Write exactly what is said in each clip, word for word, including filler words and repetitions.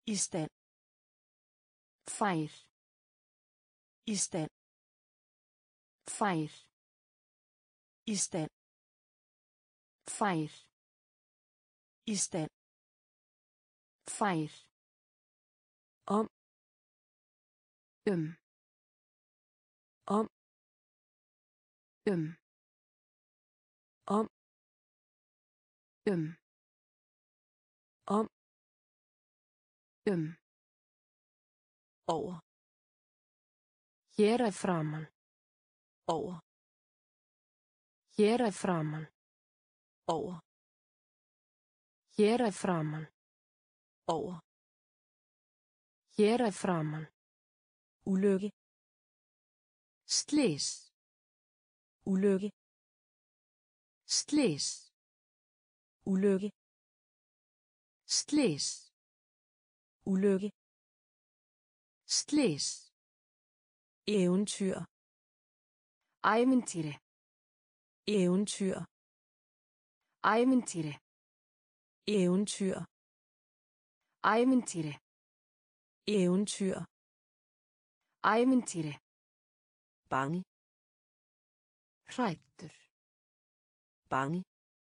I stand. Fær. I stand. Fær. I stand. Fær. I stand. Fær. Om. Um. Om. Um. Om. Um. Om. Um. Over. Hér er framan. Over. Hér er framan. Over. Hér er framan. Over. Hér er framan. Ulykke. Slys. Ulykke. Slys. Ulykke. Slys. Ulykke. Slys. Eventyr. Æventýre. Eventyr. Æventýre. Eventyr. Æventýre. Eventyr. Æventýre. Bange. Hræddur. Bange.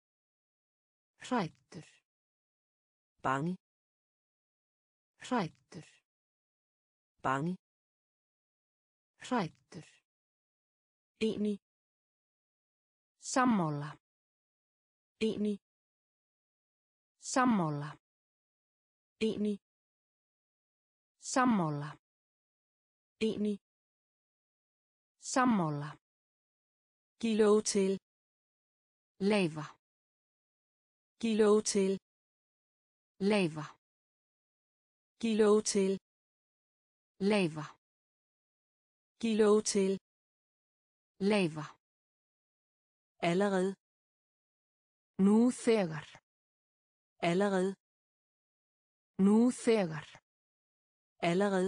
Hræddur. Bange. Hræddur. Bange. Hræddur. Enig. Sammála. Enig. Sammála. Enig. Sammála. Enig. Sammála. Giv lov til. Leyfa. Giv lov til. Leyfa. Giv lov til. Leyfa. Giv lov til. Leyfa. Allerede. Nú þegar. Allerede. Nú þegar. Allerede.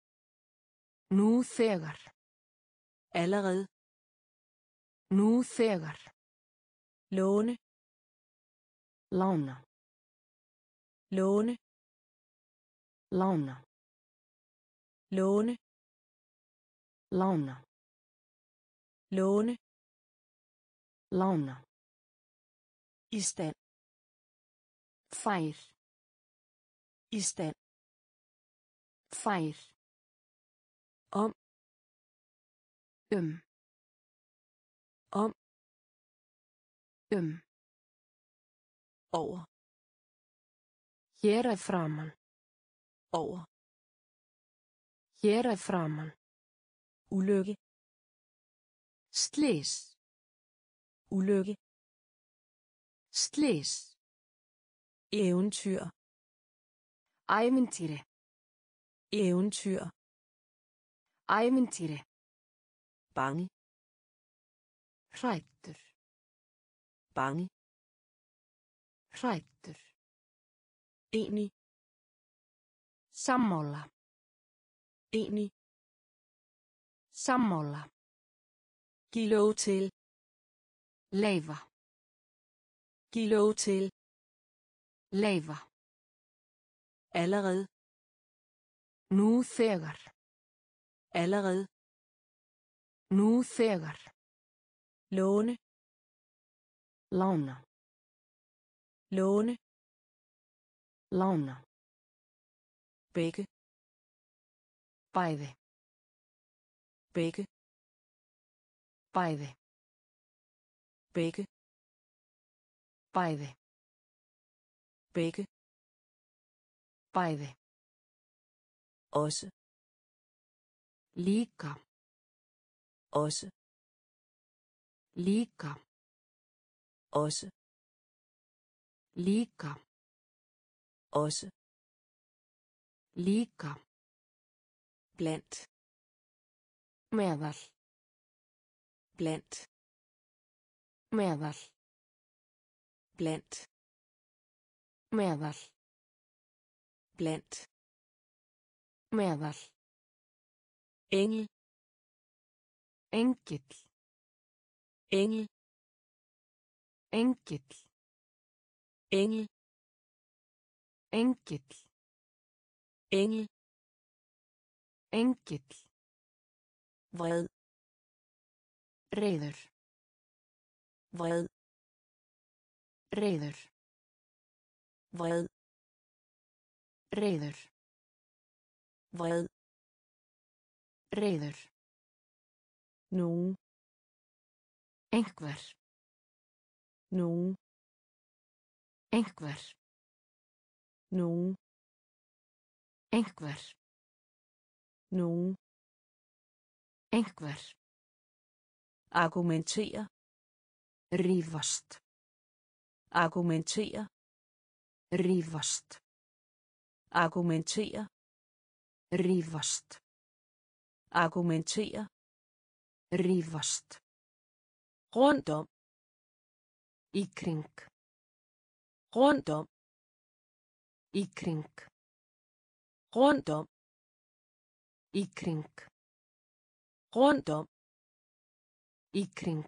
Nú þegar. Allerede. Nú þegar. Låne. Lána. Låne. Lána. Låne. Lána. Låne. Lána. I stand. Fær. I stand. Fær. Om. Um. Om. Um. Over. Hér er framan. Over. Hér er framan. Ulykke. Slys. Ulykke. Slys. Eventyr. Æventýre. Eventyr. Æventýre. Bange. Hræddur. Bange. Hræddur. Enig. Sammála. Enig. Sammála. Giv lov til. Leyfa. Giv lov til. Leyfa. Allerede. Nú þegar. Allerede. Nú þegar. Låne. Lána. Låne. Lána. Begge. Bæði. Begge. Bæði. Begge. Bæði. Begge. Bæði. Også. Líka. Også. Líka. Også. Líka. Også. Líka. Blandt. Meðal. Blandt. Meðal. Blandt. Meðal. Blandt. Meðal. Engel. Engill. Engel. Engill. Engel. Engill. engel, engill, vred, reiður, vred, reiður, vred, reiður, vred, reiður, nogen, einhver, nogen, einhver, nogen, einhver, nogen, einhver, argumentere, rífast, argumentere, rífast, argumentere, rífast, argumentere, rífast, rundt om, í kring, rundt om, í kring, rundt om, í kring, rundt om, í kring,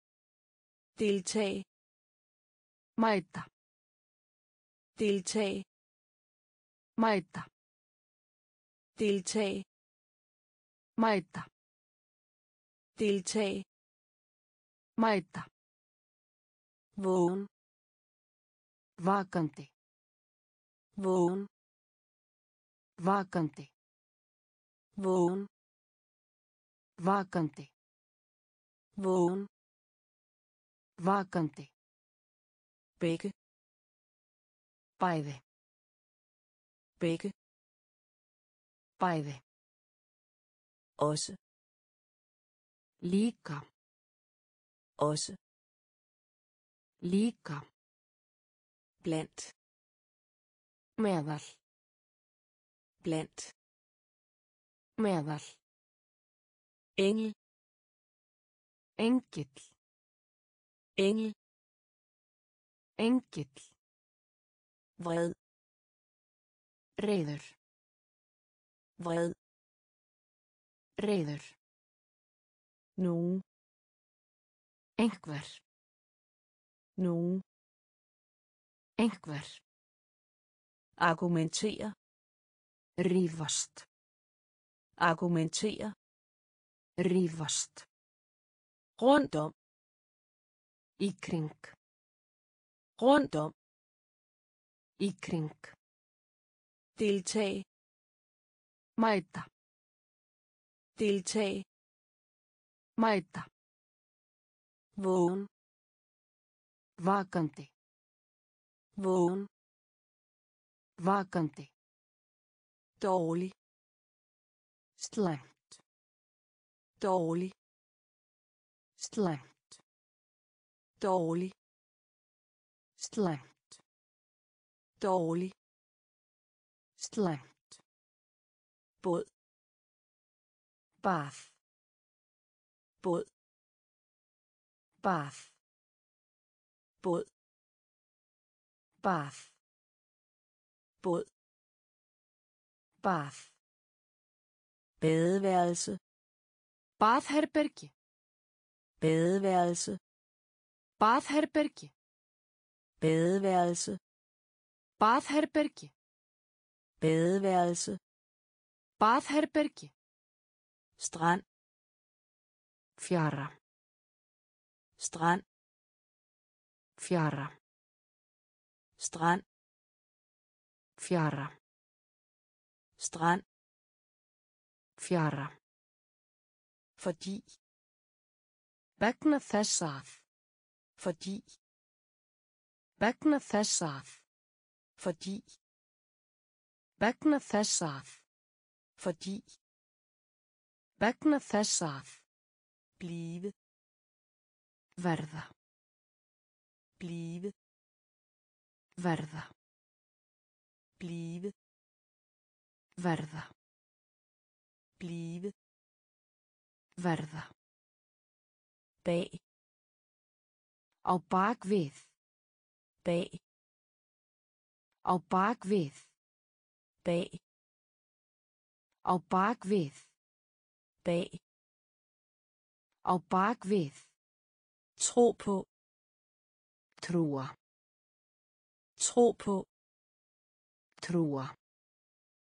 deltage, mæta, deltage, mæta, deltage, mæta, deltage, mæta, vågen, vakandi, vågen, vakandi, vågen, vakandi, vågen, vakandi, begge, bæði, begge, bæði, også, líka, også, líka, blandt, meðal, blandt, meðal, engel, engill, engel, engill, vred, reiður, vred, reiður, nogen, einhver, nogen, einhver, argumentere, rífast, argumentere, rífast, rundt om, í kring, rundt om, í kring, deltage, mæta, deltage, mæta, vågen, vakandi, vågen, vakandi, dårlig, slæmt, dårlig, slæmt, dårlig, slæmt, dårlig, slæmt, båd, bað, båd, bað, båd, bað, båd, bað, badeværelse, baðherbergi, badeværelse, baðherbergi, badeværelse, baðherbergi, badeværelse, baðherbergi, strand, fjara, strand, fjara, strand, fjara, strand, fjara, fordi, vegna þess að, fordi, vegna þess að, fordi, vegna þess að, fordi, vegna þess að, blive, verða, blive, verða, blive, verða, blive, verða, bag, á bak við, bag, á bak við, bag, á bak við, bag, á bak við, tro på, trúa, tro på, trúa,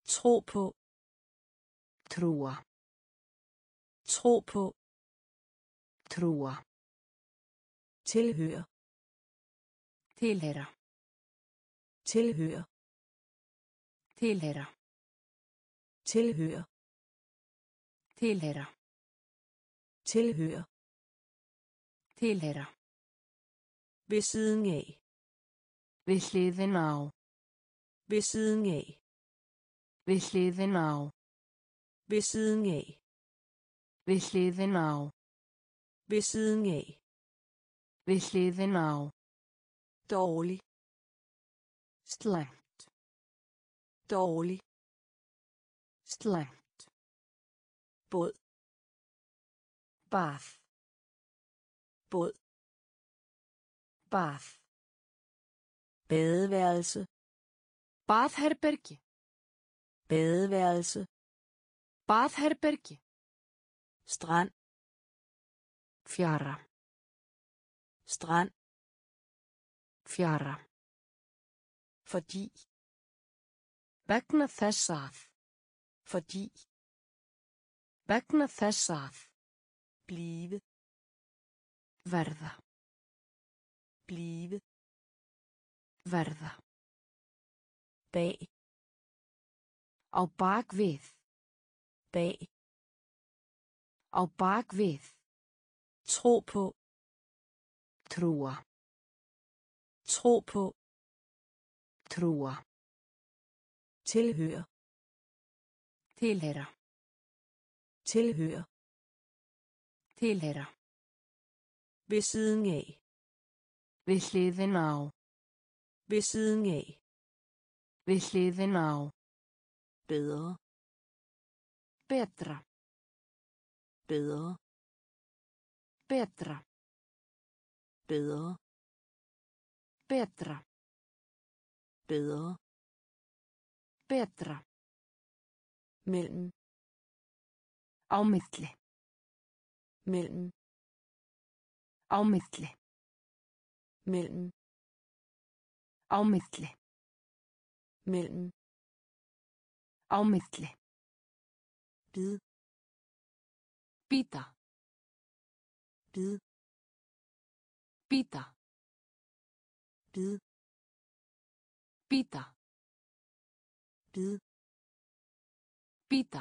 Tro på. Trúa. Tro på. Trúa. Tilhør. Tilheyra. Tilhør. Tilheyra. Tilhør. Tilheyra. Tilhør. Tilheyra. Ved siden af. Við hliðina á. Ved siden af. Við hliðina á. Ved siden af. Við hliðina á. Ved siden af. Við hliðina á. Dårlig. Slæmt. Dårlig. Slæmt. Båd. Bað. Båd. Bað. Badeværelse. Baðherbergi. Badeværelse. Baðherbergi. Strand. Fjara. Strand. Fjara. Fordi. Vegna þess að. Fordi. Vegna þess að. Blive. Verða. Blive. Verða. Bag. Á bak við. Bag. Á bak við. Tro på. Trúa. Tro på. Trúa. Tilhør. Tilheyra. Tilhør. Tilheyra. Ved siden af. Við hliðina á. Ved siden af. Við hliðina á. Bedre. Betra. Bedre. Betra. Bedre. Betra. Bedre. Betra. Mellem. Á milli. Mellem. Á milli. Mellem. Á milli. Mellem. Á milli. Bid. Bíta. Bid. Bíta. Bid. Bíta. Bid. Bíta.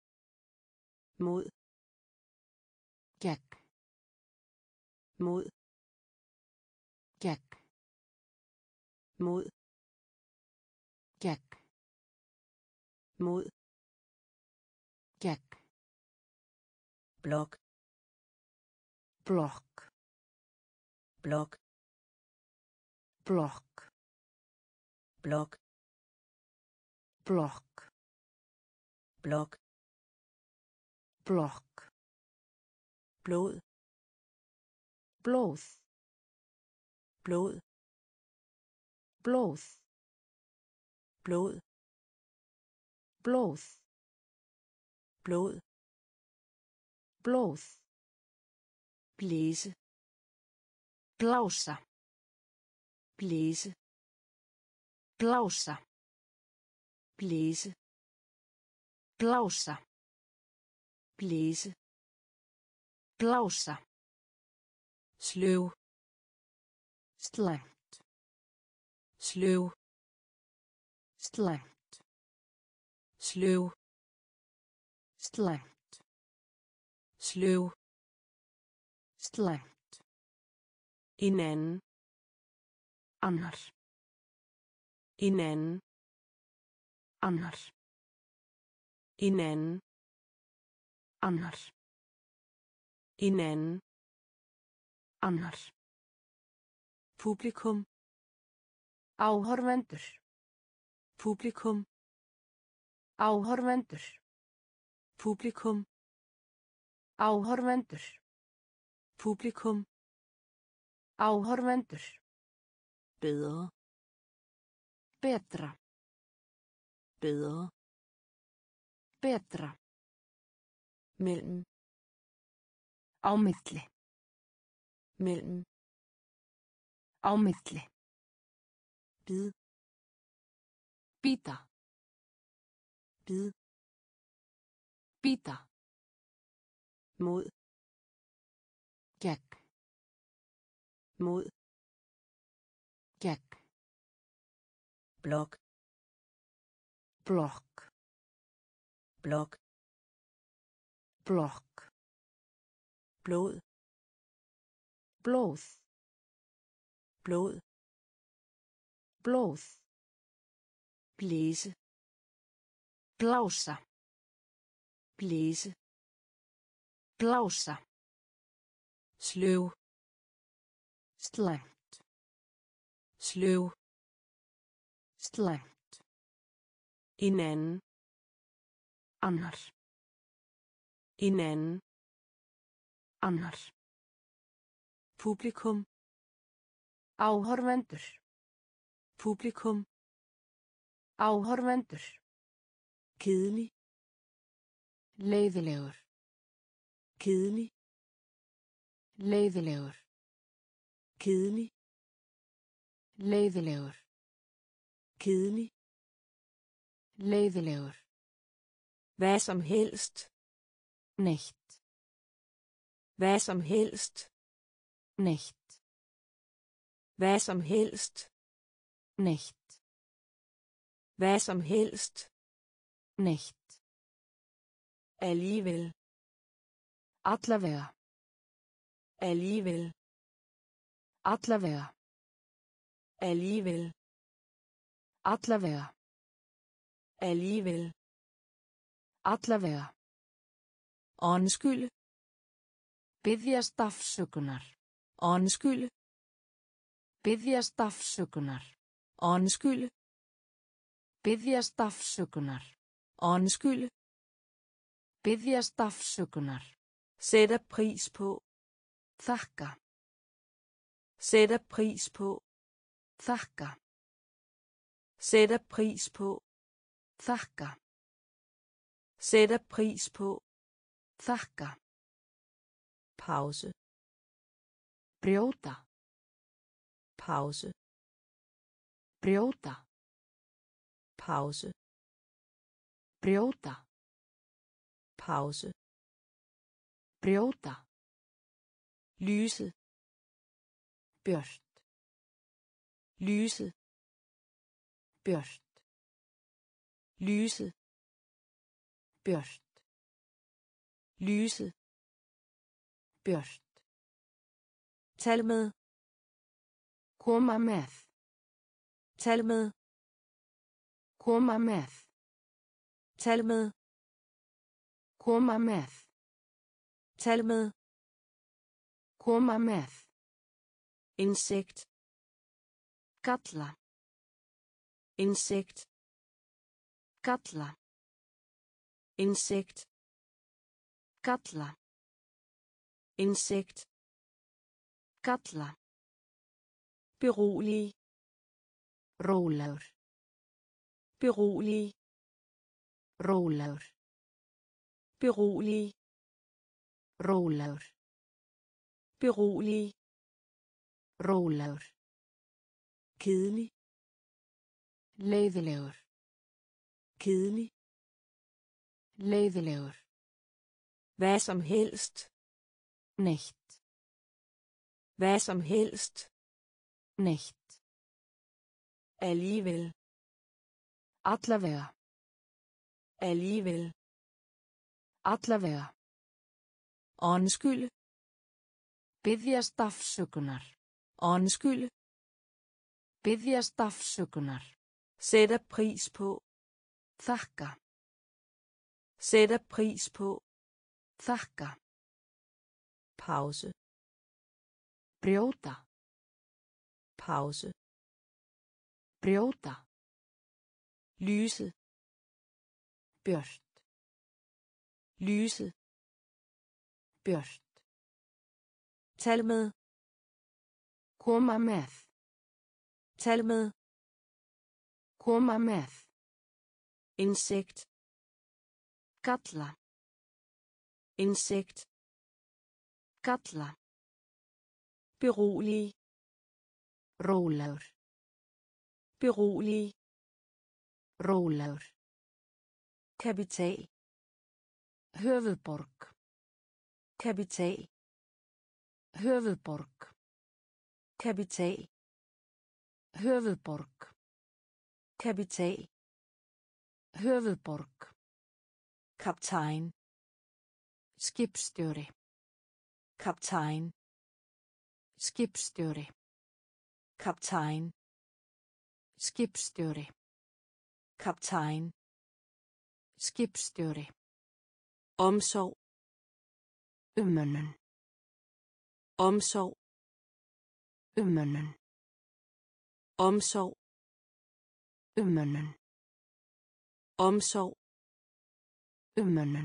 Mod. Gegn. Mod. Gegn. Mod. Gegn. Mod. Gegn. Blok. Blokk. Blok. Blokk. Blok. Blokk. Blok. Blokk. Blod. Blóð. Blod. Blóð. Blod. Blóð. Blod. Blóð. Blæse. Blása. Blæse. Blása. Blæse. Blása. Blæse. Blása. Sløv. Slæmt. Sløv. Slæmt. Sløv. Slæmt. Sløv. Slæmt. En anden. Annar. En anden. Annar. En anden. Annar. En anden. Annar. Publikum. Áhorfendur. Publikum. Áhorfendur. Publikum. Áhorfendur. Publikum. Áhorfendur. Bedre. Betra. Bedre. Betra. Mellem. Á milli. Mellem. Á milli. Bid. Bíta. bid, Bíta. mod, Gegn. mod, Gegn. blok, Blokk. blok, Blokk. blod, Blóð. blod, Blóð. blæse, Blása. blæse, Blása. sløv, Slæmt. sløv, Slæmt. en anden, Annar. en anden, Annar. publikum, Áhorfendur. publikum, Áhorfendur. kedelig, Leiðilegur. kedelig, Leiðilegur. kedelig, Leiðilegur. kedelig, Leiðilegur. hvad som helst, Neitt. hvad som helst, Neitt. hvad som helst, Neitt. hvad som helst, Neitt. alligevel, Allavega. alligevel, Allavega. alligevel, Allavega. alligevel, Allavega. undskyld, Biðjast afsökunar. undskyld, Biðjast afsökunar. undskyld, Biðjast afsökunar. undskyld, Biðjast afsökunar. sætter pris på, Þakka. sætter pris på, Þakka. sætter pris på, Þakka. sætter pris på, Þakka. pause, Brjóta. pause, Brjóta. pause, Brjóta. pause, Brjóta. lyse, Björt. lyse, Björt. lyse, Björt. lyse, Björt. tal med, Koma með. tal med, Koma með. tal med, Koma með. tal med, Koma með. insekt, Galla. insekt, Galla. insekt, Galla. insekt, Galla. berolig, Rólegur. berolig, Rólegur. berolig, Rólegur. berolig, Rólegur. kedelig, Leiðilegur. kedelig, Leiðilegur. hvad som helst, Neitt. hvad som helst, Neitt. alligevel, Allavega. alligevel, Allavega. undskyld, Biðjast afsökunar. undskyld, Biðjast afsökunar. sætter pris på, Þakka. sætter pris på, Þakka. pause, Brjóta. pause, Brjóta. lyse, Björt. lyse, Björt. tal med, Koma með. tal med, Koma með. insekt, Galla. insekt, Galla. berolig, Rólegur. berolig, Rólegur. kapital, Höfuðborg. kapital, Höfuðborg. kapital, Höfuðborg. kapital, Höfuðborg. kaptajn, Skipstjóri. kaptajn, Skipstjóri. kaptajn, Skipstjóri. kaptajn, Skipstjóri. omsorg, Umönnun. omsorg, Umönnun. omsorg, Umönnun. omsorg, Umönnun.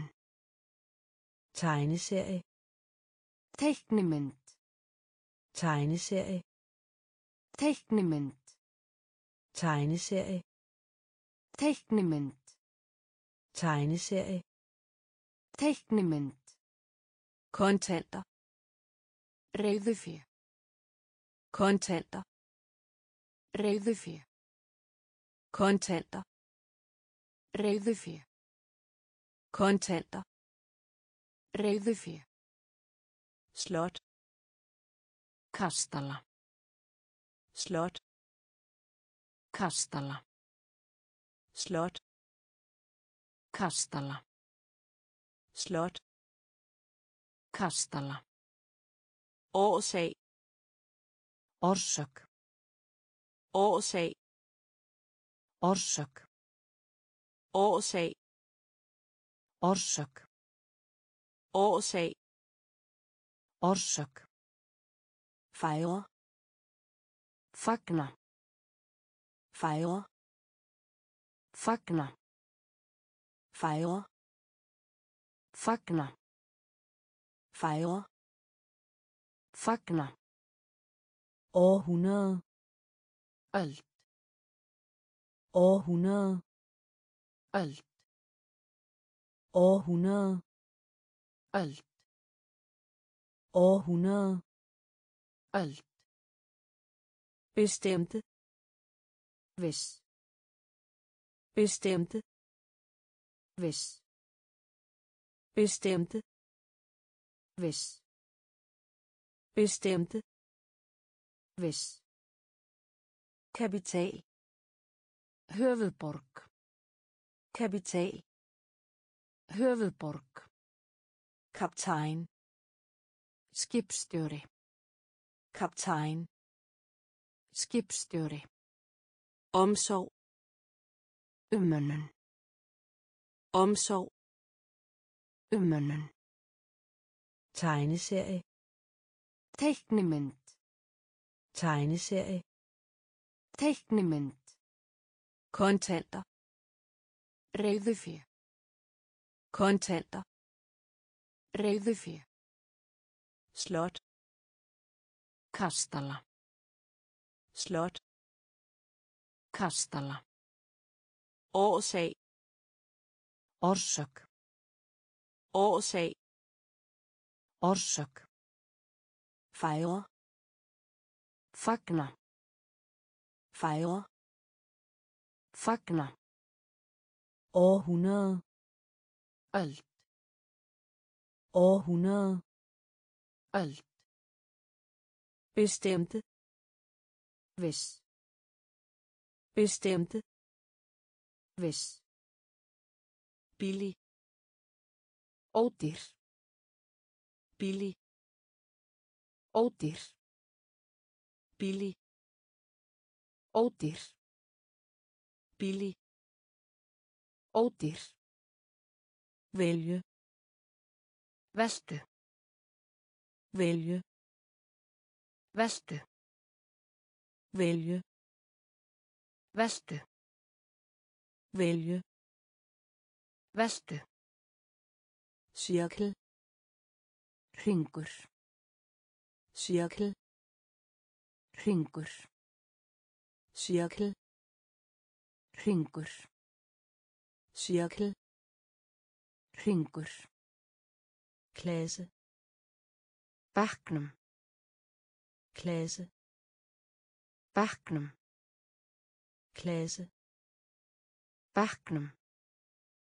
tegneserie, Teiknimynd. tegneserie, Teiknimynd. tegneserie, Teiknimynd. tegneserie, Teiknimynd. kontanter, Reiðufé. kontanter, Reiðufé. kontanter, Reiðufé. kontanter, Reiðufé. slot, Kastala. slot, Kastala. slot, Kastala. slot, Kastala. årsag, Orsök. årsag, Orsök. årsag, Orsök. årsag, Orsök. fejre, Fagna. fejre, Fagna. fejre, Fagna. fejre, Fagna. århundrede, Öld. århundrede, Öld. århundrede, Öld. århundrede, Öld. bestemte, Viss. bestemte, Viss. bestemte, Viss. bestemte, Viss. kapital, Höfuðborg. kapital, Höfuðborg. kaptajn, Skipstjóri. kaptajn, Skipstjóri. omsorg, Umönnun. omsorg, Umönnun. tegneserie, Teiknimynd. tegneserie, Teiknimynd. kontanter, Reiðufé. kontanter, Reiðufé. slot, Kastala. slot, Kastala. årsag, Orsök. årsag, Orsök. fejre, Fagna. fejre, Fagna. århundrede, Öld. århundrede, Öld. bestemte, Viss. bestemte, Viss. billig, Ódýr. billig, Ódýr. billig, Ódýr. billig, Ódýr. vælge, Veltu. vælge, Veltu. vælge, Veltu. vælge, Veltu. cirkel, Hringur. cirkel, Hringur. cirkel, Hringur. cirkel, Hringur. klasse, Bekknum. klasse, Bekknum. klasse, Bekknum.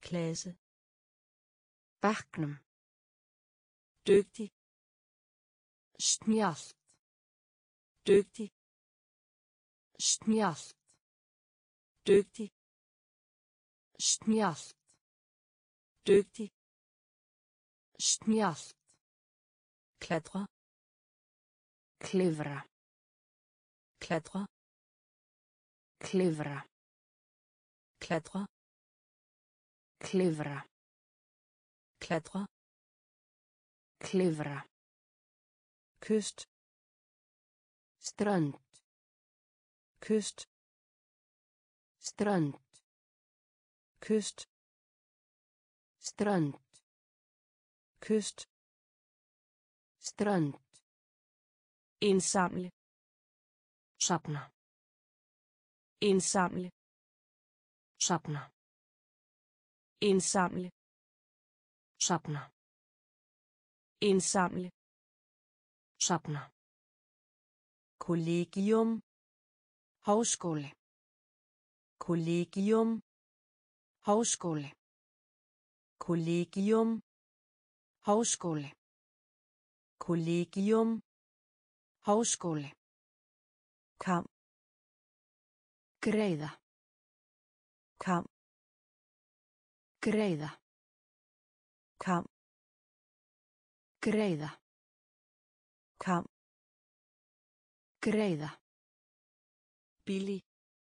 klasse, bekknum, dygtig, snjallt, dygtig, snjallt, dygtig, snjallt, dygtig, snjallt, klatre, klifra, klatre, klifra, klatre, klifra, klatre, klifra, kyst, strönd, kyst, strönd, kyst, strönd, kyst, strönd, indsamle, safna, indsamle, safna, indsamle, safna, indsamle, safna, kollegium, háskóli, kollegium, háskóli, kollegium, háskóli, kollegium, háskóli, kam, greiða, kam, greiða, kam, greiða, kam, greiða, billig,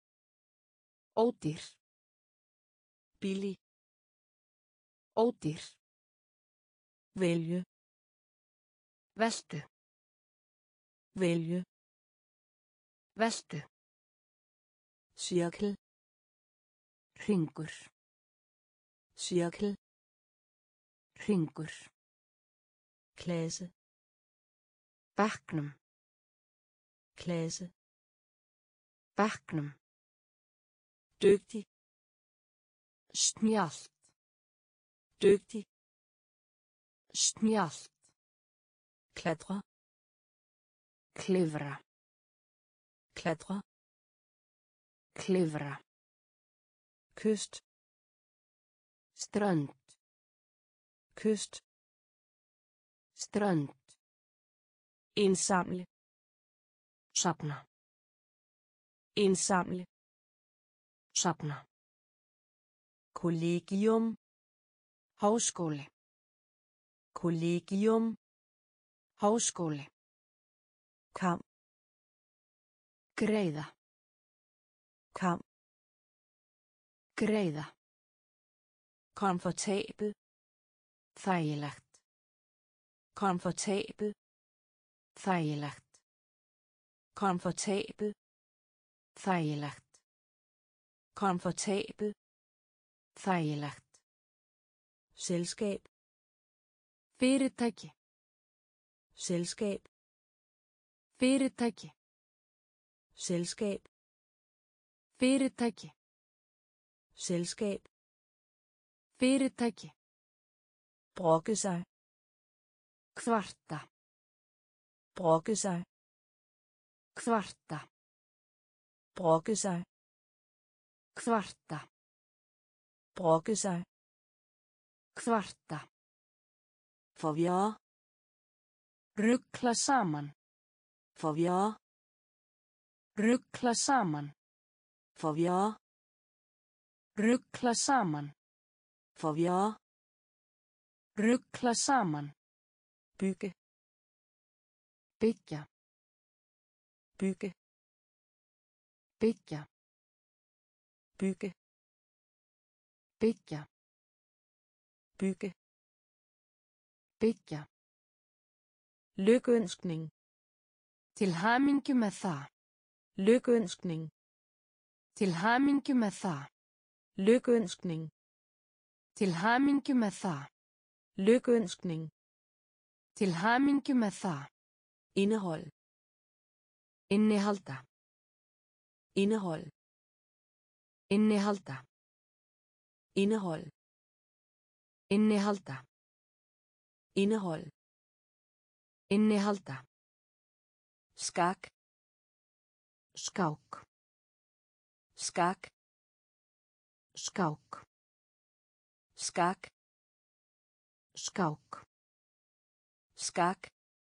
ódýr, billig, ódýr, vælge, veltu, vælge, veltu, cirkel, hringur, cirkel, hringur, klasse, bekknum, klasse, bekknum, dygtig, snjallt, dygtig, snjallt, klatre, klifra, klatre, klifra, kyst, strönd, kyst, strönd, indsamle, safna, indsamle, safna, kollegium, háskóli, kollegium, háskóli, kam, greiða, kam, greiða, komfortabel, þægilegt, komfortabel, þægilegt, komfortabel, þægilegt, komfortabel, þægilegt, selskab, fyrirtæki, selskab, fyrirtæki, selskab, fyrirtæki, selskab, fyrirtæki, brokke sig, kvarta, brokke sig, kvarta, brokke sig, kvarta, brokke sig, kvarta, forvirre, ruggla saman, forvirre, ruggla saman, forvirre, ruggla saman, forvirre, ruggla saman, bygge, byggja, bygge, byggja, bygge, byggja, bygge, byggja, lykønskning, til hamingju með það, lykønskning, til hamingju með það, lykønskning, til hamingju með það, lykønskning, til hamingju með það, indehold, innihalda, indehold, innihalda, indehold, innihalda, indehold, innihalda, skak, skák, skak, skák, skak, skák, skak,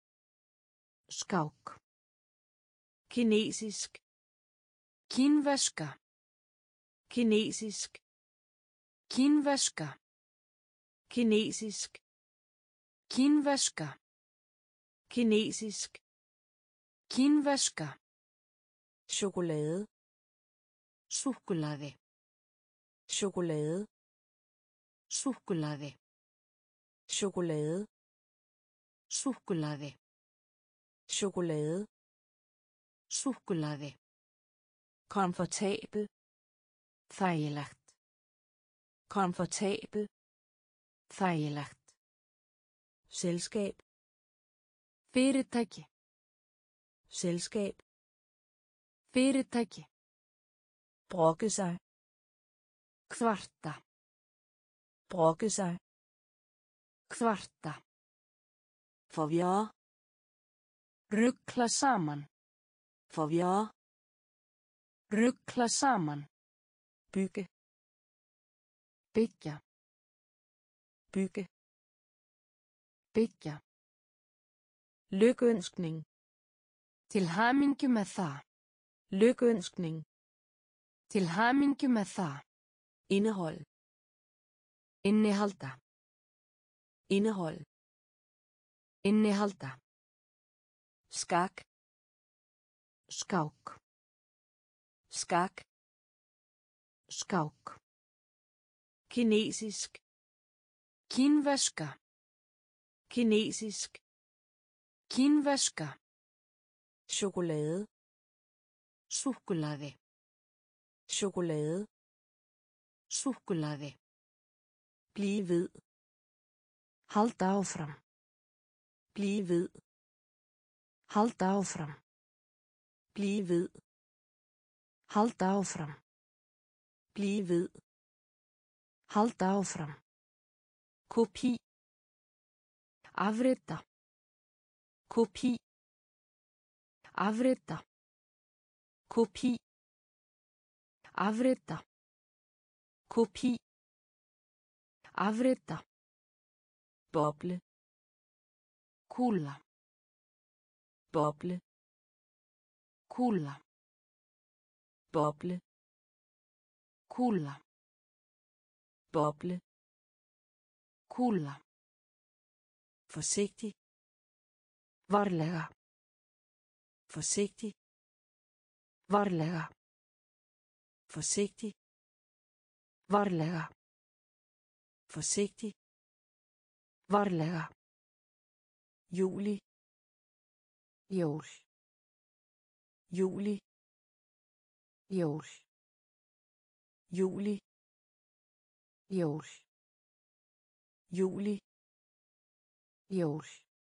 skák, kinesisk, kínverska, kinesisk, kínverska, kinesisk, kínverska, kinesisk, kínverska, chokolade, súkkulaði, chokolade, súkkulaði, chokolade, súkkulaði, chokolade, súkkulaði, komfortabel, þægilegt, komfortabel, þægilegt, selskab, fyrirtæki, selskab, fyrirtæki, brokke sig, kvarta, brokke sig, kvarta, forvirre, ruggla saman, forvirre, ruggla saman, bygge, byggja, bygge, byggja, lykønskning, til hamingju með það, lykønskning, til hamingju með það, indehold, innihalda, indehold, innihalda, skak, skák, skak, skák, kinesisk, kínverska, kinesisk, kínverska, chokolade, súkkulaði, chokolade, súkkulaði, blive ved, halda áfram, blive ved, halda áfram, blive ved, halda áfram, blive ved, halda áfram, kopi, afrita, kopi, afrita, kopi, afrita, kopi, afrita, boble, kúla, boble, kúla, boble, kúla, boble, kúla, forsigtig, varlega, forsigtig, varlega, forsigtig, varlega, forsigtig, varlega, juli, jól, juli, jól, juli, jól, juli, jól,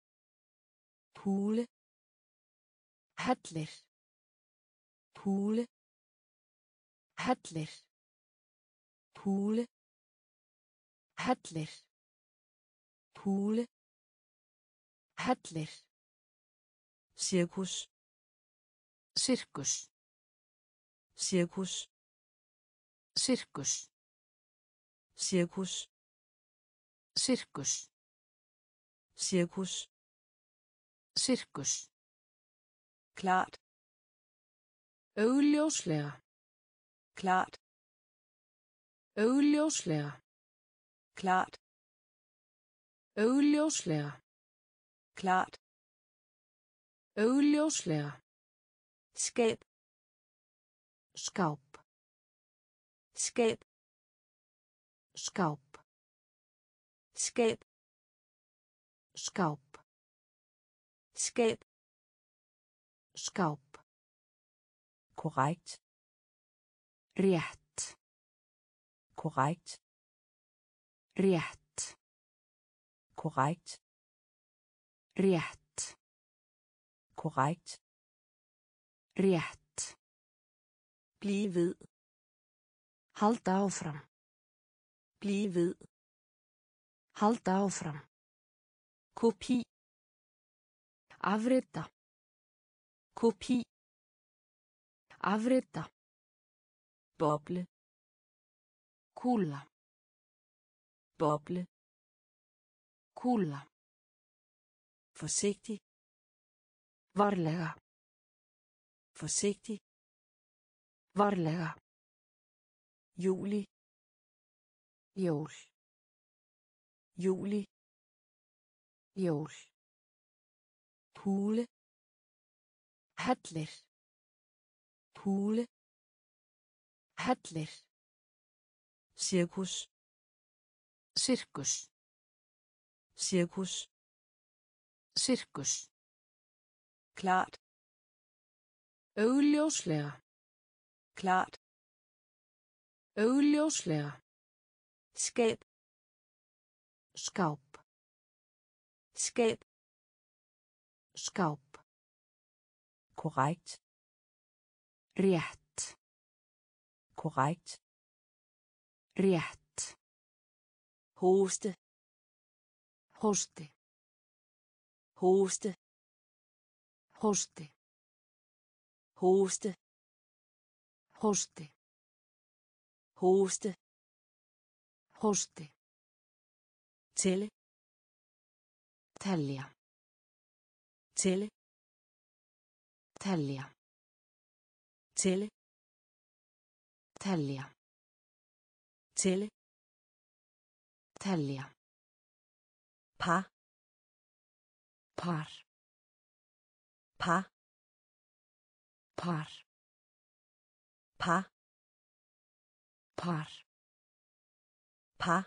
hule, hellir, hule, hellir, hule, hellir, hule, hellir, cirkus, sirkus, cirkus, sirkus, cirkus, sirkus, cirkus, sirkus, klart, augljóslega, klart, augljóslega, klart, augljóslega, klart, augljóslega, skab, skáp, skab, skáp, skab, skáp, skab, skáp, korrekt, rétt, korrekt, rétt, korrekt, rétt, korrekt, rétt, blive ved, halda áfram, blive ved, halda áfram, kopi, afrita, kopi, afrita, boble, kúla, boble, Kúla. forsigtig, Varlega. forsigtig, Varlega. juli, Jól. juli, Jól. hule, Hellir. hule, Hellir. cirkus, Sirkus. cirkus, Sirkus. klart, Augljóslega. klart, Augljóslega. skab, Skáp. skab, Skáp. korrekt, Rétt. korrekt, Rétt. hoste, Hósti. hoste, Hósti. hoste, Hósti. hoste, Hósti. tælle, Telja. tælle, Telja. tælle, Telja. tælle, Telja. par, Par. par, Par. par, Par. par,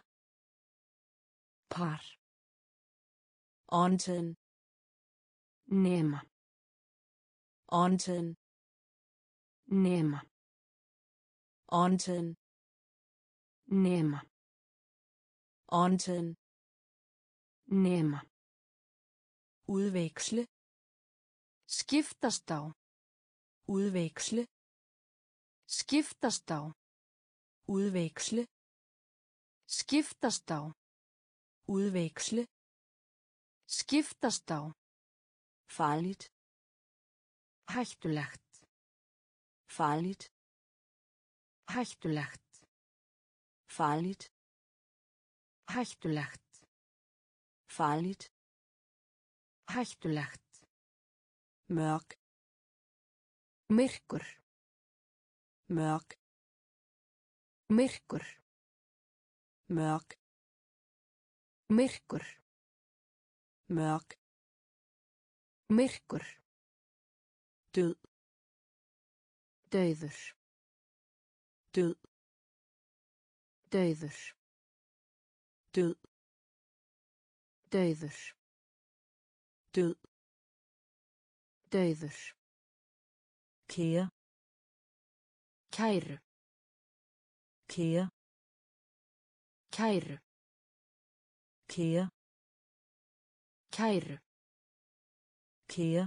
Par. onten, Nema. onten, Nema. onten, Nema. onten, Nema. udveksle, Skiptast á. udveksle, Skiptast á. udveksle, Skiptast á. udveksle, Skiptast á. farligt, Hættulegt. farligt, Hættulegt. farligt, Hættulegt. farligt, Hættulegt. mørk, Myrkur. mørk, Myrkur. mørk, Myrkur. mørk, Myrkur. død, Dauður. død, Dauður. død, Dauður. død, Dauður. kære, Kæru. kære, Kæru. kære, Kæru. kære,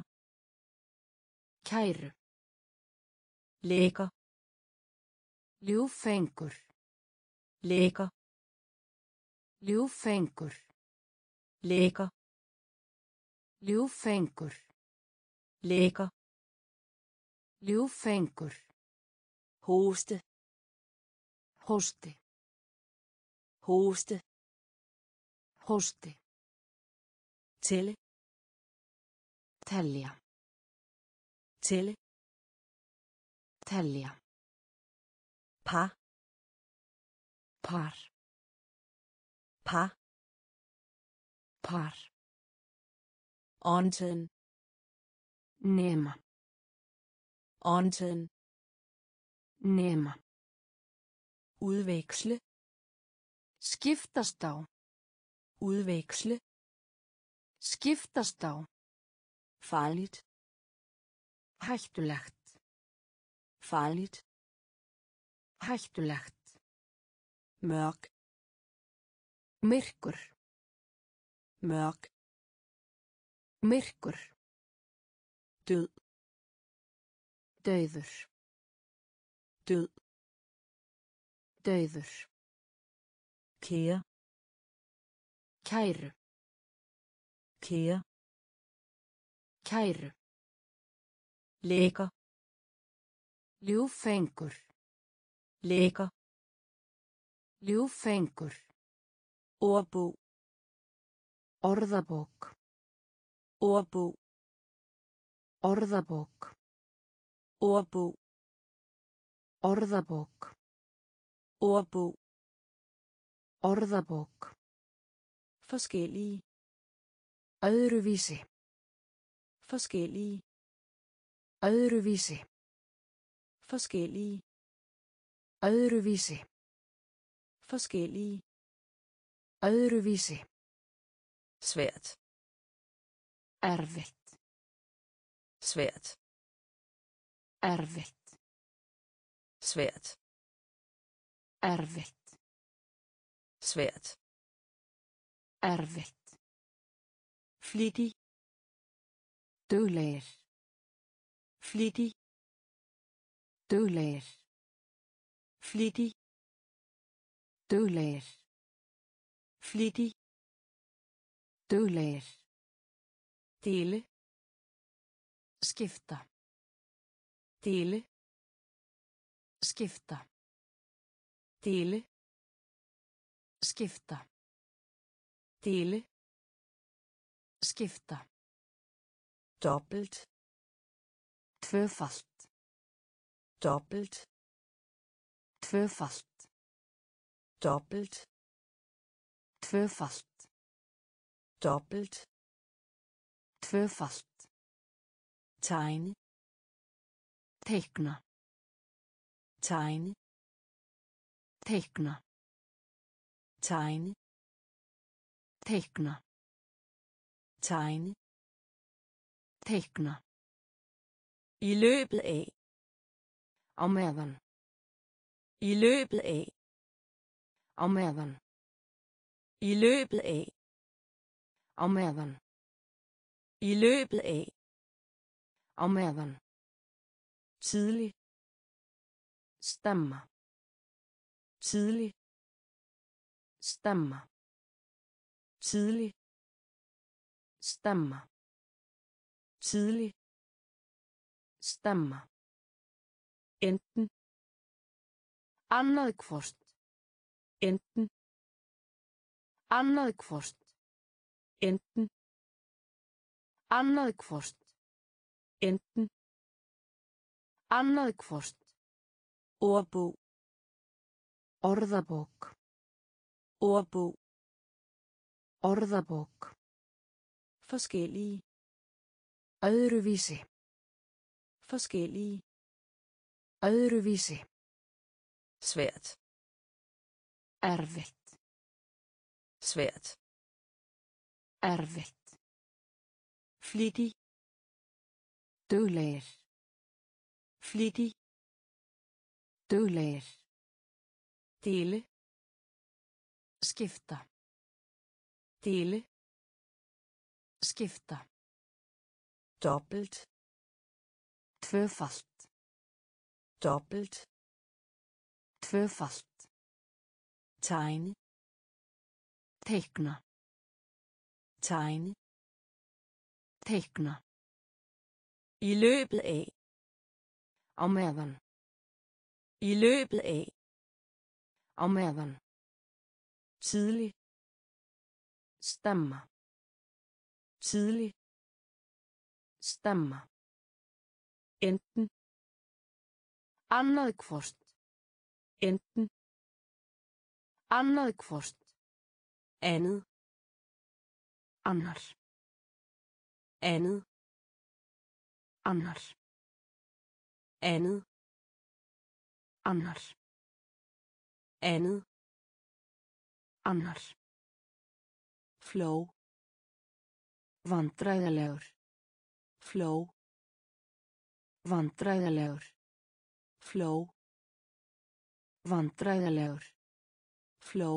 Kæru. lækker, Ljúffengur. lækker, Ljúffengur. lækker, Ljúffengur. lækker, Ljúffengur. hoste, Hósti. hoste, Hósti. tælle, Telja. tælle, Telja. par, Par. par, Par. onten, Nema. onten, Nema. udveksle, Skiptast á. udveksle, Skiptast á. farligt, Hættulegt. farligt, Hættulegt. mørk, Myrkur. mørk, Myrkur. død, Dauður. død, Dauður. kære, Kæru. kære, Kæru. lækker, Ljúffengur. lækker, Ljúffengur. Ordbog. Orðabók. Ordbog. Orðabók. Ordbog. Orðabók. Ordbog. Orðabók. Forskellige. Öðruvísi. Forskellige. Öðruvísi. Forskellige. Öðruvísi. Forskellige. Öðruvísi. Svært. Erfitt. Svært. Erfitt. Svært. Erfitt. Svært. Erfitt. Flittig. Duglegir. Flittig. Duglegir. Flittig. Duglegir. Flittig. Duglegir. Dele. Skipta. Dele. Skipta. Dele. Skipta. Dele. Skipta. Doppelt. Tvöfalt. Doppelt. Tvöfalt. Doppelt. Tvöfalt. Doppelt. Tvöfalt. Tegne. Teikna. Tegne. Teikna. Tegne. Teikna. Tegne. Teikna. I løbet af. Á meðan. I løbet af. Á meðan. I løbet af. Á meðan. I løbet af. Á meðan. Tidlig. Stemma. Tidlig. Stemma. Tidlig. Stemma. Tidlig. Stemma. Enten. Annað hvort. Enten. Annað hvort. Enten. Annað hvort. Enten. Annað hvort. Ordbog. Orðabók. Ordbog. Orðabók. Forskellige. Öðruvísi. Forskellige. Öðruvísi. Svært. Erfitt. Svært. Erfitt. Flittig. Duglegir. Flittig. Duglegir. Dele. Skipta. Dele. Skipta. Doppelt. Tvöfalt. Doppelt. Tvöfalt. Tegne. Teikna. Tegne. Teikna. I løbet af. Á meðan. I løbet af. Á meðan. Tidlig. Stemma. Tidlig. Stemma. Enten. Annað hvort. Enten. Annað hvort. Andet. Annar. Andet. Annar. Andet. Annar. Andet. Annar. Flow. Vandræðalegur. Flow. Vandræðalegur. Flow. Vandræðalegur. Flow.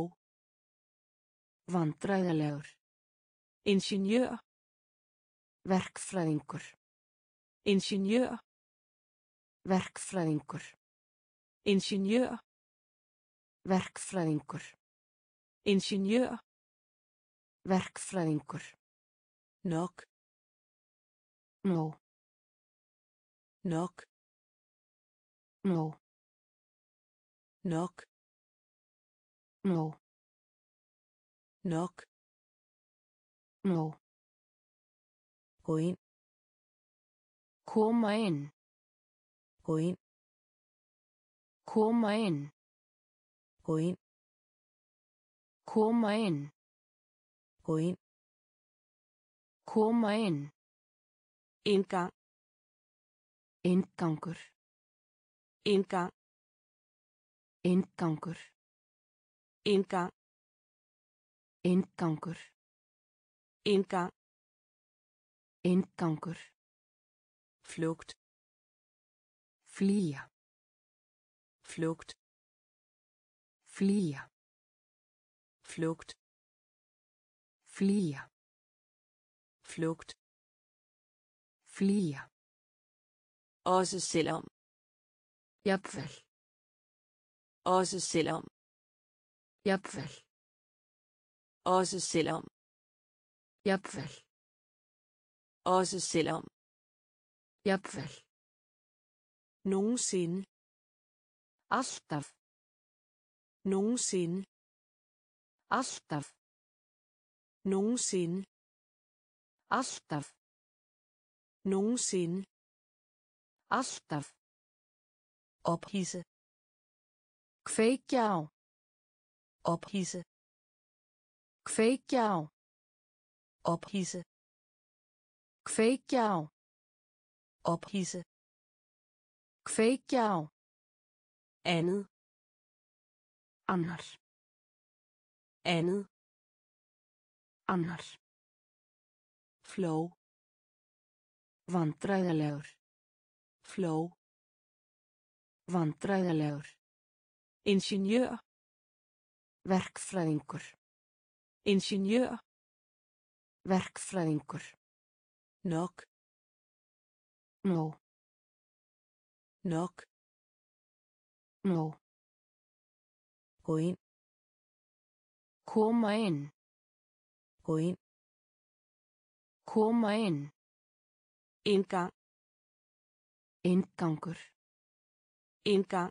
Vandræðalegur. Ingeniør. Verkfræðingur. Ingeniør. Verkfræðingur. Ingeniør. Verkfræðingur. Ingeniør. Verkfræðingur. Nok. Nó. Nok. Nó. Nok. Nó. Nok. Nú. Gå ind. Koma inn. Gå ind. Koma inn. Gå ind. Koma inn. Gå ind. Koma inn. Indgang. Inngangur. Indgang. Inngangur. Indgang. Inngangur. Indgang. Inngangur. Flugt. Flýja. Flugt. Flýja. Flugt. Flýja. Flugt. Flýja. Også selvom. Jafnvel. Også selvom. Jafnvel. Også selvom. Jafnvel. Også selvom. Jafnvel. Nogensinde. Alltaf. Nogensinde. Alltaf. Nogensinde. Alltaf. Nogensinde. Alltaf. Ophidse. Kveikja á. Ophidse. Kveikja á. Ophidse. Kveikja á. Ophidse. Kveikja á. Andet. Annar. Andet. Annar. Flow. Vandræðalegur. Flow. Vandræðalegur. Ingeniør. Verkfræðingur. Ingeniør. Verkfræðingur. Nok. Nú. Nok. Nú. Gå ind. Koma inn. Gå ind. Koma inn. Indgang. Inngangur. Indgang.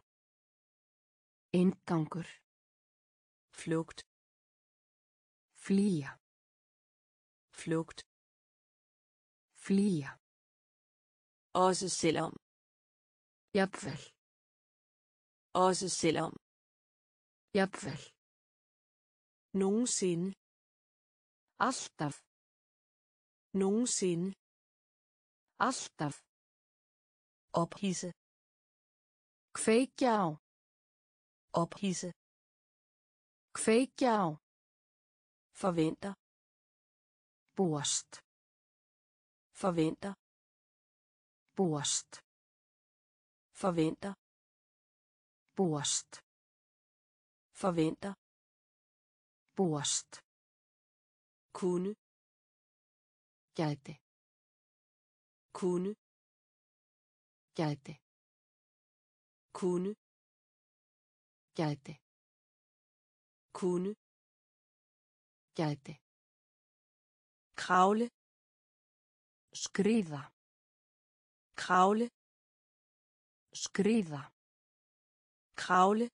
Inngangur. Flugt. Flýja. Flugt. Flýja. Også selvom. Jafnvel. Også selvom. Jafnvel. Nogensinde. Alltaf. Nogensinde. Alltaf. Ophidse. Kveikja á. Ophidse. Kveikja á. Forventer. Búast. Forventer. Búast. Forventer. Búast. Forventer. Búast. Kunne. Gæti. Kunne. Gæti. Kunne. Gæti. Kunne. Gæti. Kravle. Skríða. Kravle. Skríða. Kravle.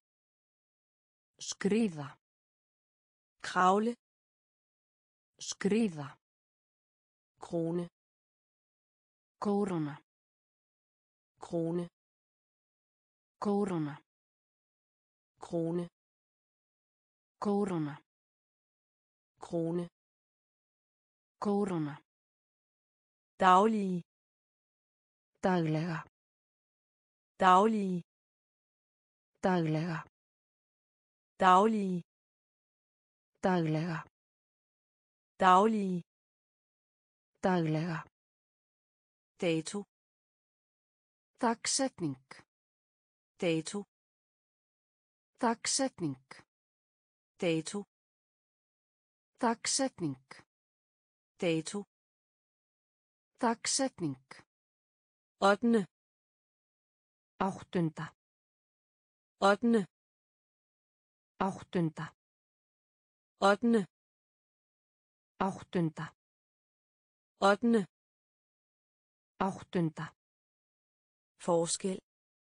Skríða. Kravle. Skríða. Krone. Kóróna. Krone. Kóróna. Krone. Kóróna. Krone. Kóróna. Daglige. Daglega. Daglige. Daglega. Daglige. Daglega. Daglige. Daglega. Dato. Dagsetning. Dato. Dagsetning. Dato. Dagsetning. Dato. Dagsetning. Ottende. Áttunda. Ottende. Áttunda. Ottende. Áttunda. Ottende. Áttunda. Forskel.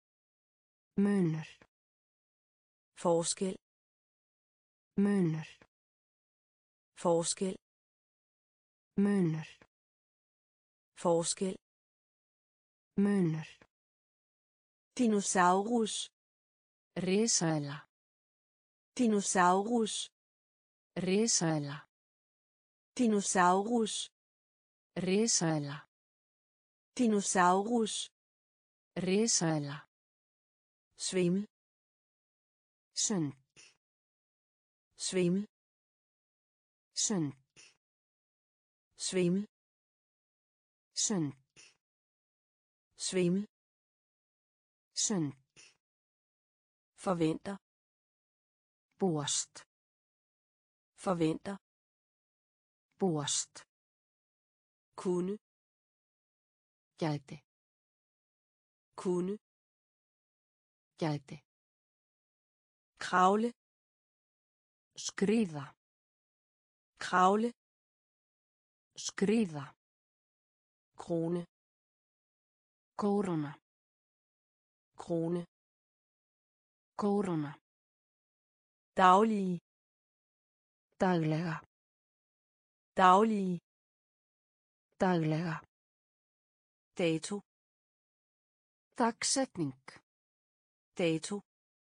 Munur. Forskel. Munur. forskel, munur, forskel, munur, dinosaurus, risaeðla, dinosaurus, risaeðla, dinosaurus, risaeðla, dinosaurus, risaeðla, svimmel, sund, svimmel, sund, svimmel, sund, svimmel, sund, forventer, búast, forventer, búast, kunne, gæti, kunne, gæti, kravle, skríða, kravle, skríða, krone, kóróna, krone, kóróna, daglige, daglega, daglige, daglega, dato, dagsetning, dato,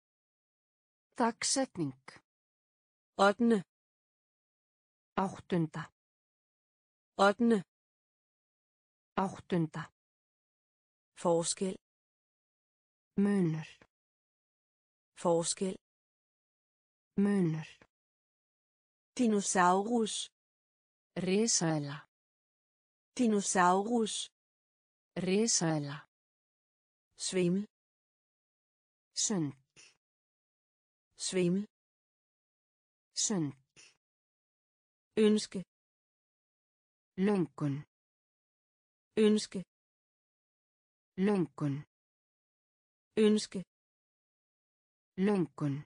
dagsetning, ottende, áttunda, ottende, áttunda, forskel, munur, forskel, munur, dinosaurus, risaeðla, dinosaurus, risaeðla, svimmel, sund, svimmel, sund, ønske, löngun, ønske, löngun, ønske, löngun,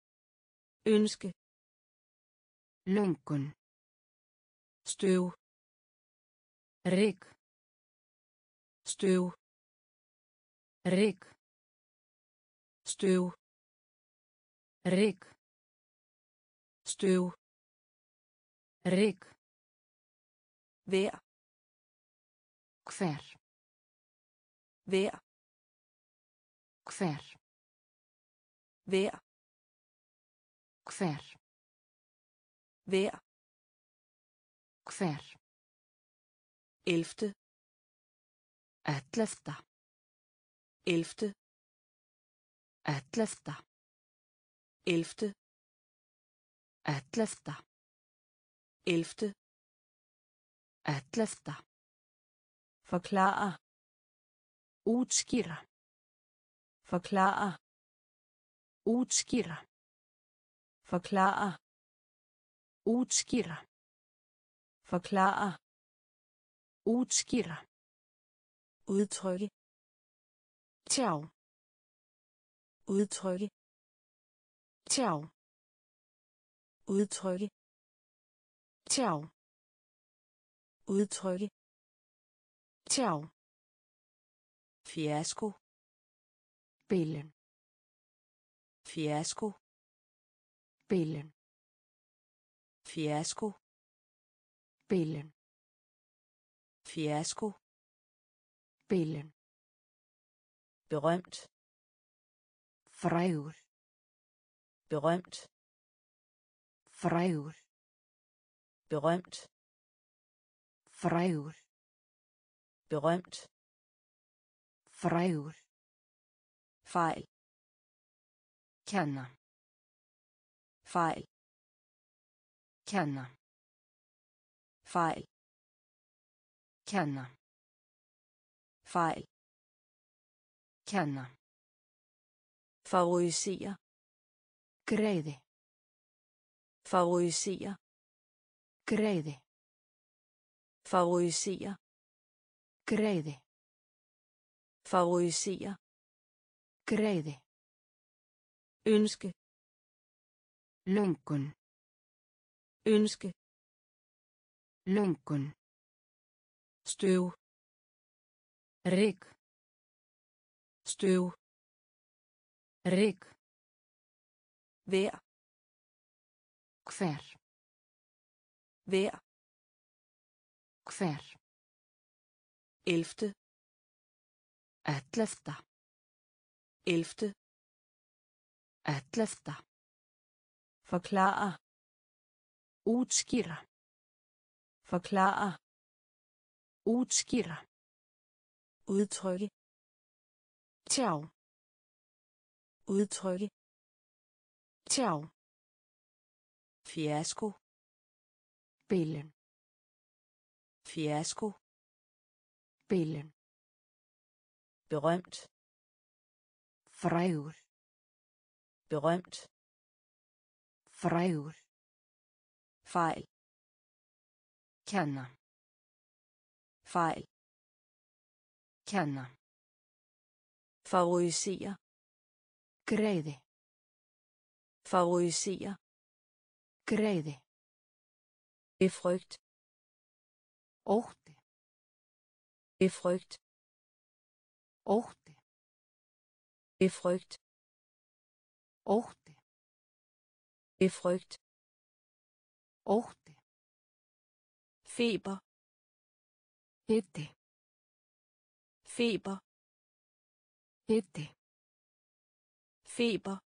ønske, löngun, støv, ryk, støv, ryk, støv, ryk, støv, ryk, vær, hver, vær, hver, vær, hver, vær, hver, elfte, ellefta, elfte, ellefta, elfte, ellefta, elfte, ellefta, forklare, útskýra, forklare, útskýra, forklare, útskýra, forklare, útskýra, udtrykke, tjá, udtrykke, tjá, udtrykke, tjá, udtrykke, tjá, fiasko, bilun, fiasko, bilun, fiasko, bilun, fiasko, bilun, berømt, frægur, berømt, frægur, berømt, frægur, berømt, frægur, fejl, kenna, fejl, kenna, fejl, kenna, fejl, kenna, favorisere, greiði, favorisere, greiði, favorisere, greiði, favorisere, greiði, ønske, löngun, ønske, löngun, støv, ryk, støv, ryk, vær, hver, Hver. Hver. Elfte. Ellefta. Elfte. Ellefta. Forklare. Útskýra. Forklare. Útskýra. Udtrykke. Tjá. Udtrykke. Tjá. Fiasko. Bilun. Fiasko. Bilun. Berømt. Frægur. Berømt. Frægur. Fejl. Kenna. Fejl. Kenna. Favorisere. Greiði. Favorisere. Greiði. Befrygt. Ótti. Befrygt. Ótti. Befrygt. Ótti. Befrygt. Ótti. Feber. Hiti. Feber. Hiti. Feber.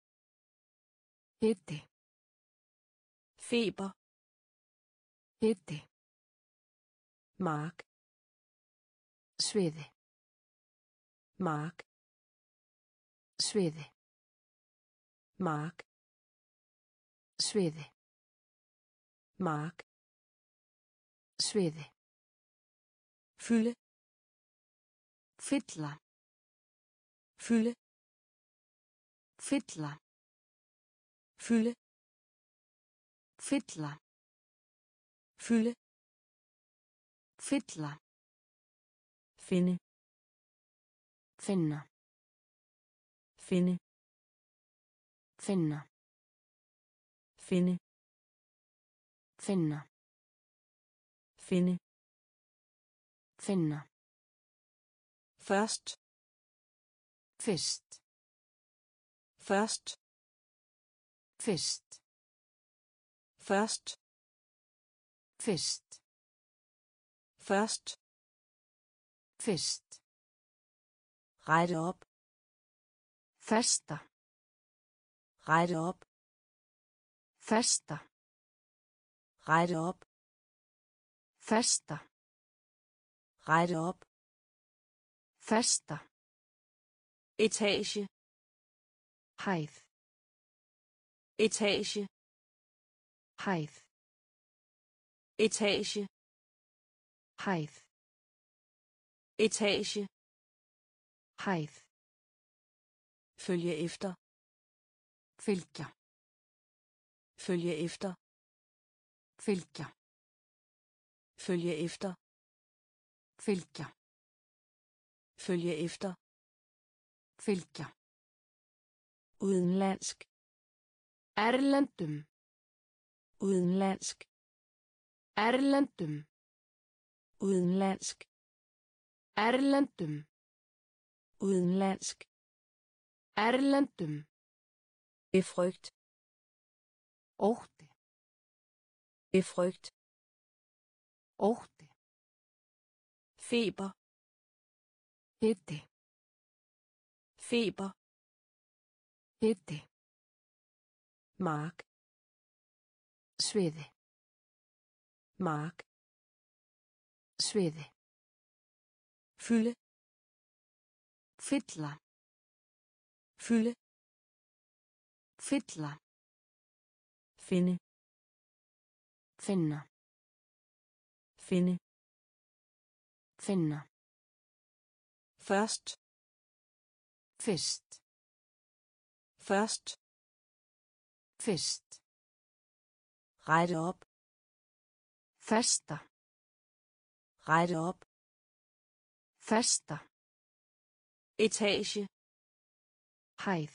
Hiti. Feber. Hiti. Mark. Sviði. Mark. Sviði. Mark. Sviði. Mark. Sviði. Fylde. Fylla. Fylde. Fylla. Fylde. Fylla. Fylde. Fylla. Finde. Finna. Finde. Finna. Finde. Finna. Finde. Finna. Først. Fyrst. Først. Fyrst. Først. Fyrst. Først. Fyrst. Rette op. Festa. Rette op. Festa. Rette op. Festa. Rette op. Festa. Etage. Hæð. Etage. Hæð. Etage. Hæð. Etage. Hæð. Følge efter. Fylgja. Følge efter. Fylgja. Følge efter. Fylgja. Følge efter. Fylgja. Udenlandsk. Erlendum. Udenlandsk. Erlendum. Udenlandsk. Erlendum. Udenlandsk. Erlendum. Befrygt. Ótti. Befrygt. Ótti. Feber. Hiti. Feber. Hiti. Mark. Sviði. Mark. Sviði. Fylde. Fylla. Fylde. Fylla. Finde. Finna. Finde. Finna. Først. Fyrst. Først. Fyrst. Rette op. Festa. Rette op. Festa. Etage. Hæð.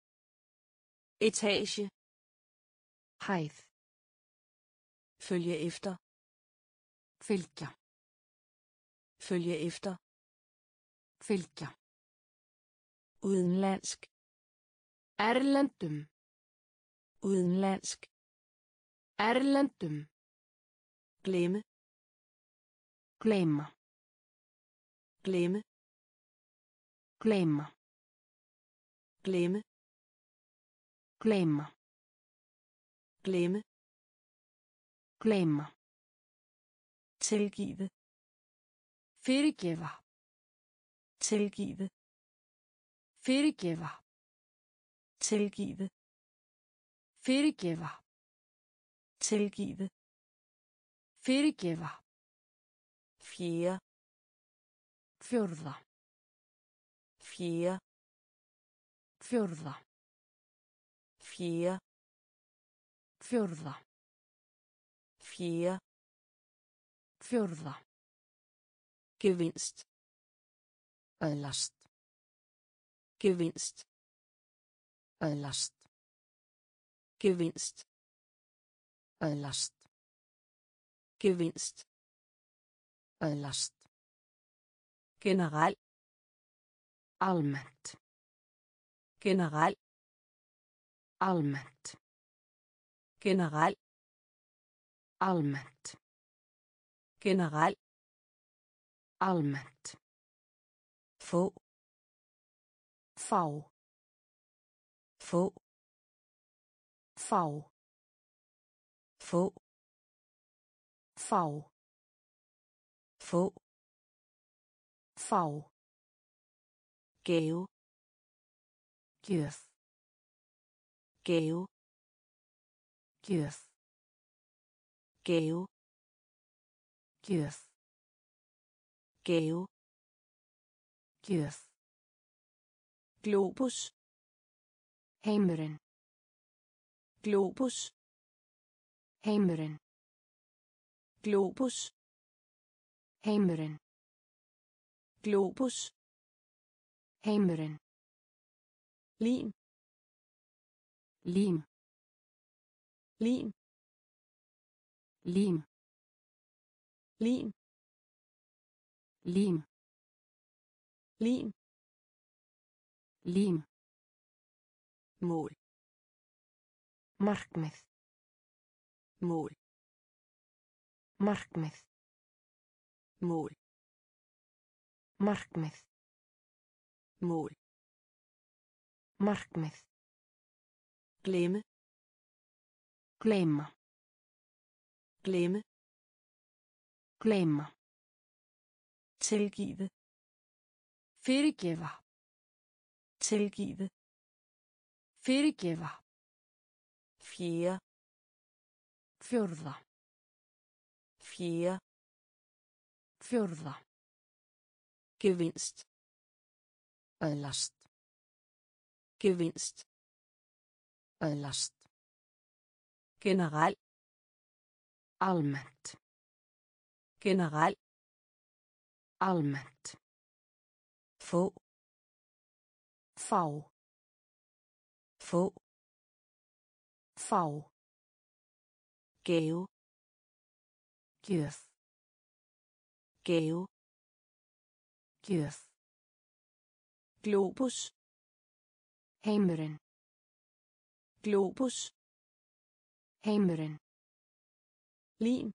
Etage. Hæð. Følge efter. Fylgja. Følge efter. Fylgja. Udenlandsk. Erlendum. Udenlandsk. Erlendum. glemme Gleyma. glemme Gleyma. glemme Gleyma. glemme Gleyma. tilgive Fyrirgefa. tilgive Fyrirgefa. tilgive Fyrirgefa. tilgive Fyrirgefa. fjerde Fjórða. fjerde Fjórða. fjerde Fjórða. fjerde Fjórða. gevinst Öðlast. gevinst Öðlast. gevinst Öðlast. gevinst Öðlast. generel Almennt. generel Almennt. generel Almennt. generel Almennt. få Fá. få Fá. få Fá. få Fá. gave Gjöf. gave Gjöf. gave Gjöf. gave Gjöf. globus Heimurinn. globus Heimurinn. globus Heimurinn. globus Heimurinn. lim Lím. lim Lím. lim Lím. lim Lím. mål Markmið. mål Markmið. mål Markmið. mål Markmið. glemme Gleyma. glemme Gleyma. tilgive Fyrirgefa. tilgive Fyrirgefa. fjerde Fjórða. fjerde Fjórða. gevinst Öðlast. gevinst Öðlast. generel Almennt. generel Almennt. få Fá. få Fá. gave Gjöf. gave Gjöf. globus Heimurinn. globus Heimurinn. lim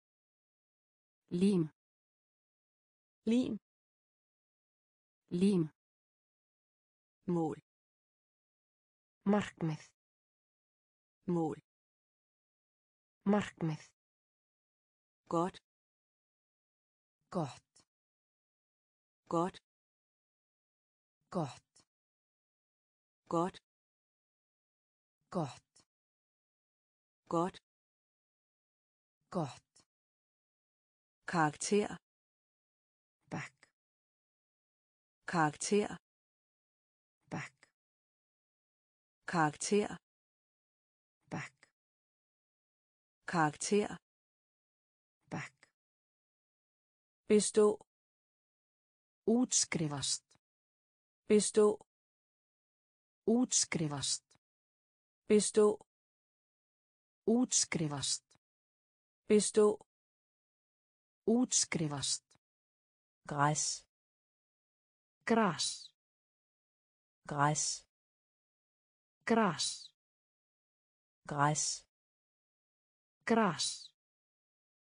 Lím. lim Lím. mål Markmið. mål Markmið. godt Gott. godt Gott. godt Gott. godt Gott. karakter Back. karakter Back. karakter Back. karakter Back. bestå Útskrifast. bestå Útskrifast. bestå Útskrifast. bestå Útskrifast. græs Gras. græs Gras. græs Gras.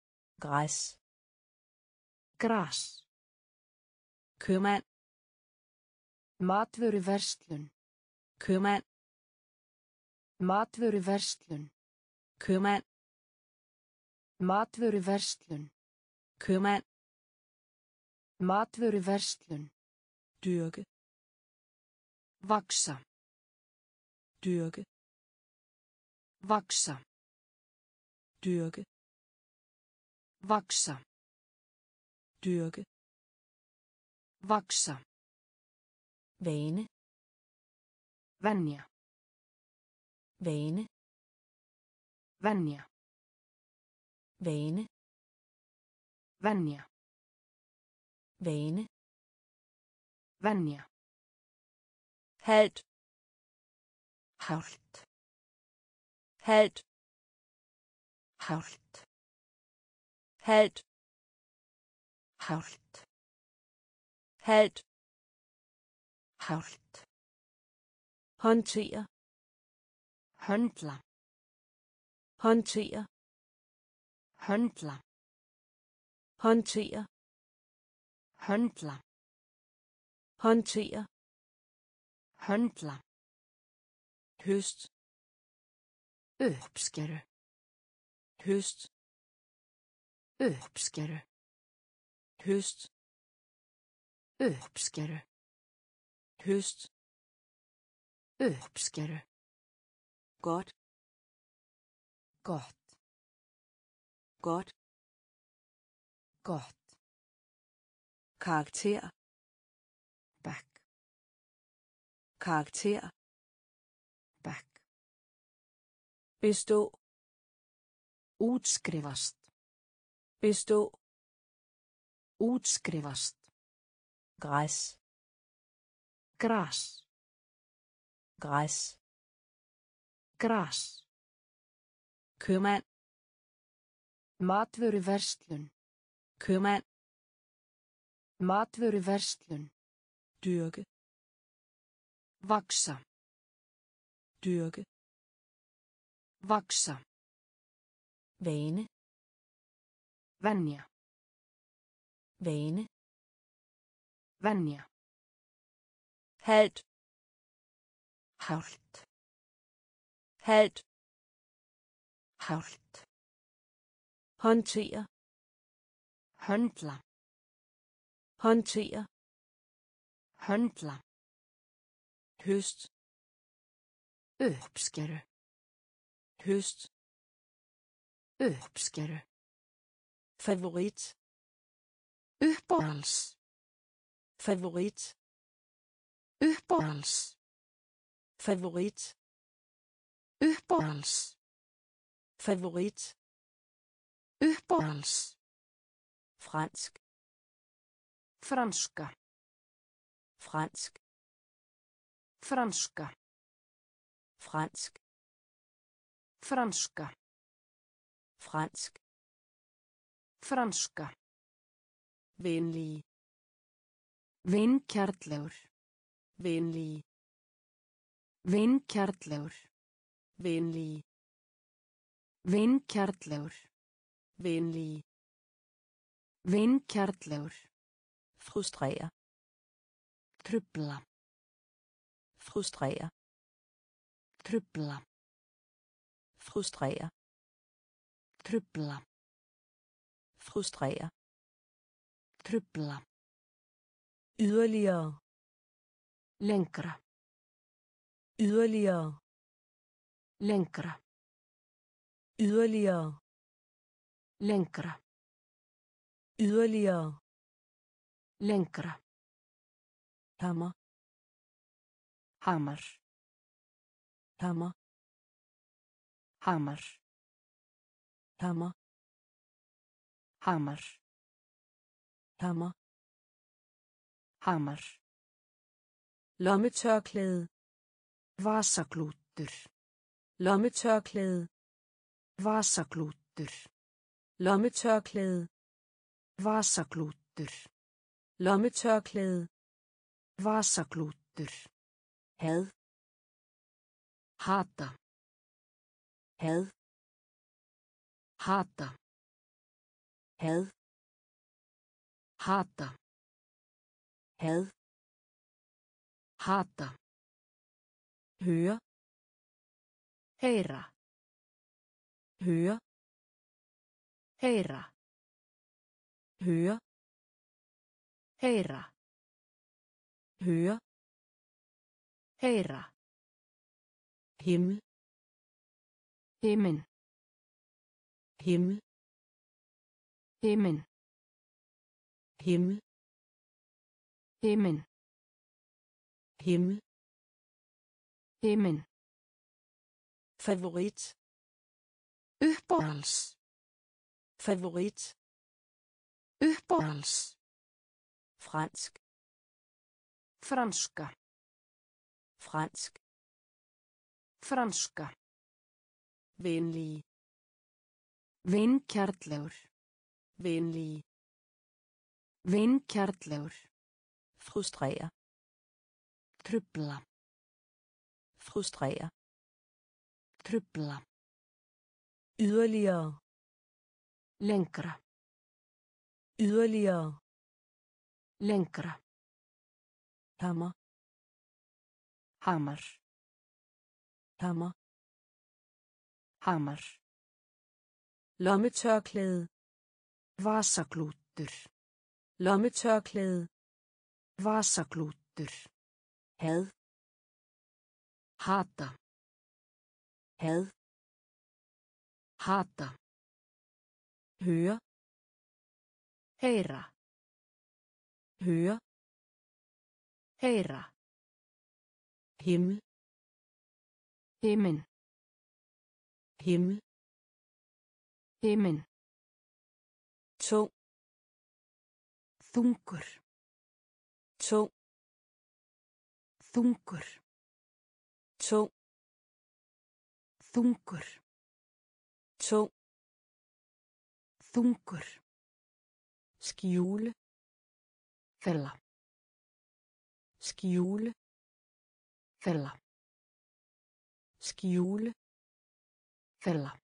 græs, Gras. købmand, Matvöruverslun. købmand, Matvöruverslun. købmand, Matvöruverslun. købmand, Matvöruverslun. dyrke, Vaksa. dyrke, Vaksa. dyrke, Vaksa. dyrke, Vaksa. vane, Venja. vane, Venja. vane, Venja. vane, Venja. halt, Hált. halt, Hált. halt, Hált. halt, Hált. håndtere, Höndla. håndtere, Höndla. håndtere, Höndla. håndtere, Höndla. høst, Uppskeru. høst, Uppskeru. høst, Uppskeru. høst, Uppskeru. godt, Gott. godt, Gott. karakter, Back. karakter, Back. bestå, Útskrifast. bestå, Útskrifast. græs, Gras. græs, Gras. købmand, Matvöruverslun. købmand, Matvöruverslun. dyrke, Vaksa. dyrke, Vaksa. vane, Venja. vane, Venja. halt, Hált. halt, Hált. håndtere, Höndla. håndtere, Höndla. høst, Uppskeru. høst, Uppskeru. favorit, Uppáhalds. favorit, Uppáhalds. favorit, Uppáhalds. favorit, Uppáhalds. fransk, Franska. fransk, Franska. fransk, Franska. fransk, Franska. venlige, Vinkjarnlegur. venlige, Vinkjarnlegur. venlige, Vinkjarnlegur. venlige, Vinkjarnlegur. frustrere, Trubla. frustrere, Trubla. frustrere, Trubla. frustrere, Trubla. yderligere, Lengra. yderligere, Lengra. yderligere, Lengra. yderligere, Lengra. hammer, Hamar. hammer, Hamar. hammer, Hamar. hammer, Hamar. lommetørklæde, Vasaklútur. lommetørklæde, Vasaklútur. lommetørklæde, Vasaklútur. lommetørklæde, Vasaklútur. had, Hata. had, Hata. had, hata, had, hata, høre, heyra, høre, heyra, høre, heyra, høre, heyra, himmel, himin, himmel, himin, himmel, himin, himmel, himin, favorit, uppáhalds, favorit, uppáhalds, fransk, franska, fransk, franska, venlig, vinkjarnlegur, venlig, vinkjarnlegur, frustrere, trubla, frustrere, trubla, yderligere, lengra, yderligere, lengra, hammer, hamar, hammer, hamar, lommetørklæde, vasaklútur, lommetørklæde, vasaklútur, had, hata, had, hata, høre, heyra, høre, heyra, himmel, himin, himmel, himin, tung, þungur, tung, þungur, tung, þungur, tung, þungur, skjule, fella, skjule, fella, skjule, fella,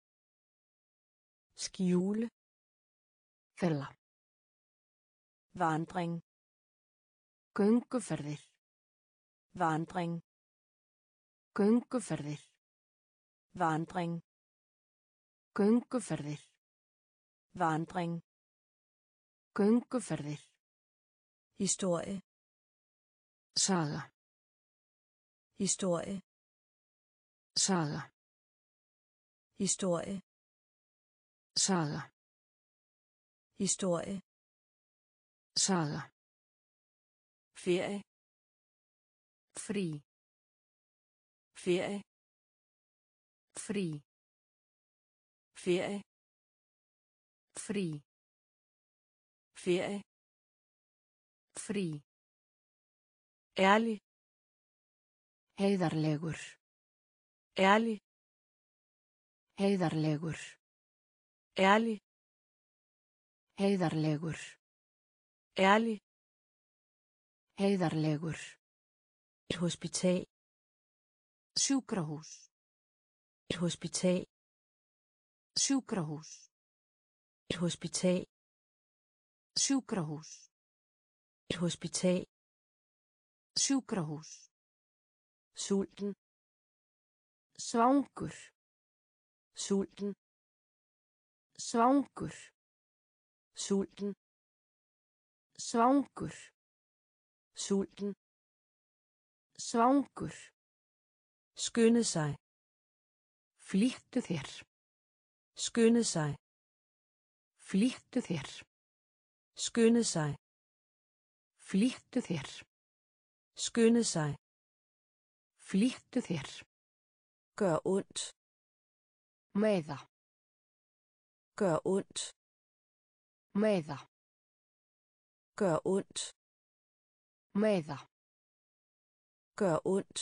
skjule, fella, vandring, gönguferðir, vandring, gönguferðir, vandring, gönguferðir, vandring, gönguferðir, historie, saga, historie, saga, historie, saga, historie, saga, ferie, frí, ferie, frí, ferie, frí, ferie, frí, ærlig, heiðarlegur, ærlig, heiðarlegur, ærlig, heiðarlegur, ærlig, heiðarlegur, et hospital, sjúkrahús, et hospital, sjúkrahús, et hospital, sjúkrahús, et hospital, sjúkrahús, sulten, svangur, sulten, svangur, sulten, svangur, sulten, svangur, skynde sig, flýttu þér, skynde sig, flýttu þér, skynde sig, flýttu þér, skynde sig, flýttu þér, gør ondt, meða, gør ondt, meða, gør ondt, meða, gør ondt,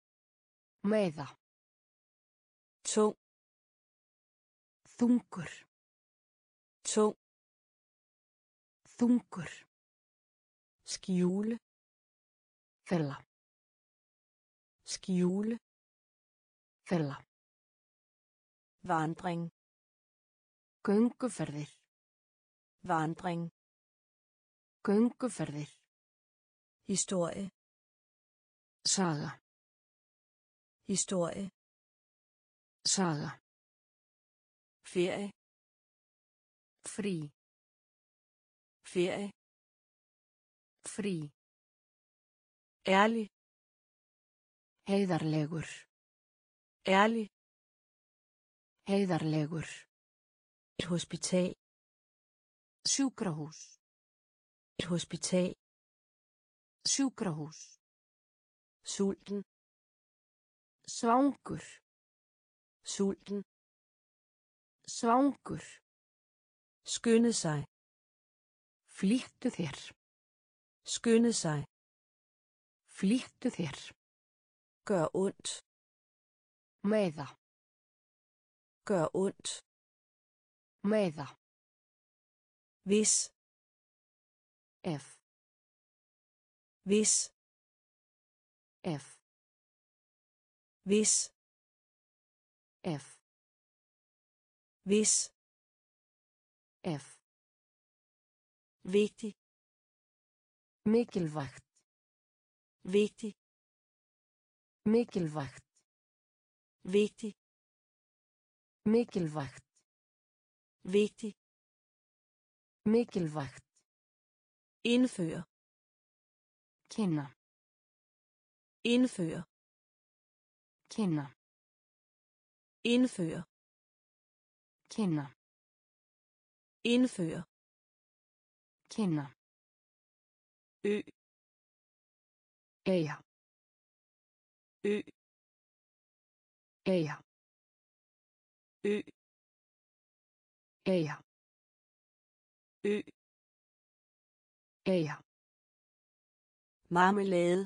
meða, tung, þungur, tung, þungur, skjule, fella, skjule, fella, vandring, gönguferðir, Vandring. Gönguferðir. Historie. Saga. Historie. Saga. Ferie. Frí. Ferie. Frí. Ærlig. Heiðarlegur. Ærlig. Heiðarlegur. Et hospital. Sjúkrahús. Et hospital. Sjúkrahús. Sulten. Svangur. Sulten. Svangur. Skynde sig. Flýttu þér. Skynde sig. Flýttu þér. Gør ondt. Meiða. Gør ondt. Meiða. Hvis. Ef. Hvis. Ef. Hvis. Ef. Hvis. Ef. Vigtig. Mikilvægt. Vigtig. Mikilvægt. Vigtig. Mikilvægt. Vigtig. Mikilvægt. Indføre. Kynna. Indføre. Kynna. Indføre. Kynna. Indføre. Kynna. Ø. Eyja. Ø. Eyja. Ø. Eyja. Ø. Eyja. Marmelade.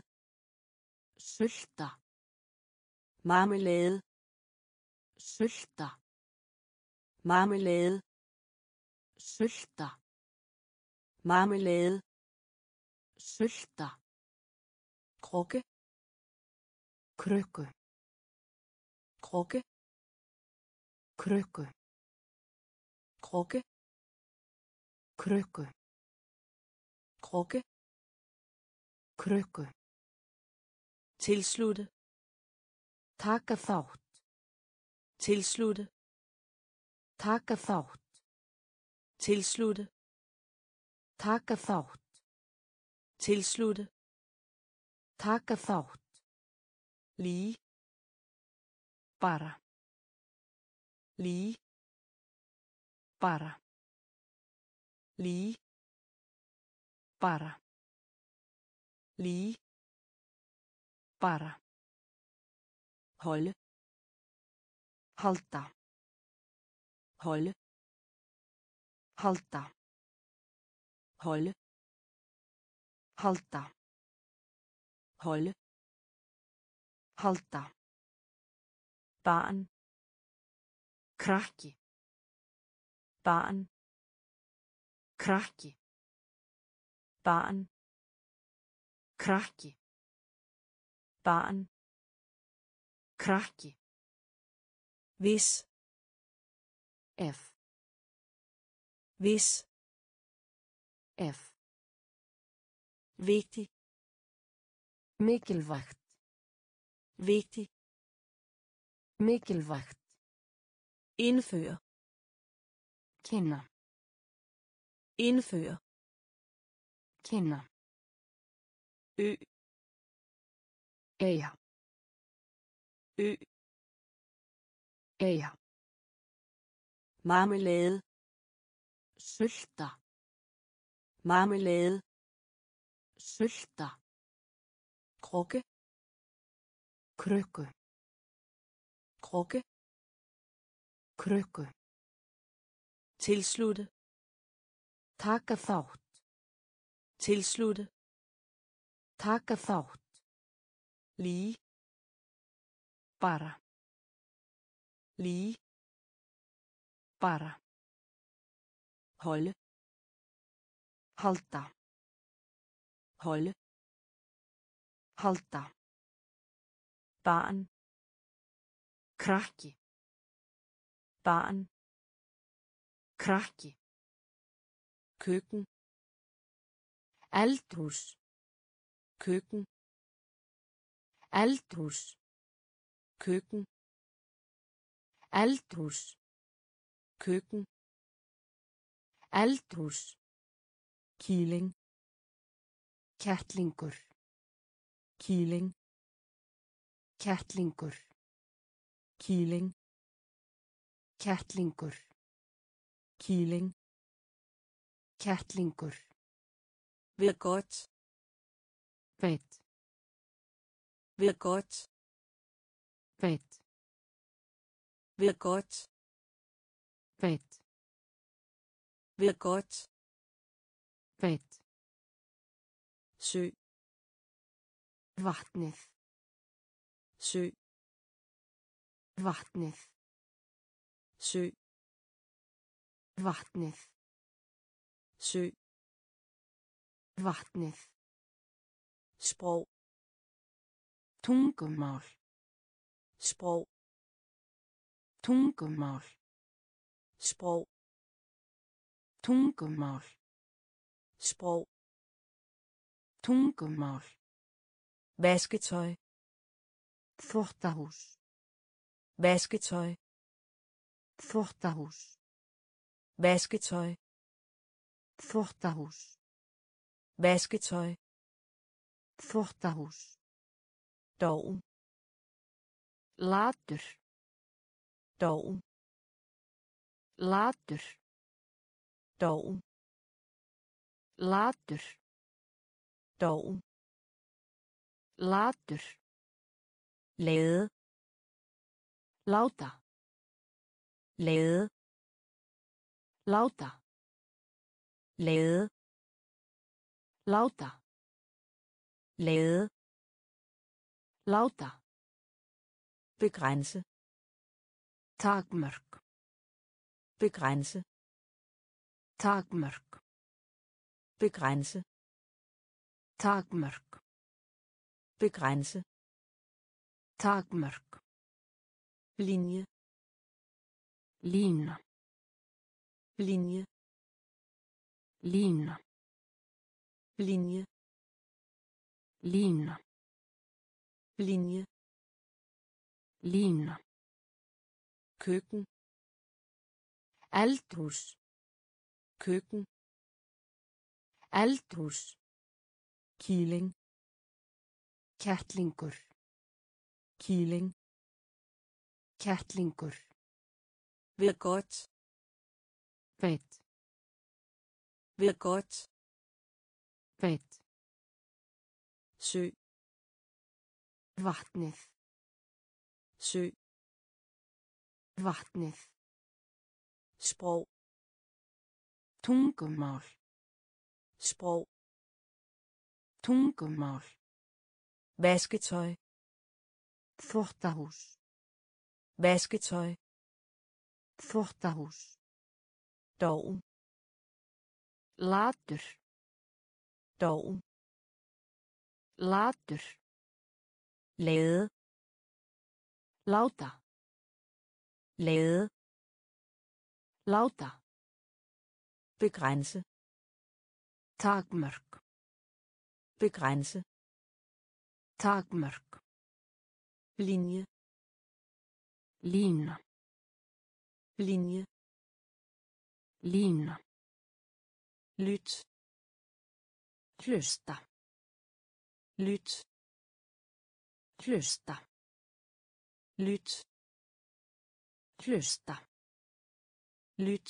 Sulta. Marmelade. Sulta. Marmelade. Sulta. Marmelade. Sulta. Krukke. Krukku. Krukke. Krukku. Krukke. Krukku. Krukke. Krukku. Tilslutte. Taka þátt. Tilslutte. Taka þátt. Tilslutte. Taka þátt. Tilslutte. Taka þátt. Lige. Bara. Lige. Bara. Lige. Bara. Lige. Bara. Holde. Halda. Holde. Halda. Holde. Halda. Holde. Halda. Barn. Krakki. Barn. Krakki. Barn. Krakki. Barn. Krakki. Hvis. Ef. Hvis. Ef. Vigtig. Mikilvægt. Vigtig. Mikilvægt. Indføre. Kynna. Indføre. Kynna. Ø. Eyja. Ø. Eyja. Marmelade. Sulta. Marmelade. Sulta. Krukke. Krukku. Krukke. Krukku. Tilslutte. Taka þátt. Tilslutte. Taka þátt. Lige. Bara. Lige. Bara. Holde. Halda. Holde. Halda. Barn. Krakki. Barn. Krakki. køkken eldhús køkken eldhús køkken eldhús køkken eldhús kylling kettlingur kylling kettlingur kylling kettlingur kylling kettlingur ved godt veit ved godt veit ved godt veit ved godt veit sø vatnið sø vatnið sø vatnið sø vatnið sprog tungumál sprog tungumál sprog tungumál sprog tungumál vasketøj þvottahús vasketøj þvottahús vasketøj þvottahús vasketøj þvottahús doven latur doven latur doven latur doven latur lade láta lade láta lade láta lade láta begrænse takmörk begrænse takmörk begrænse takmörk begrænse takmörk linje lína linje lína linje lína linje lína køkken eldhús køkken eldhús kylling kettlingur kylling kettlingur ved godt veit ved godt veit sø vatnið sø vatnið sprog tungumál sprog tungumál vasketøj þvottahús vasketøj þvottahús doven latur doven latur lade láta lade láta begrænse takmörk begrænse takmörk linje lína linje lína lyt hlusta lyt hlusta lyt hlusta lyt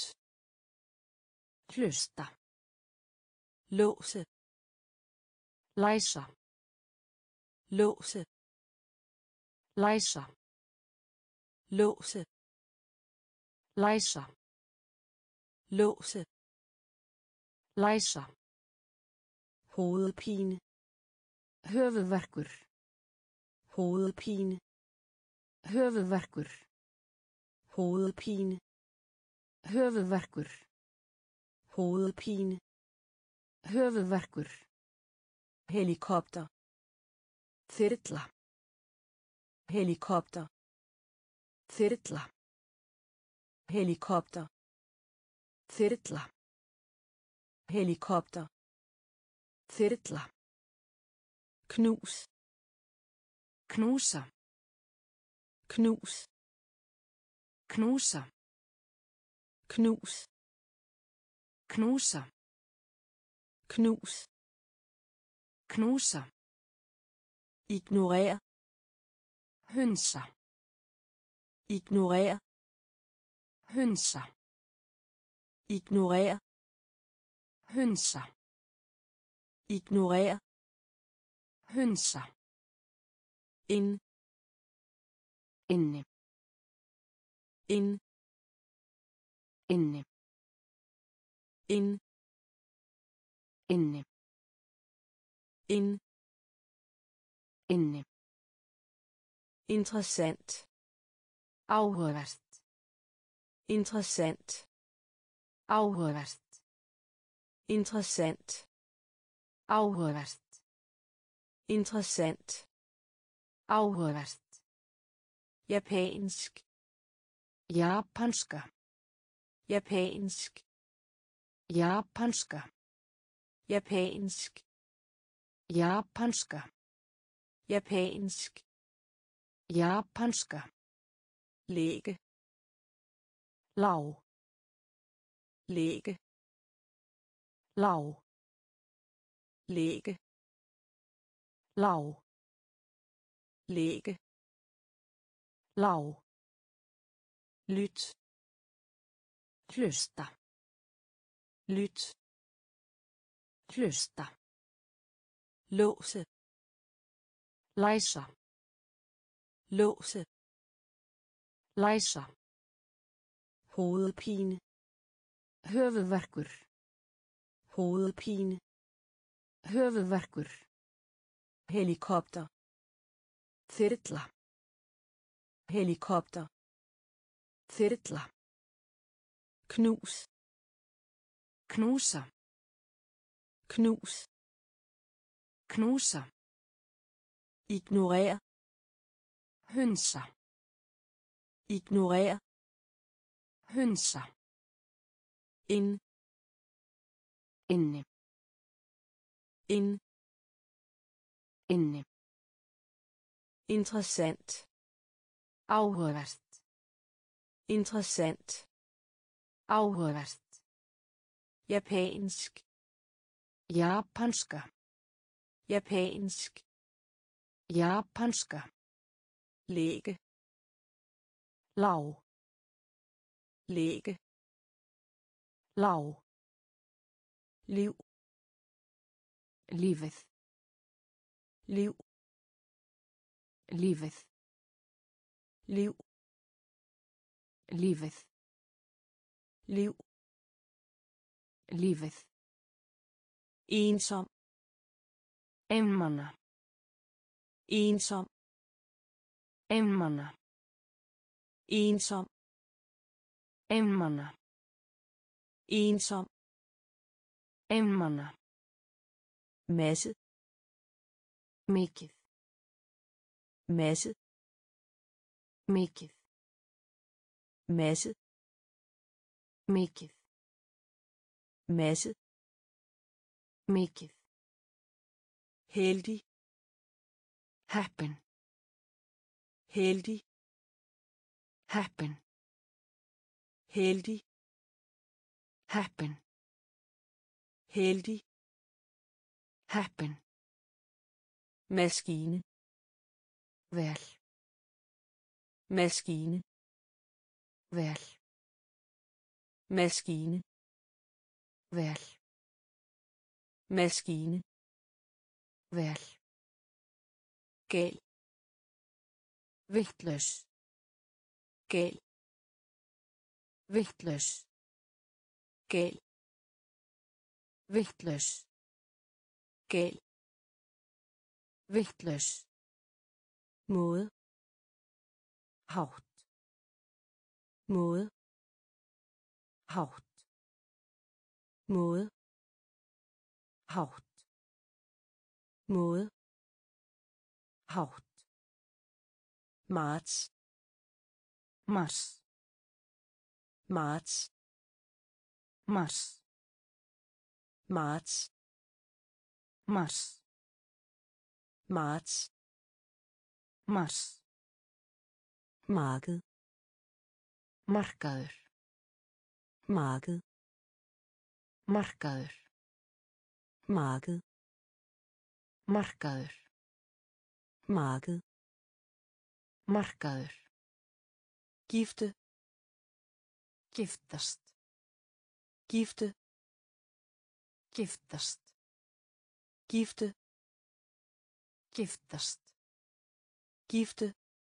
hlusta låse læsa låse læsa låse læsa låse læsa hovedpine höfuðverkur hovedpine höfuðverkur hovedpine höfuðverkur hovedpine höfuðverkur helikopter þyrla helikopter þyrla helikopter þyrla Helikopter. Þyrla. Knus. Knúsa. Knus. Knúsa. Knus. Knúsa. Knus. Knúsa. Ignorer. Hunsa. Ignorer. Hunsa. Ignorer. Hunsa. Ignorer. Hunsa. In. Inni. In. Inni. In. Inni. In. Inni. Interessant. Áhugavert. Interessant. Áhugavert. Interessant. Áhugavert. Interessant. Áhugavert. Japansk. Japanska. Japansk. Japanska. Japansk. Japanska. Japansk. Japanska. Lægge. Lág. Lægge. Lág. Lægge. Lág. Lægge. Lág. Lyt. Hlusta. Lyt. Hlusta. Låse. Læsa. Låse. Læsa. Hovedpine. Höfuðverkur. Hovedpine. Höfuðverkur. Helikopter. Þyrla. Helikopter. Þyrla. Knus. Knúsa. Knus. Knúsa. Ignorer. Hunsa. Ignorer. Hunsa. In. Inni. In. Inni. Interessant. Áhugavert. Interessant. Áhugavert. Japansk. Japanska. Japansk. Japanska. Lægge. Lág. Lægge. Lág. Liv. Lífið. Liv. Lífið. Liv. Lífið. Liv. Lífið. Ensom. Einmana. Ensom. Einmana. Ensom. Einmana. Ensom. Einmana. Masse. Mikið. Masse. Mikið. Masse. Mikið. Masse. Mikið. Heldig. Heppin. Heldig. Heppin. Heldig. Heppin. Heldig. Heppin. Maskine. Vel. Maskine. Vel. Maskine. Vel. Maskine. Vel. Gal. Vitlaus. Gal. Vitlaus. Gal. Vitlaus. Gal. Vitlaus. Måde. Hátt. Måde. Hátt. Måde. Hátt. Måde. Hátt. Marts. Mars. Marts. Mars. marts mars marts mars marked markaður marked markaður marked markaður marked markaður gifte giftast gifte giftast gifte giftast gifte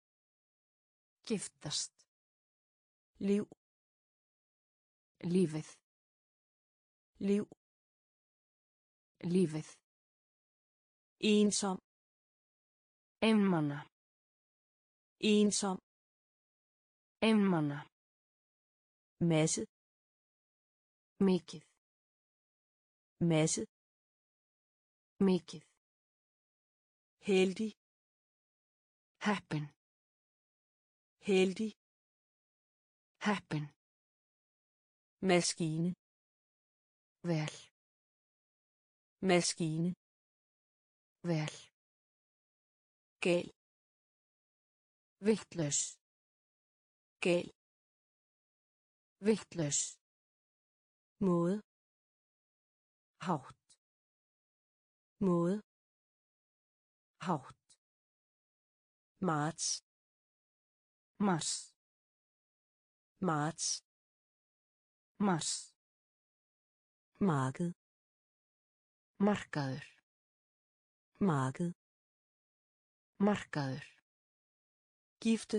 giftast liv lífið liv lífið ensom einmana ensom einmana masse mikið masse mikið heldig heppin heldig heppin maskine vel maskine vel gal vitlaus gal vitlaus måde hátt måde hátt marts mars marts mars marked markaður marked markaður gifte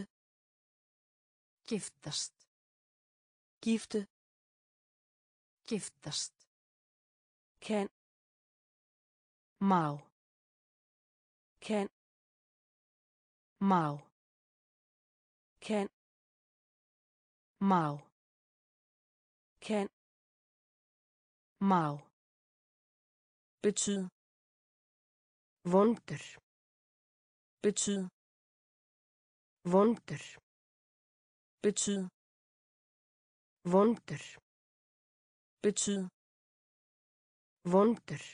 giftast gifte giftast kan má kan má kan má kan má betyde vondur betyde vondur betyde vondur betyde vondur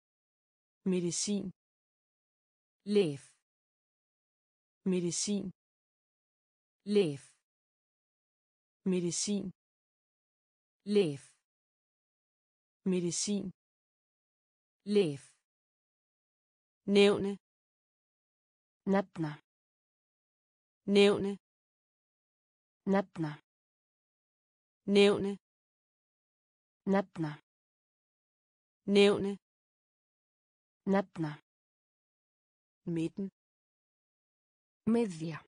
medicin lyf medicin lyf medicin lyf medicin lyf nævne nefna nævne nefna nævne nefna nævne nefna midten miðja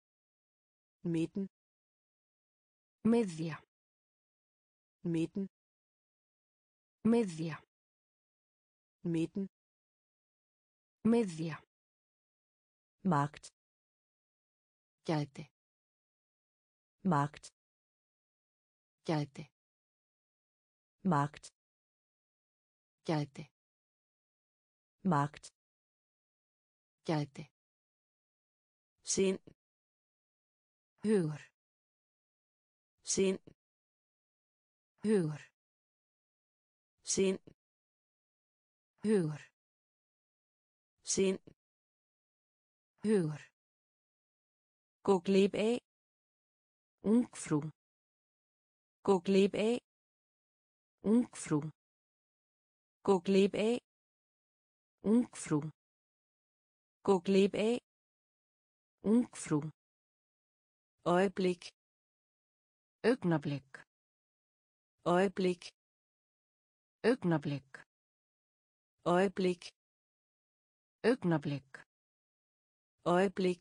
midten miðja midten miðja midten miðja magt gæti magt gæti magt gæti magt gæti sind hugur sind hugur sind hugur sind hugur gå glip af ungfrú gå glip af ungfrú gå glip af ungfrú gå glip af ungfrú øjeblik augnablik øjeblik augnablik øjeblik augnablik øjeblik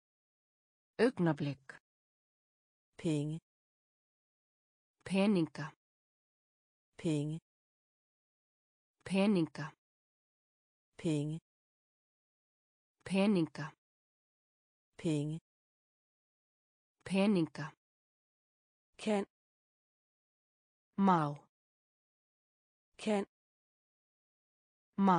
augnablik penge peninga penge peninga penge peninga penge peninga kan má kan má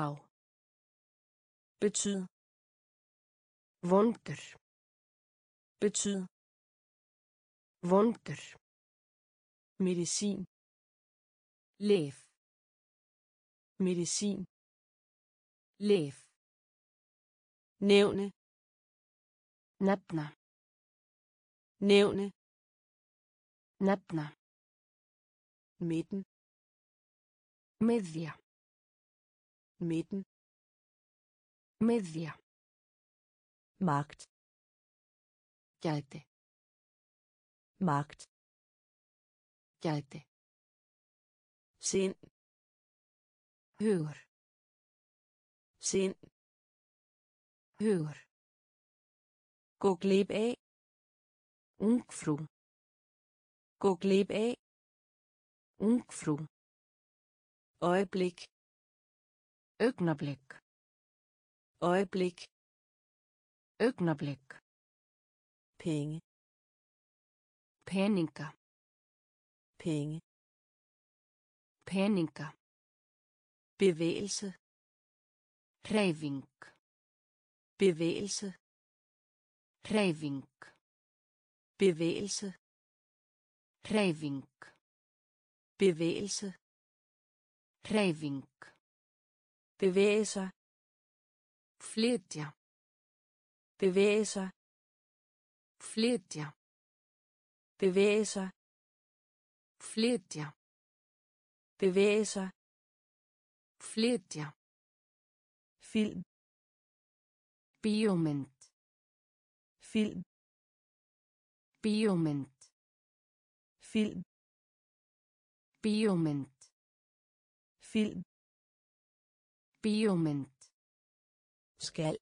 betyde vondur betyde vondur medicin lyf medicin, Lyf. nævne, Nefna. nævne, Nefna. midten, Miðja. midten, Miðja. magt, Gæti. magt, Gæti. sind, Hugur. sind, Hugur. gå glip af, Ungfrú. gå glip af, Ungfrú. øjeblik, Augnablik. øjeblik, Augnablik. penge, Peninga. penge, Peninga. bevægelse, Hreyfing. bevægelse, Hreyfing. bevægelse, Hreyfing. bevægelse, Hreyfing. bevæge sig, Flytja. bevæge sig, Flytja. bevæge sig, Flytja. bevæge sig, Flytja. film, Bíómynd. film, Bíómynd. film, Bíómynd. film, Bíómynd. skal,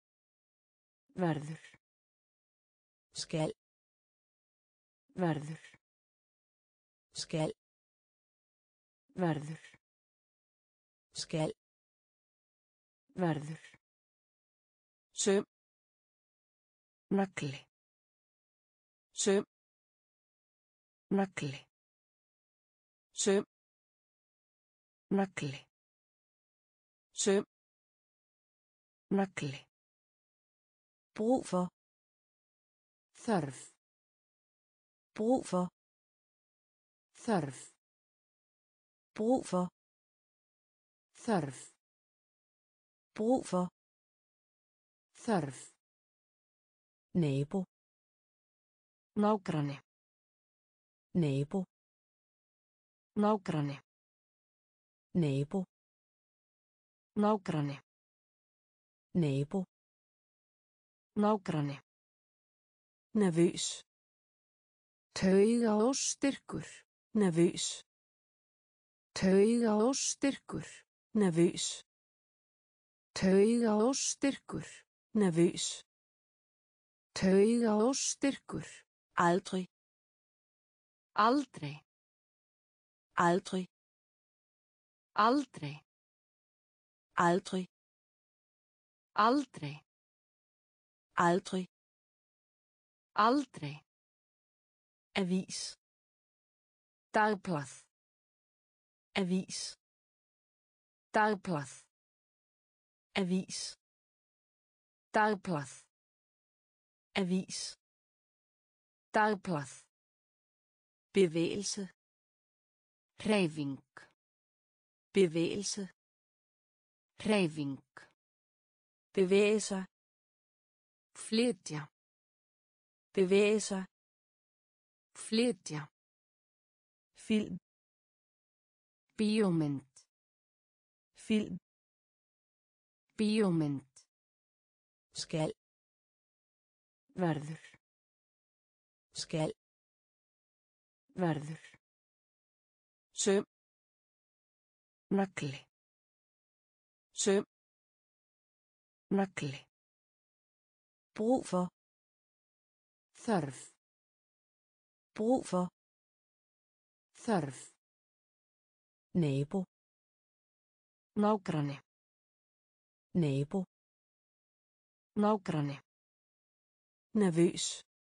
Verður. skal, Verður. skal, Verður. skal, Verður. søm, Nagli. søm, Nagli. søm, Nagli. søm, Nagli. brug for, Þörf. brug for, Þörf. brug for, Þörf. brug for, Þörf. nabo, Nágranni. nabo, Nágranni. nabo, Nágranni. nabo, Nágranni. nervøs, Tauga og styrkur. nervøs, Tauga og styrkur. nervøs, Tauga og styrkur. nervøs, Tauga og styrkur. aldrig, Aldrei. aldrig, Aldrei. aldrig, Aldrei. aldrig, Aldrei. avis, Dagblað. avis, Dagblað. avis, Dagblað. avis, Dagblað. bevægelse, Hreyfing. bevægelse, Hreyfing. bevæge sig, Flytja. bevæge sig, Flytja. film, Bíómynd. film, Bíómynd. skal, Verður. skal, Verður. søm, Nagli. søm, Nagli. brug for, Þörf. brug for, Þörf. nabo, Nágranni. nabo, Nágranni. nervøs,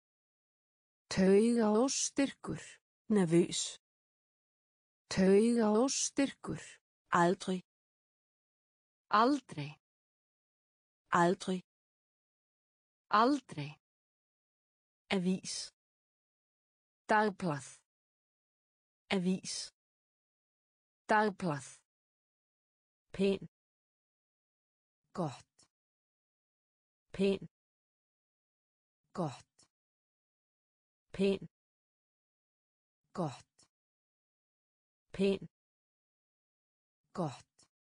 Tauga og styrkur. nervøs, Tauga og styrkur. aldrig, Aldrei. aldrig, Aldrei. avis, Dagblað. avis, Dagblað. pæn, Gott. pæn, Gott. pæn, Gott. pæn, Gott.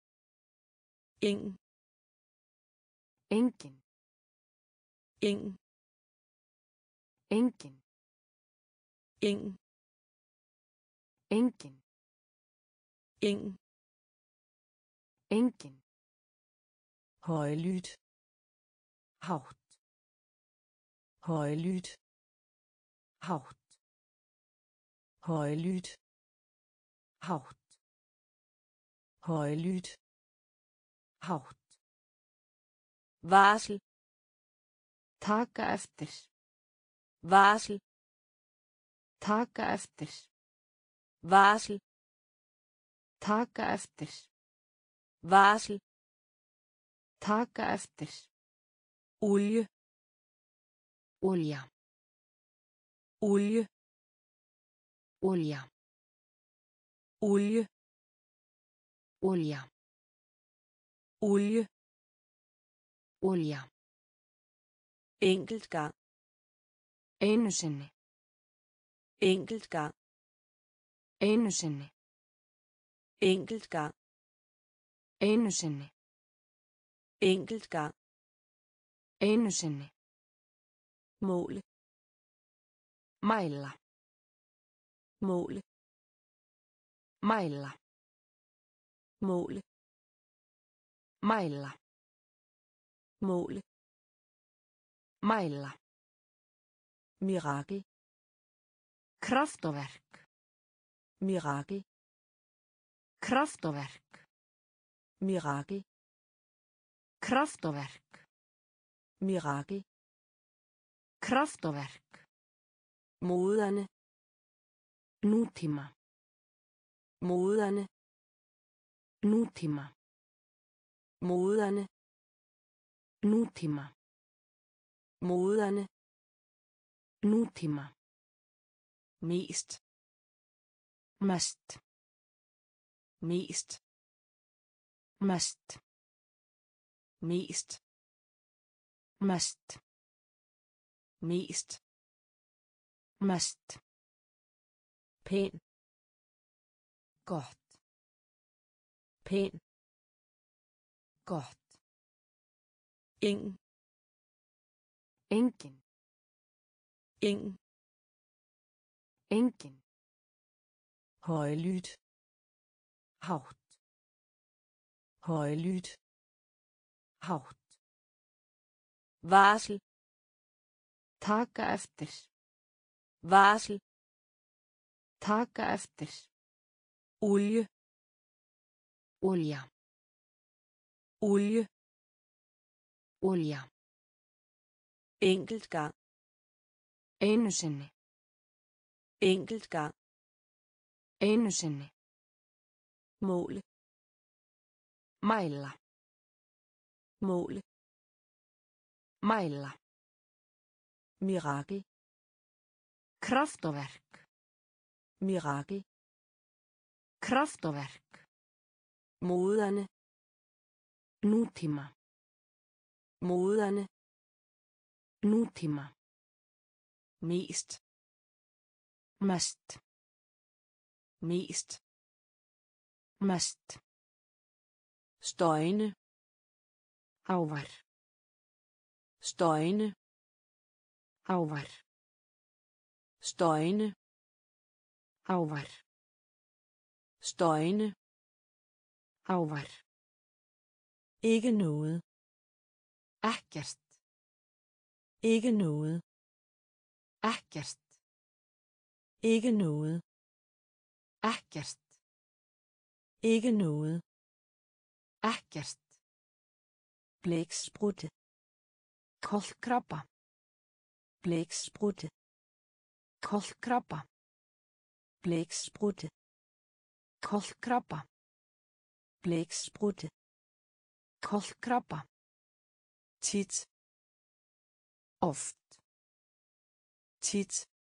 ingen, Engin. ingen, Engin. ingen, Engin. ingen, Engin. højlydt, Hátt. højlydt, Hátt. højlydt, Hátt. højlydt, Hátt. varsel, Taka eftir. varsel, Taka eftir. varsel, Taka eftir. varsel, Taka eftir. olie, Olja. olie, Olja. olie, Olja. olie, Olja. enkelt gang, Einu sinni. enkelt gang, Einu sinni. enkelt gang, Einu sinni. enkelt gang, Einu sinni. måle, Mæla. måle, Mæla. måle, Mæla. måle, Mæla. mirakel, Kraftaverk. mirakel, Kraftaverk. mirakel, Kraftaverk. mirakel, Kraftaverk. moderne, Nútíma. moderne, Nútíma. moderne, Nútíma. moderne, Nútíma. mest, Mest. mest, Mest. mest, Mest. mest, Mest. pæn, Gott. pæn, Gott. ingen, Engin. ingen, Engin. højlydt, Hátt. højlydt, Hátt. varsel, Taka eftir. varsel, Taka eftir. olie, Olja. olie, Olja. enkelt gang, Einu sinni. enkelt gang, Einu sinni. måle, Mæla. måle, Mæla. mirakel, Kraftaverk. mirakel, Kraftaverk. moderne, Nútíma. moderne, Nútíma. mest, Mest. mest, Mest. støjende, Hávær. støjende, Hávær. støjende, Hávær. støjende, Hávær. ikke noget, Ekkert. ikke noget, Ekkert. ikke noget, Ekkert. ikke noget, Ekkert. blæksprutte, Kolkrabba. blæksprutte, Kolkrabba. blæksprutte, Kolkrabba. blæksprutte, Kolkrabba. tit, Oft. tit,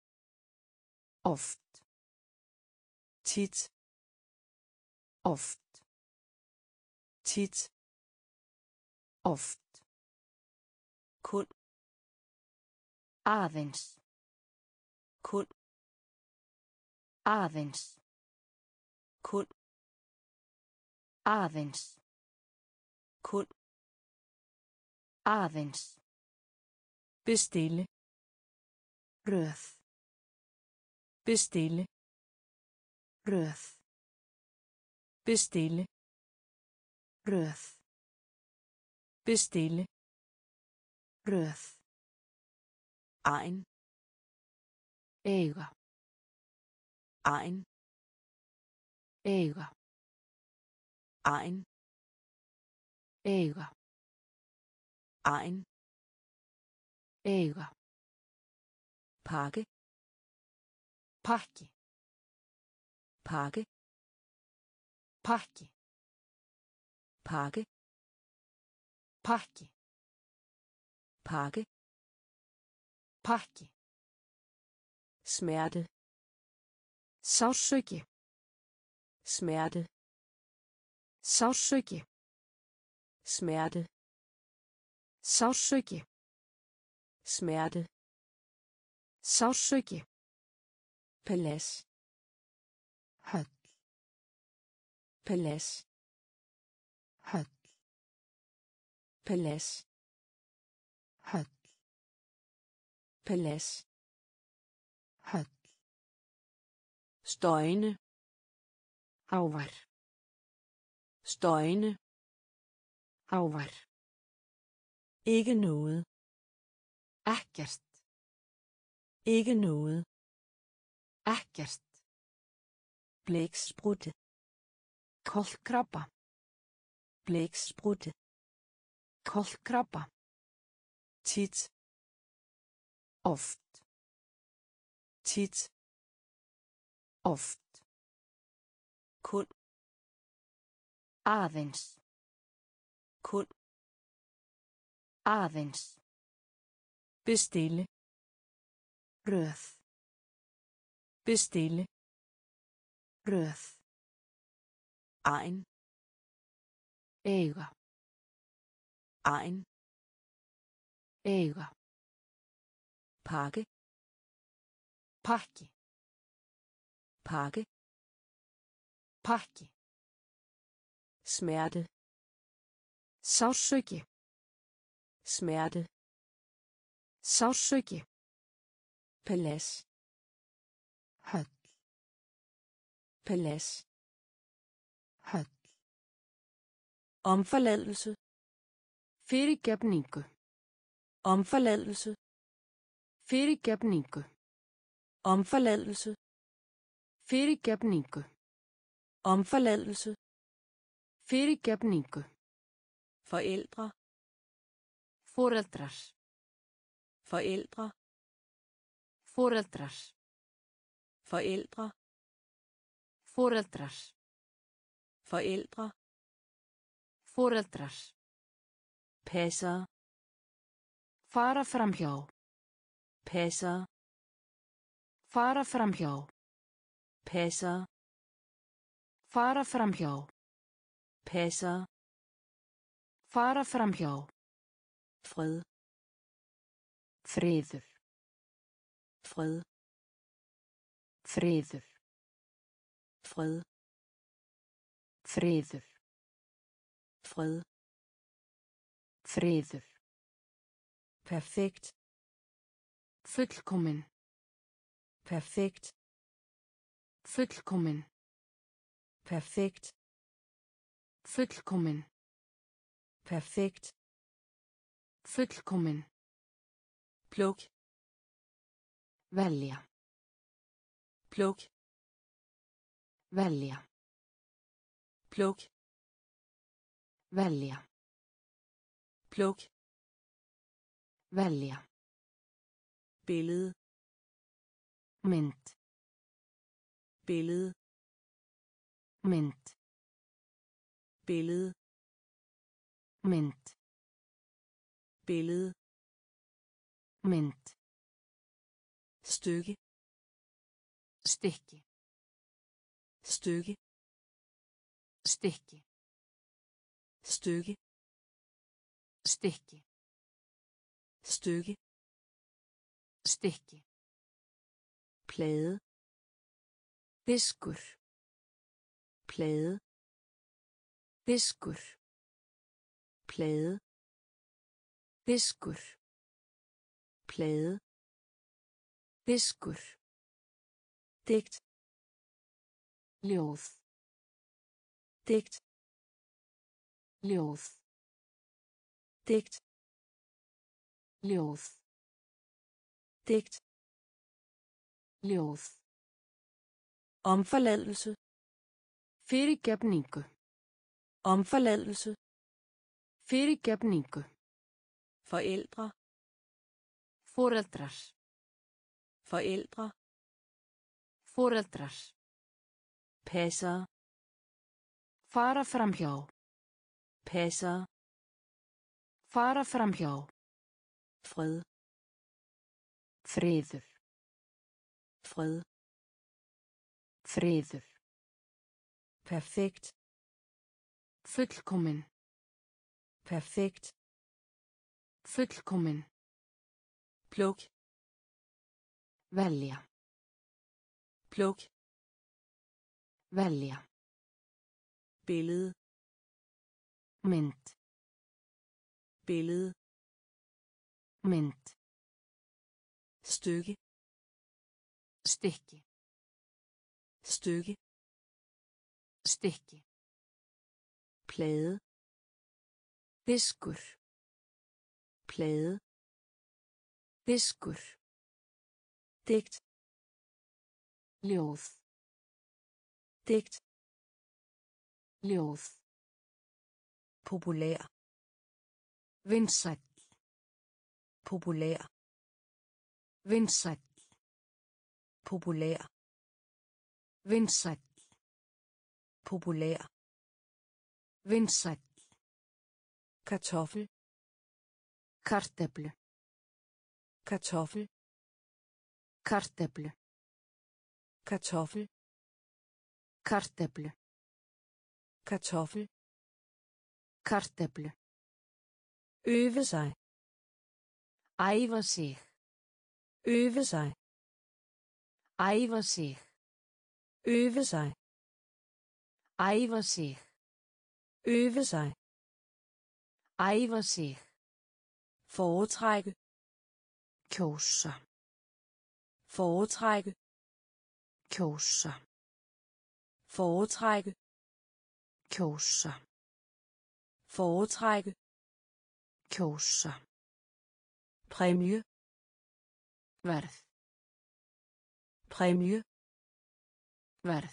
Oft. tit, Oft. tit, oft, kun, aðeins, kun, aðeins, kun, aðeins, kun, aðeins, bestille, röð, bestille, röð, bestille, röð, bestille, röð, ein, eiga, ein, eiga, ein, eiga, ein, eiga, pakke, pakki, pakke, pakki, pakke, pakki, pakke, pakki, smerte, sársauki, smerte, sársauki, smerte, sársauki, smerte, sársauki, palads, höll, palads, höll, palads, höll, palads, höll, støjende, hávær, støjende, hávær, ikke noget, ekkert, ikke noget, ekkert, blæksprutte, kolkrabba, blæksprutte, kolkrabba, tit, oft, tit, oft, kun, aðeins, kun, aðeins, bestille, röð, bestille, röð, ein, eiga, ein, eiga, pakke, pakki, pakke, pakki, smerte, sársauki, smerte, sársauki, palads, höll, palads, höll, omforladelse, fyrirgefningu, omforladelse, fyrirgefningu, omforladelse, fyrirgefningu, omforladelse, fyrirgefningu, forældre, foreldrar, forældre, foreldrar, forældre, foreldrar, forældre, foreldrar, passer, fara framhjá, passer, fara framhjá, passer, fara framhjá, passer, fara framhjá, fred, friður, fred, friður, fred, friður, fred, friður, perfekt, fullkomin, perfekt, fullkomin, perfekt, fullkomin, perfekt, fullkomin, pluk, velja, pluk, velja, pluk, velja, pluk, velja, billede, mynd, billede, mynd, billede, mynd, billede, mynd, stykke, stykki, stykke, stykki, stykke, stykki, stykke, stykki, plade, diskur, plade, diskur, plade, diskur, plade, diskur, digt, ljóð, digt, ljóð, digt, ljóð, digt, ljóð, omforladelse, fyrirgefningu, omforladelse, fyrirgefningu, forældre, foreldrar, forældre, foreldrar, passer, fara framhjá, passer, fara framhjá, fred, friður, fred, friður, perfekt, fullkomin, perfekt, fullkomin, pluk, velja, pluk, velja, billede, mynd, billede, mynd, stykke, stykki, stykke, stykki, plade, diskur, plade, diskur, digt, ljóð, digt, ljóð, populær, vinsæll, populær, vinsæll, populær, vinsæll, populær, vinsæll, kartoffel, kartöflu, kartoffel, kartöflu, kartoffel, kartöflu, kartoffel, kartöflu, øve sig, æfa sig, øve sig, æfa sig, øve sig, æfa sig, øve sig, æfa sig, foretrække, kjósa, foretrække, kjósa, foretrække, kjósa, foretrække, kjósa, præmie, verð, præmie, verð,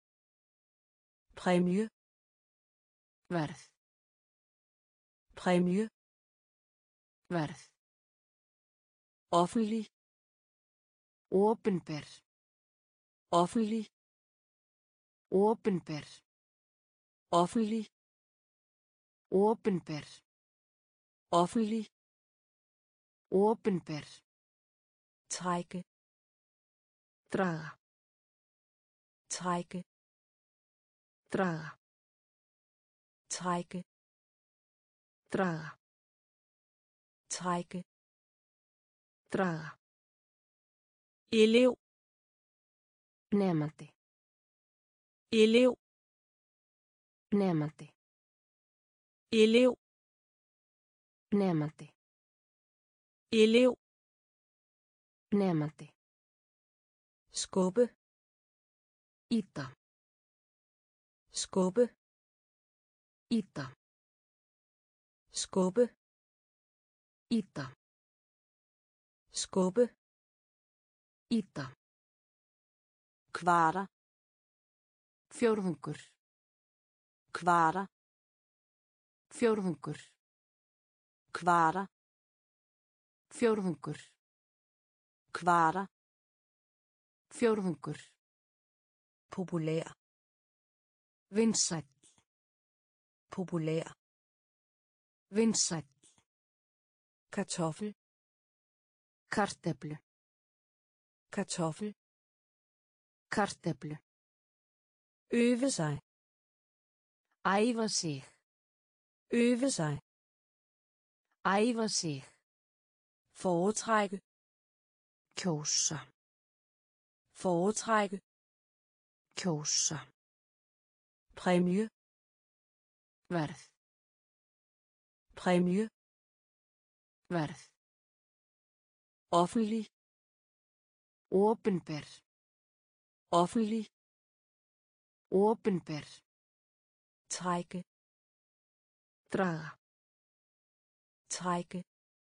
præmie, verð, præmie, verð, offentlig, opinber, offentlig, opinber, offentlig, opinber, offentlig, opinber, trække, draga, trække, draga, trække, draga, trække, draga, elev, nemandi, elev, nemandi, elev, nemandi, elev, nemandi, skubbe, ýta, skubbe, ýta, skubbe, ýta, skubbe, ýta, kvarter, fjórðungur, kvarter, fjórðungur, kvarter, fjórðungur, kvarter, fjórðungur, populær, vinsæll, populær, vinsæll, kartoffel, kartöflu, kartoffel, kartöflu, øve sig, æfa sig, Øve sig. Æfa sig. Foretrække. Kjósa. Foretrække. Kjósa. Præmie. Verð. Præmie. Verð. Offentlig. Opinber. Offentlig. Opinber. Trække. Draga. Trække.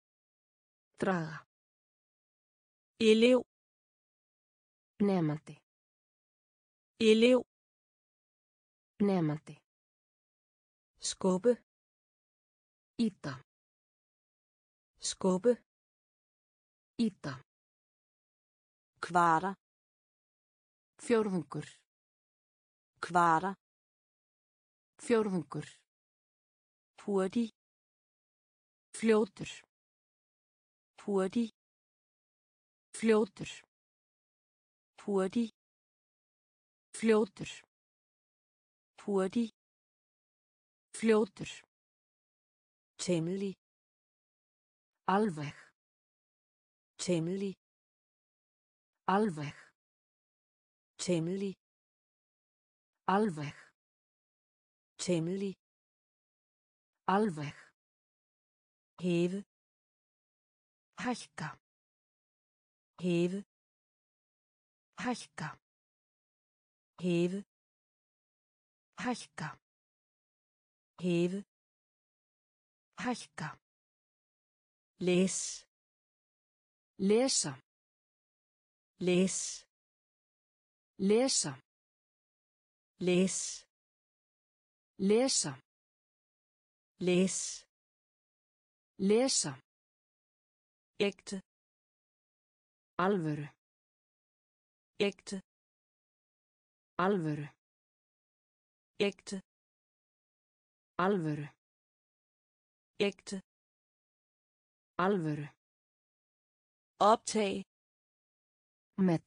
Draga. Elev. Nemandi. Elev. Nemandi. Skubbe. Ýta. Skubbe. Ýta. Kvarter. Fjórðungur. Kvarter. Fjórðungur. Hurtig. Fljótur. Hurtig. Fljótur. Hurtig. Fljótur. Hurtig. Fljótur. Temmelig. Alveg. Temmelig. Alveg. Temmelig. Alveg. Temmelig. Alveg. Hæve. Hækka. Hæve. Hækka. Hæve. Hækka. Hæve. Hækka. Læs. Lesa. Læs. Lesa. Læs. Lesa. Læs. Lesa. Ægte. Alvöru. Ægte. Alvöru. Ægte. Alvöru. Ægte. Alvöru. Optag. Met.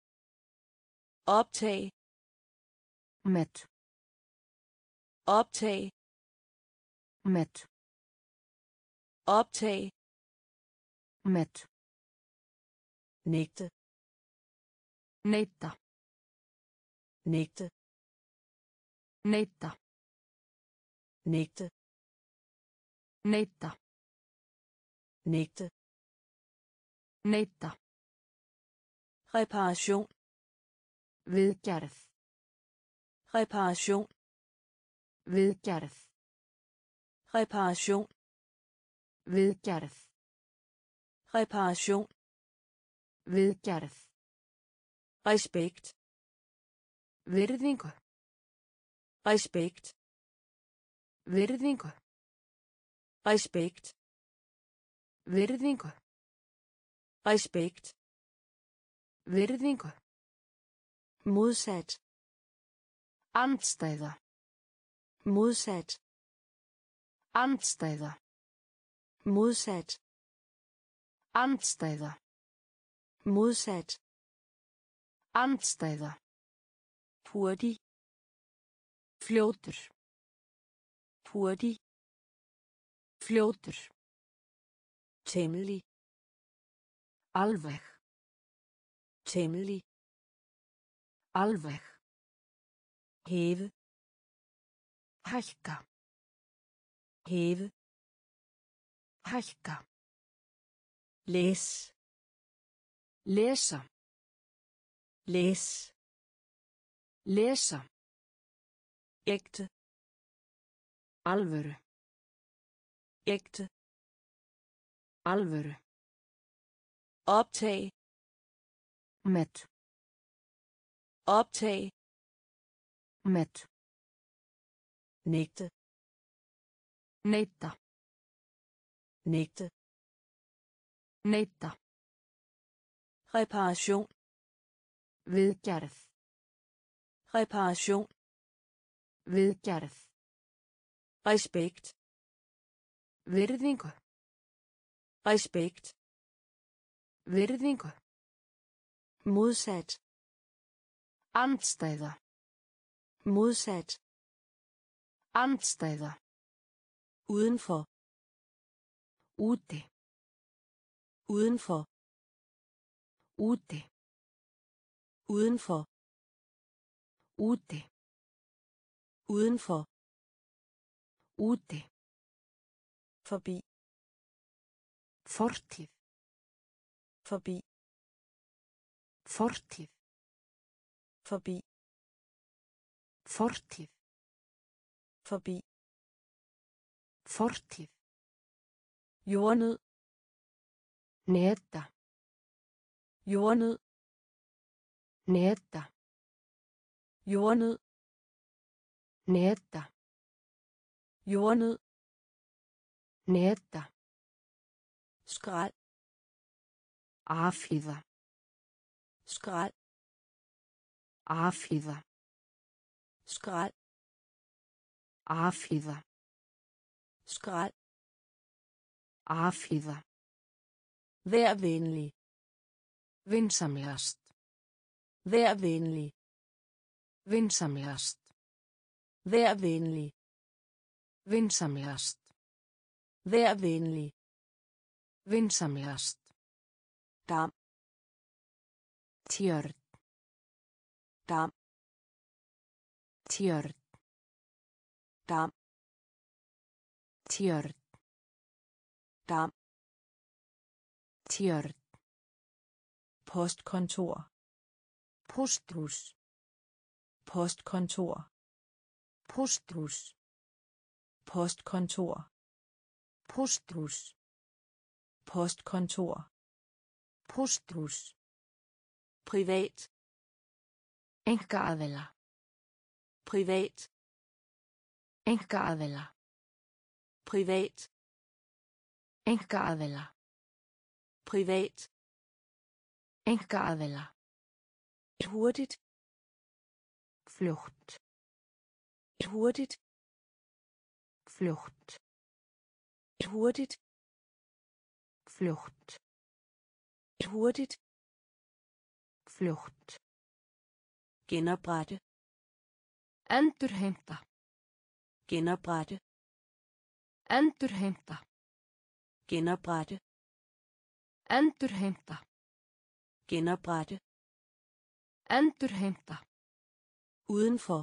Optag. Met. Optag. Met. Optag. Met. Nægte. Neita. Nægte. Neita. Nægte. Neita. Nægte. Neita. Reparation. Viðgerð. Reparation. Viðgerð. Reparation. Viðgerð. Reparation. Viðgerð. Respekt. Virðingu. Respekt. Virðingu. Respekt. Virðingu. Respekt. Virðingu. Modsat. Andstæða. Modsat. Andstæða. Modsat. Andstæða. Modsat. Andstæða. Hurtig. Fljótur. Hurtig. Fljótur. Temmelig. Alveg. Temmelig. Alveg. Hæve. Hækka. Hæve. Hækka. Læs. Lesa. Læs. Lesa. Ægte. Alvöru. Ægte. Alvöru. Optag. Met. Optag. Met. Nægte. Neita. Nægte. Neita. Reparation. Viðgerð. Reparation. Viðgerð. Respekt. Virðingu. Respekt. Virðingu. Modsat. Andstæða. Modsat. Andstæða. Udenfor. Ute. Udenfor. Ute. Udenfor. Ute. Udenfor. Ute. Forbi. Fortíð. Forbi. Fortíð. Forbi. Fortíð. Forbi. Fortíð. Jordnød. Neta. Jordnød. Neta. Jordnød. Neta. Jordnød. Neta. Skrald. Afhýða. Skrald. Afhýða. Skrald. Afhýða. Skrald. Afhýða. Vær venlig. Vinsamlegast. Vær venlig. Vinsamlegast. Vær venlig. Vinsamlegast. Vær venlig. Vinsamlegast. Dam. Tjörn. Dam. Tjörn. Dam. Tjörn. Dam. Tjörn. Postkontor. Pósthús. Postkontor. Pósthús. Postkontor. Pósthús. Postkontor. Pósthús. Privat. Einkaaðila. Privat. Einkaaðila. Privat. Einkaaðila. Privat. Einkaaðila. Hurtigt. Fljótt. Hurtigt. Fljótt. Hurtigt. Fljótt. Hurtigt. Fljótt. Genoprette. Endurheimta. Genoprette. Endurheimta. Genoprette. Endurheimta. Genoprette. Endurheimta. Udenfor.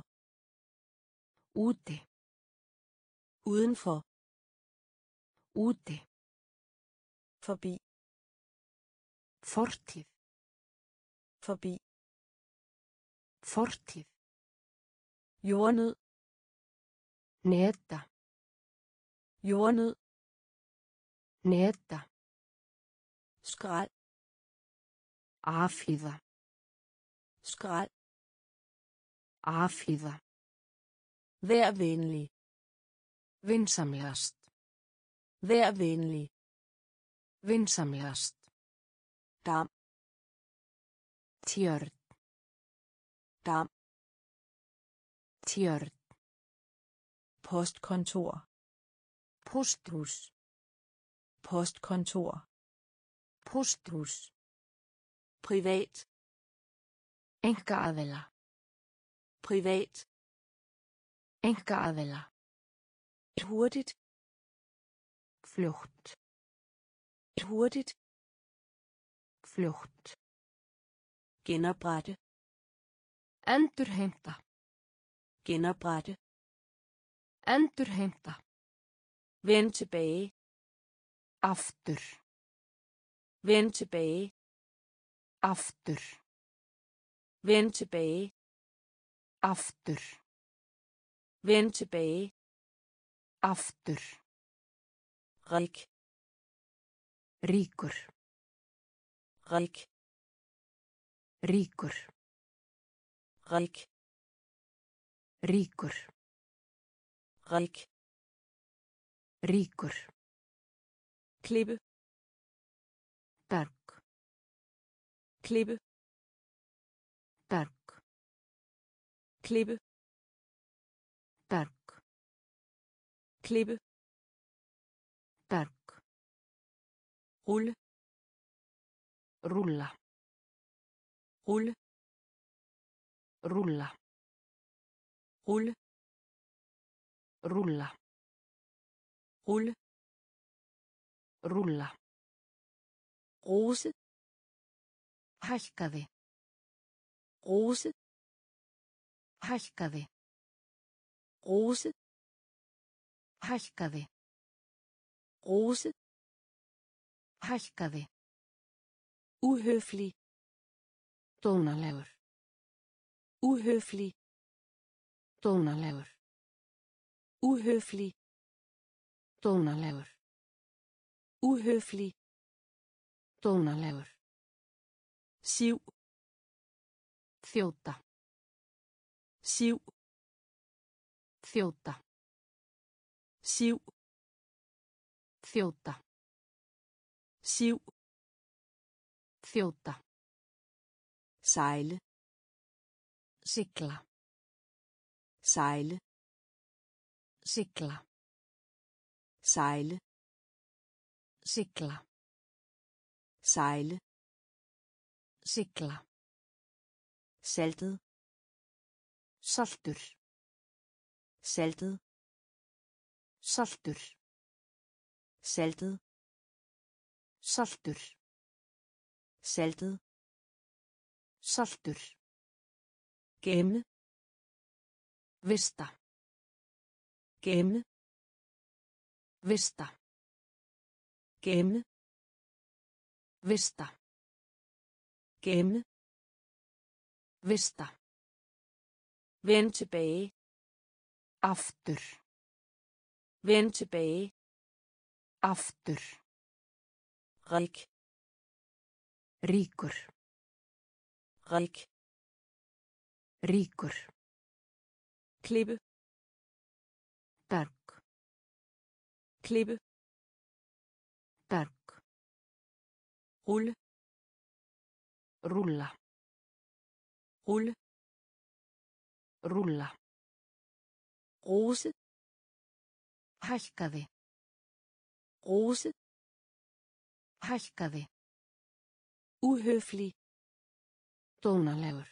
Ute. Udenfor. Ute. Forbi. Fortíð. Forbi. Fortíð. Jordnød. Neta. Jordnød. Neta. Skrald. Afhýða. Skrald. Afhýða. Vær venlig. Vinsamlegast. Vær venlig. Vinsamlegast. Dam. Tjörn. Dam. Tjörn. Postkontor. Pósthús. Postkontor. Pósthús. Privat. Einkaaðila. Privat. Einkaaðila. Hurtigt. Fljótt. Hurtigt. Fljótt. Genoprette. Endurheimta. Genoprette. Endurheimta. Vend tilbage. Aftur. Vend tilbage. Aftur. Vend tilbage. Aftur. Vend tilbage. Aftur. Rik. Ríkur. Rik. Ríkur. Rik. Ríkur. Rik. Ríkur. Klippe. Berg. Klippe. Berg. Klippe. Berg. Klippe. Berg. Rulle. Rulla. Rulle. Rulla. Rulle. Rulla. rulle, Rúlla. rose, Hækkaði. rose, Hækkaði. rose, Hækkaði. rose, Hækkaði. uhøflig, Dónalegur. uhøflig, Dónalegur. uhøflig, Dónalegur. uhøflig, Dónalegur. siv, Þjóta. siv, Þjóta. siv, Þjóta. siv, Þjóta. sejle, Sigla. sejle, Sigla. sejle, Sigla. sejle, Sigla. saltet, Saltur. saltet, Saltur. saltet, Saltur. saltet, Saltur. gemme, Vista. gemme, Vista. gemme, Vista. gemme, Vista. vend tilbage, Aftur. vend tilbage, Aftur. rik, Ríkur. rik, Ríkur. klippe, Berg. klippe, Berg. rulle, Rúlla. rulle, Rúlla. rose, Hækkaði. rose, Hækkaði. uhøflig, Dónalegur.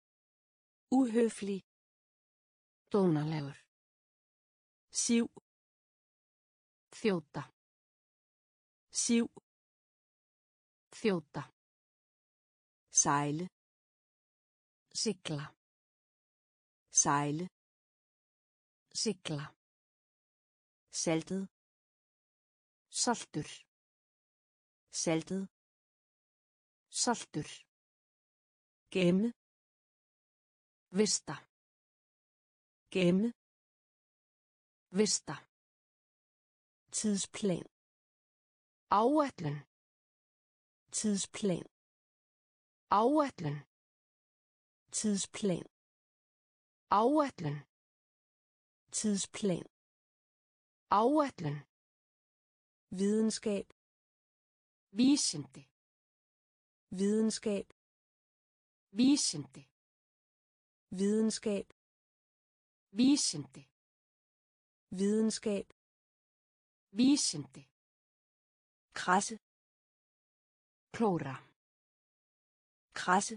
uhøflig, Dónalegur. siv, Þjóta. siv, Þjóta. sejle, Sigla. sejle, Sigla. saltet, Saltur. saltet, Saltur. gemme, Vista. gemme, Vista. tidsplan, Áætlun. tidsplan, Áætlun. tidsplan, Áætlun. tidsplan, Áætlun. videnskab, Vísindi. videnskab, Vísindi. videnskab, Vísindi. videnskab, Vísindi. krasse, Klóra. krasse,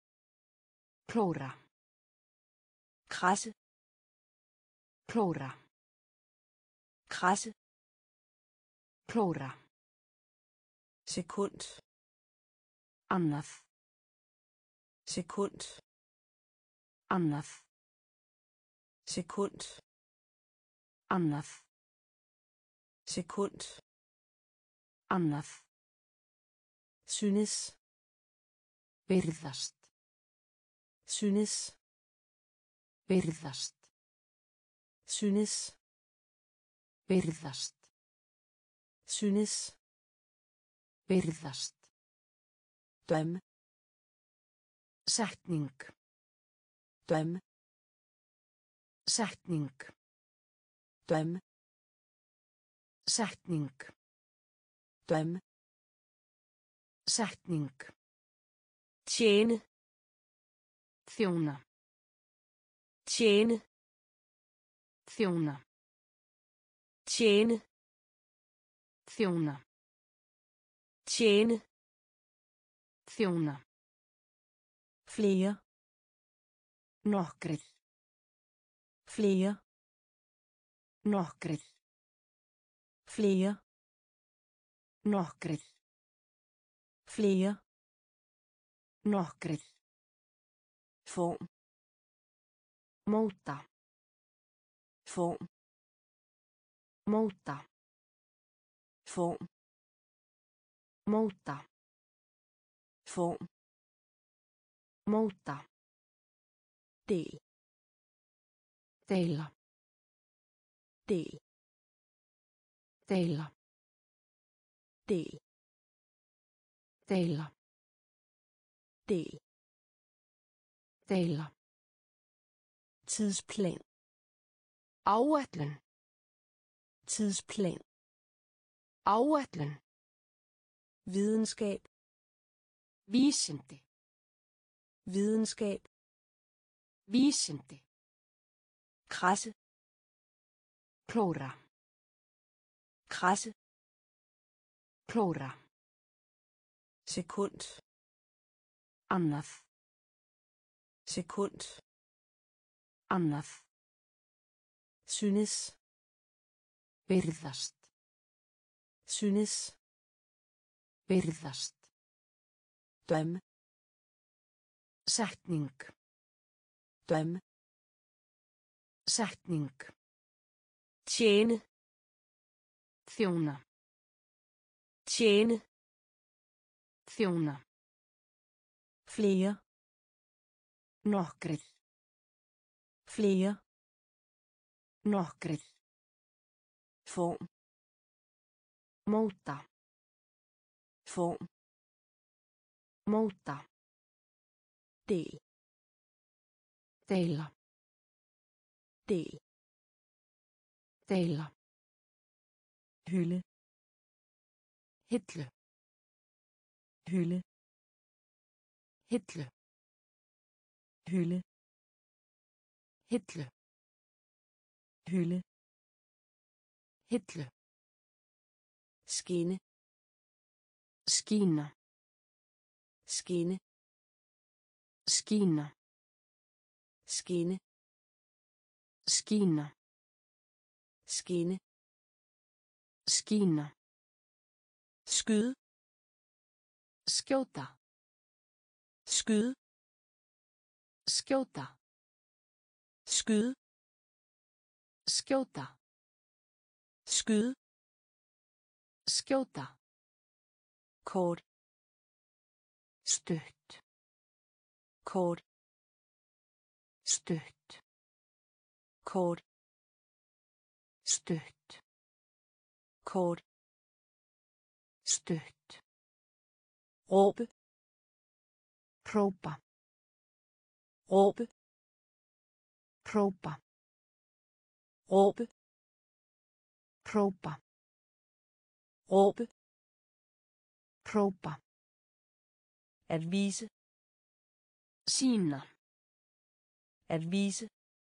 Klóra. krasse, Klóra. krasse, Klóra. sekund, Annað. sekund, Annað. sekund, Annað. sekund, Annað. synes, Virðast. synes, Virðast. synes, Virðast. synes, Virðast. døm, Setning. døm, Setning. døm, Setning. døm, Setning. tjene, Þjóna. tjene, Þjóna. tjene, Þjóna. tjene, Þjóna. flere, Nokkrir. flere, Nokkrir. flere, Nokkrir. flere, Nokkrir. form, Móta. form, Móta. form, Móta. form, Móta. del, Deila. del, Deila. del, Deila. del, Deila. tidsplan, Áætlun. tidsplan, Áætlun. videnskab, Vísindi. videnskab, Vísindi. krasse, Klóra. krasse, Klóra. sekund, Annað. sekund, Annað. synes, Virðast. synes, Virðast. døm, Setning. døm, Setning. tjene, Þjóna. tjene, Þjóna. flere, Nokkrir. flere, Nokkrir. form, Móta. form, Móta. del, Deila. del, Deila. hylde, Hillu. hylde, Hillu. hylde, Hillu. hylde, Hillu. skinne, Skína. skinne, Skína. skinne, Skína. skinne, Skína. skyde, Skjóta. skyde, Skjóta. skyde, Skjóta. skyde, Skjóta. kort, Stutt. kort, Stutt. kort, Stutt. kort, Stutt. råbe, Próba. råbe, Próba. råbe, Próba. råbe, Próba. at vise, Sýna. at vise,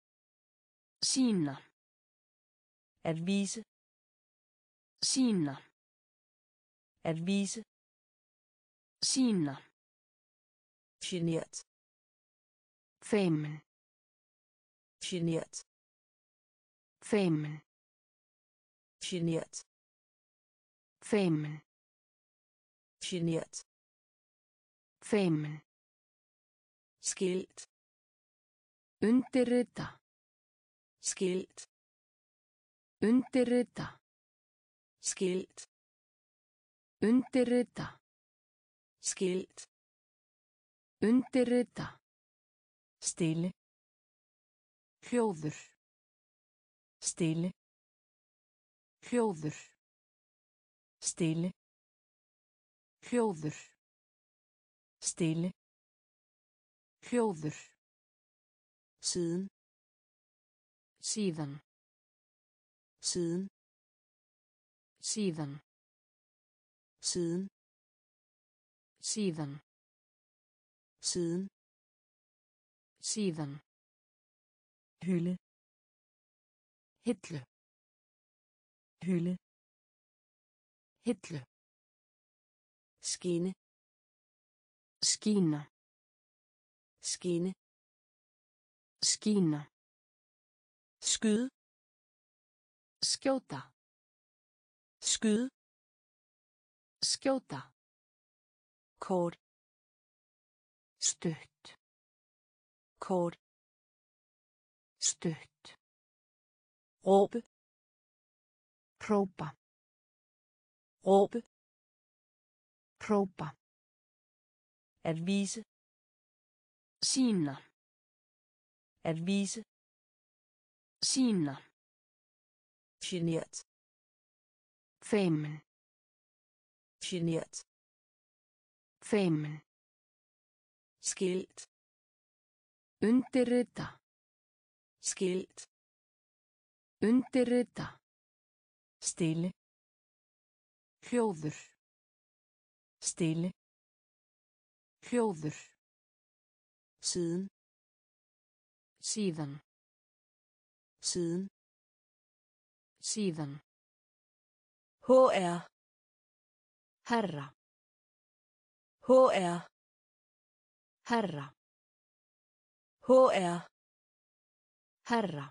Sýna. at vise, Sýna. at vise, Sýna. genert, Feimin. genert, Feimin. genert, Feimin. genert, Feimin. skilt, Undirrita. skilt, Undirrita. skilt, Undirrita. skilt, Undirrita. stille, Hljóður. stille, Hljóður. stille, Hljóður. stille, Hljóður. siden, Síðan. siden, Síðan. siden, Síðan. siden, Síðan. hylde, Hillu. hylde, Hillu. skinne, Skína. skinne, Skína. skyde, Skjóta. skyde, skjóta, kort, stutt, kort, stutt, råbe, próba, råbe, próba, at vise, sýna, at vise, sýna, genert, feimin, genert, feimin, skilt, undirrita, skilt, undirrita, stille, hljóður, stille, hljóður, siden, síðan, siden, síðan, hr, herra, hr, herra, hr, herra,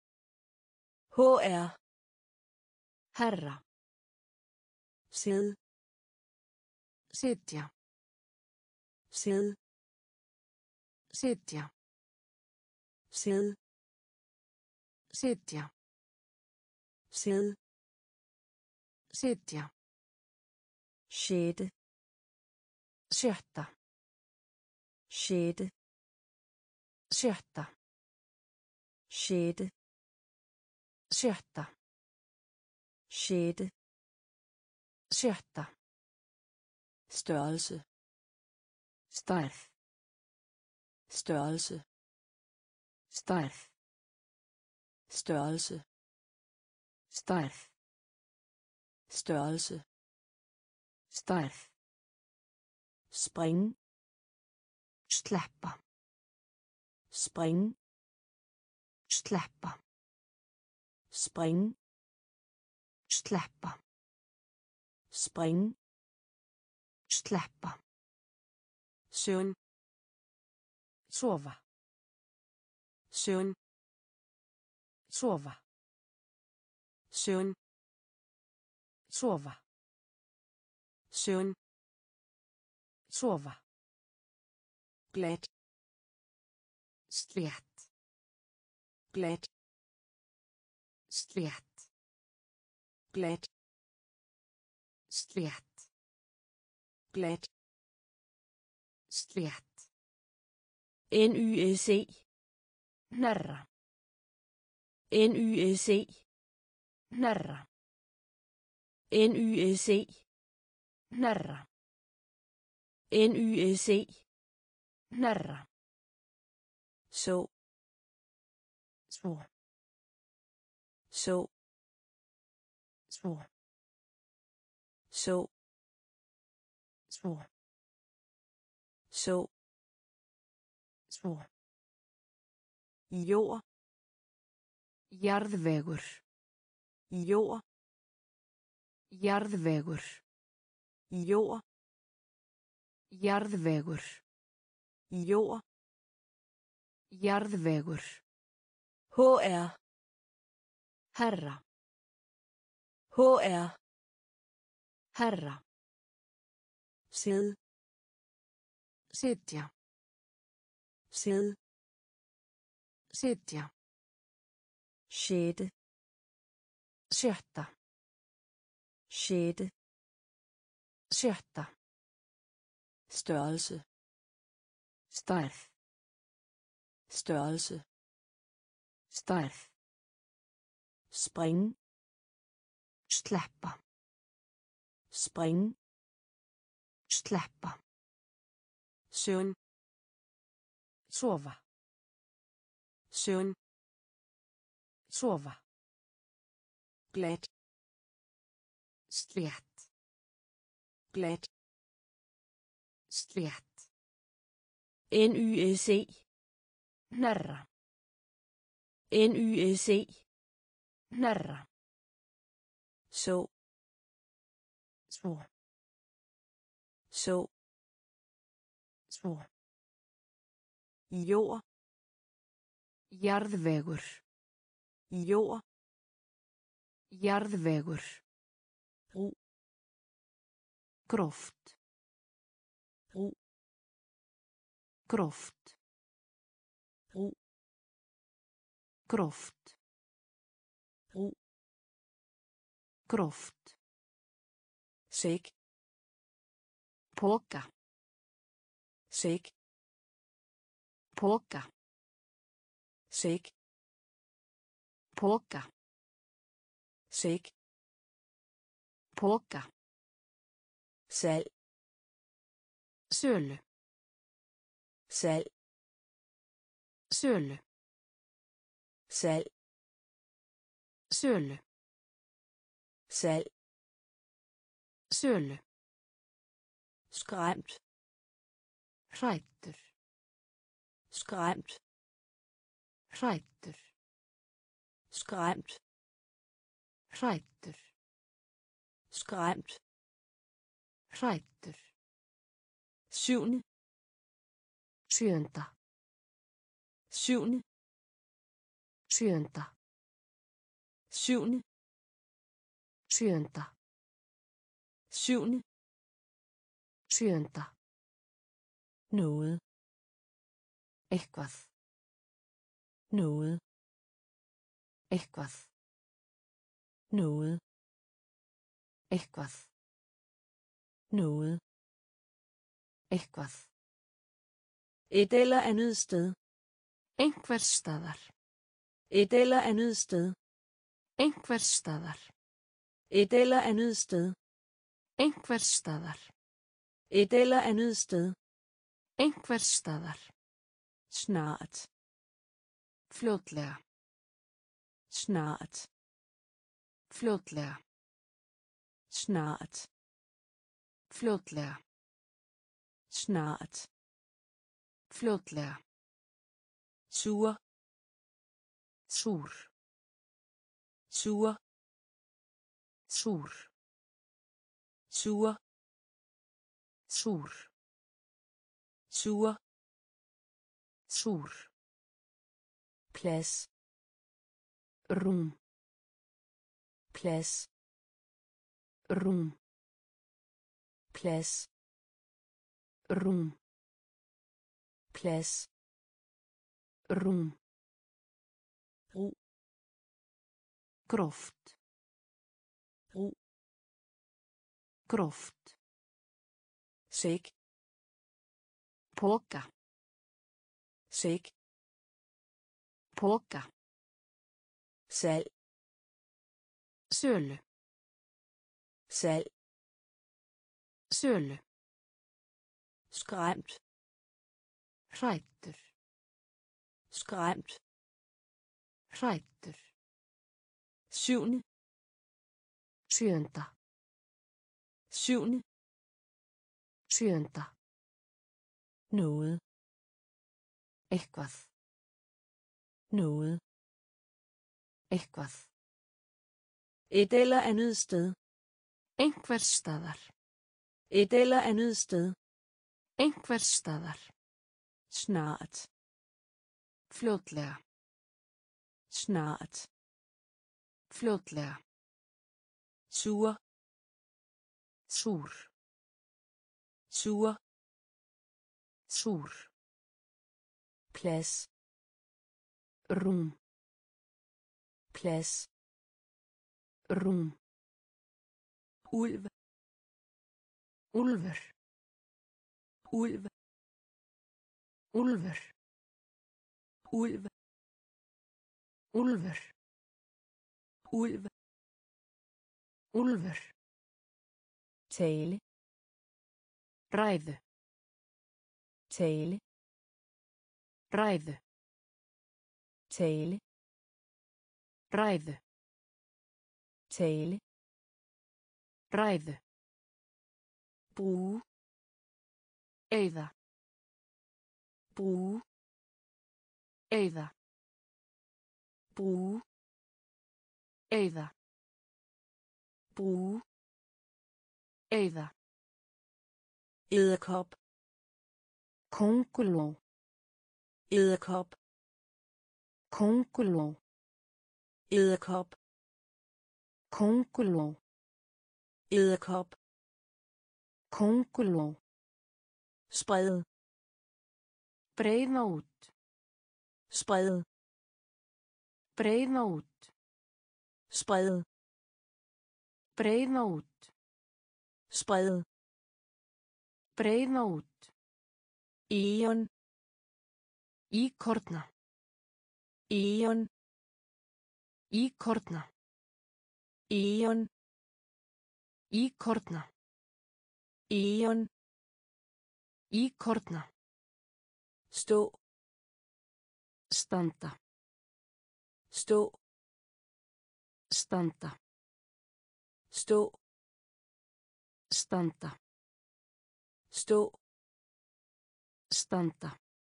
hr, herra, sæd, sitja, sæd, sitja, sæd, sitja, sæd, sitja, sjette, sjötta, sjette, sjötta, sjette, sjötta, sjette, sjötta, størrelse, stærð, størrelse, stærð, størrelse, stærð, størrelse, stærð, springe, sleppa, springe, sleppa, springe, sleppa, springe, sleppa, søvn, sofa, søvn, sofa, søvn, sofa, søvn, sofa, glat, slétt, glat, slétt, glat, slétt, glat, slétt, nysc, hnerra, nysc, hnerra, nysc, hnerra, nysc, hnerra, så, svo, så, svo, så, svo, så, svo, jord, jarðvegur, jord, jarðvegur, jord, jarðvegur, jord, jarðvegur, hr, herra, hr, herra, sæd, sitja, sæd, sitja, sjette, sjötta, sjette, sjötta, størrelse, stærð, størrelse, stærð, springe, sleppa, springe, sleppa, søvn, sofa, søvn, sofa, glat, slétt, glat, slétt, nysc, hnerra, nysc, hnerra, så, svo, så, svo, jord, jarðvegur, jord, jarðvegur, Ro. Gróft. Ro. Gróft. Ro. Gróft. Ro. Gróft. Sæk. Poka. Sæk. Poka. Sæk. Poka. Sæk. Poka. Salg. Sölu. Salg. Sölu. Salg. Sölu. Salg. Sölu. Skræmt. Hræddur. Skræmt. Hræddur. Skræmt. Hræddur. Skræmt. Hræddur. Syvende. Sjöunda. Syvende. Sjöunda. Syvende. Sjöunda. Syvende. Sjöunda. Noget. Eitthvað. Noget. Eitthvað. Noget. Eitthvað. Noget. Eitthvað. Et eller andet sted. Einhvers staðar. Et eller andet sted. Einhvers staðar. Et eller andet sted. Einhvers staðar. Et eller andet sted. Einhvers staðar. Snart. Fljótlega. Snart. Fljótlega. Snart. Fljótlega. Snart. Fljótlega. Sur. Súr. Sur. Súr. Sur. Súr. Sur. Súr. Plads. Rúm. Plads. Rúm. Plads. Rúm. Plads. Rúm. Ro. Gróft. Ro. Gróft. Sæk. Poka. Sæk. Poka. Salg. Sölu. Salg. Sölu. Skræmt. Hræddur. Skræmt. Hræddur. Syvende. Sjöunda. Syvende. Sjöunda. Noget. Eitthvað. Noget. Eitthvað. Et eller andet sted. Einhvers staðar. Et eller andet sted. Einhvers staðar. Snart. Fljótlega. Snart. Fljótlega. Sur. Súr. Sur. Súr. Plads. Rúm. Plads. Rúm. Ulv. Úlfur. Ulv. Úlfur. Ulv. Úlfur. Ulv. Úlfur. Tale. Ræðu. Tale. Ræðu. Tale. Ræðu. Tale. Ræðu. Bruge. Eyða. Bruge. Eyða. Bruge. Eyða. Bruge. Eyða. Edderkop. Könguló. Edderkop. Könguló. Edderkop. Könguló. Edderkop. Könguló. Spred. Breiða út. Spred. Breiða út. Spred. Breiða út. Spred. Breiða út. Eon. Íkorna. Eon. Íkorna. Eon. Íkorna. Eon. Íkorna. Stå. Standa. Stå. Standa. Stå. Standa. Stå. Standa.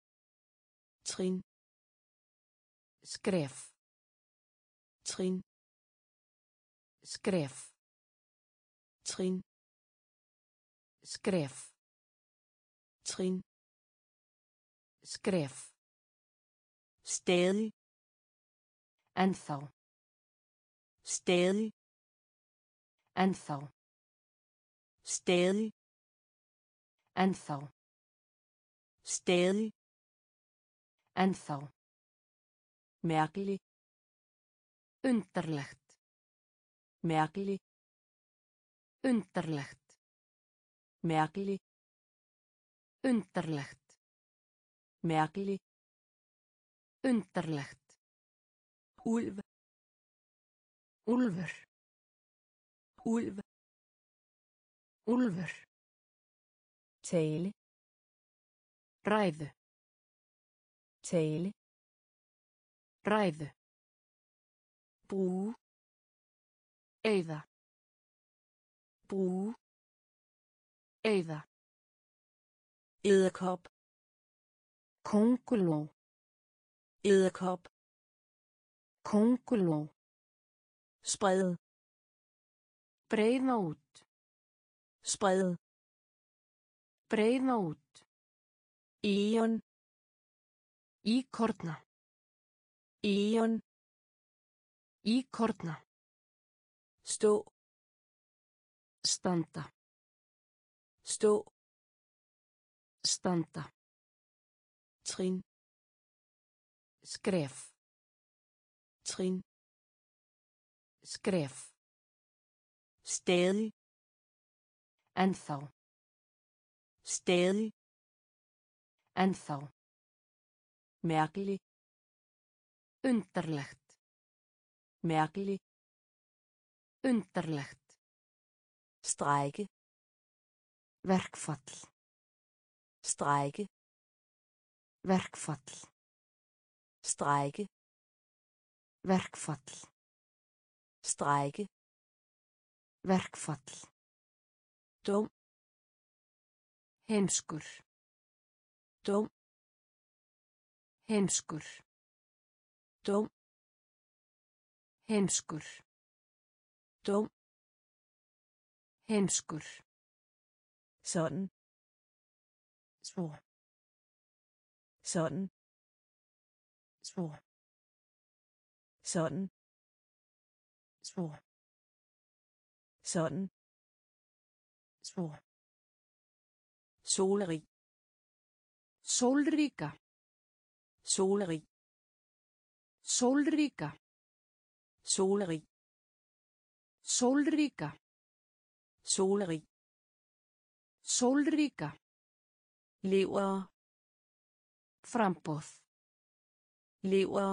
Trin. Skref. Trin. Skref. Trin. Skref. Trin. Skref. Stadig. Ennþá. Stadig. Ennþá. Stadig. Ennþá. Stadig. Ennþá. Mærkelig. Undarlegt. Mærkelig. Undarlegt. Mærkelig. Undarlegt. Mærkelig. Undarlegt. Ulv. Úlfur. Ulv. Úlfur. Tale. Ræðu. Tale. Ræðu. Bruge. Eyða. Bruge. Eyða. Edderkop. Könguló. Edderkop. Könguló. Spred. Breiða út. Spred. Breiða út. Eon. Íkorna. Eon. Íkorna. Stå. Standa. Stå. Standa. Trin. Skref. Trin. Skref. Stadig. Ennþá. Stadig. Ennþá. Mærkelig. Undarlegt. Mærkelig. Undarlegt. Strejke. Verkfall. Strejke. Verkfall. Strejke. Verkfall. Strejke. Verkfall. Dum. Heimskur. Dum. Heimskur. Dum. Heimskur. Dum. Heimskur. Sådan. Svo. Sådan. Svo. Sådan. Svo. Sådan. Svo. Solerig. Sólríka. Solerig. Sólríka. Solerig. Sólríka. Solerig. Sólríka. Lever. Framboð. Lever.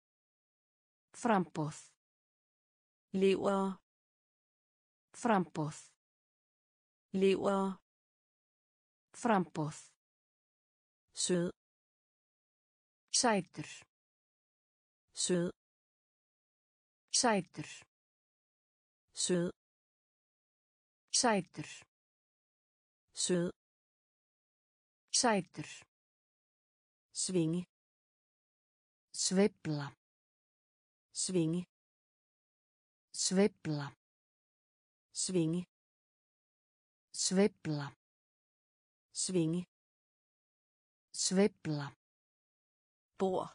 Framboð. Lever. Framboð. Lever. Framboð. Sød. Sætur. Sød. Sætur. Sød. Sætur. Sød. Sætur. Svinge. Sveifla. Svinge. Sveifla. Svinge. Sveifla. Svinge. Sveifla. Bord.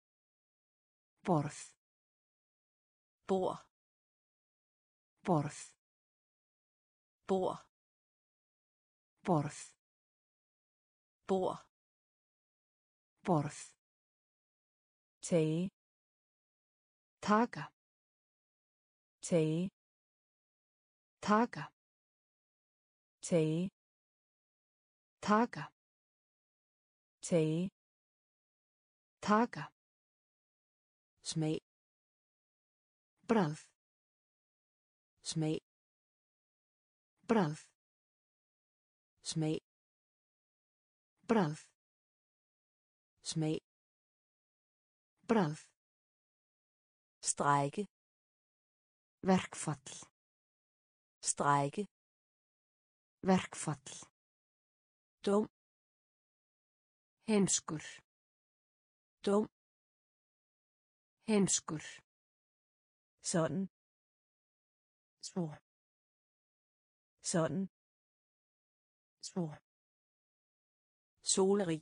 Borð. Bord. Borð. bord, Borð. bord, Borð. tage, Taka. tage, Taka. tage, Taka. tage, Taka. smag, Bragð. smag, Bragð. smag, Bragð. smag, Bragð. strække, Verkfall. strække, Verkfall. dum, Heimskur. dum, Heimskur. sådan, Svo. sådan, Svo. solerig,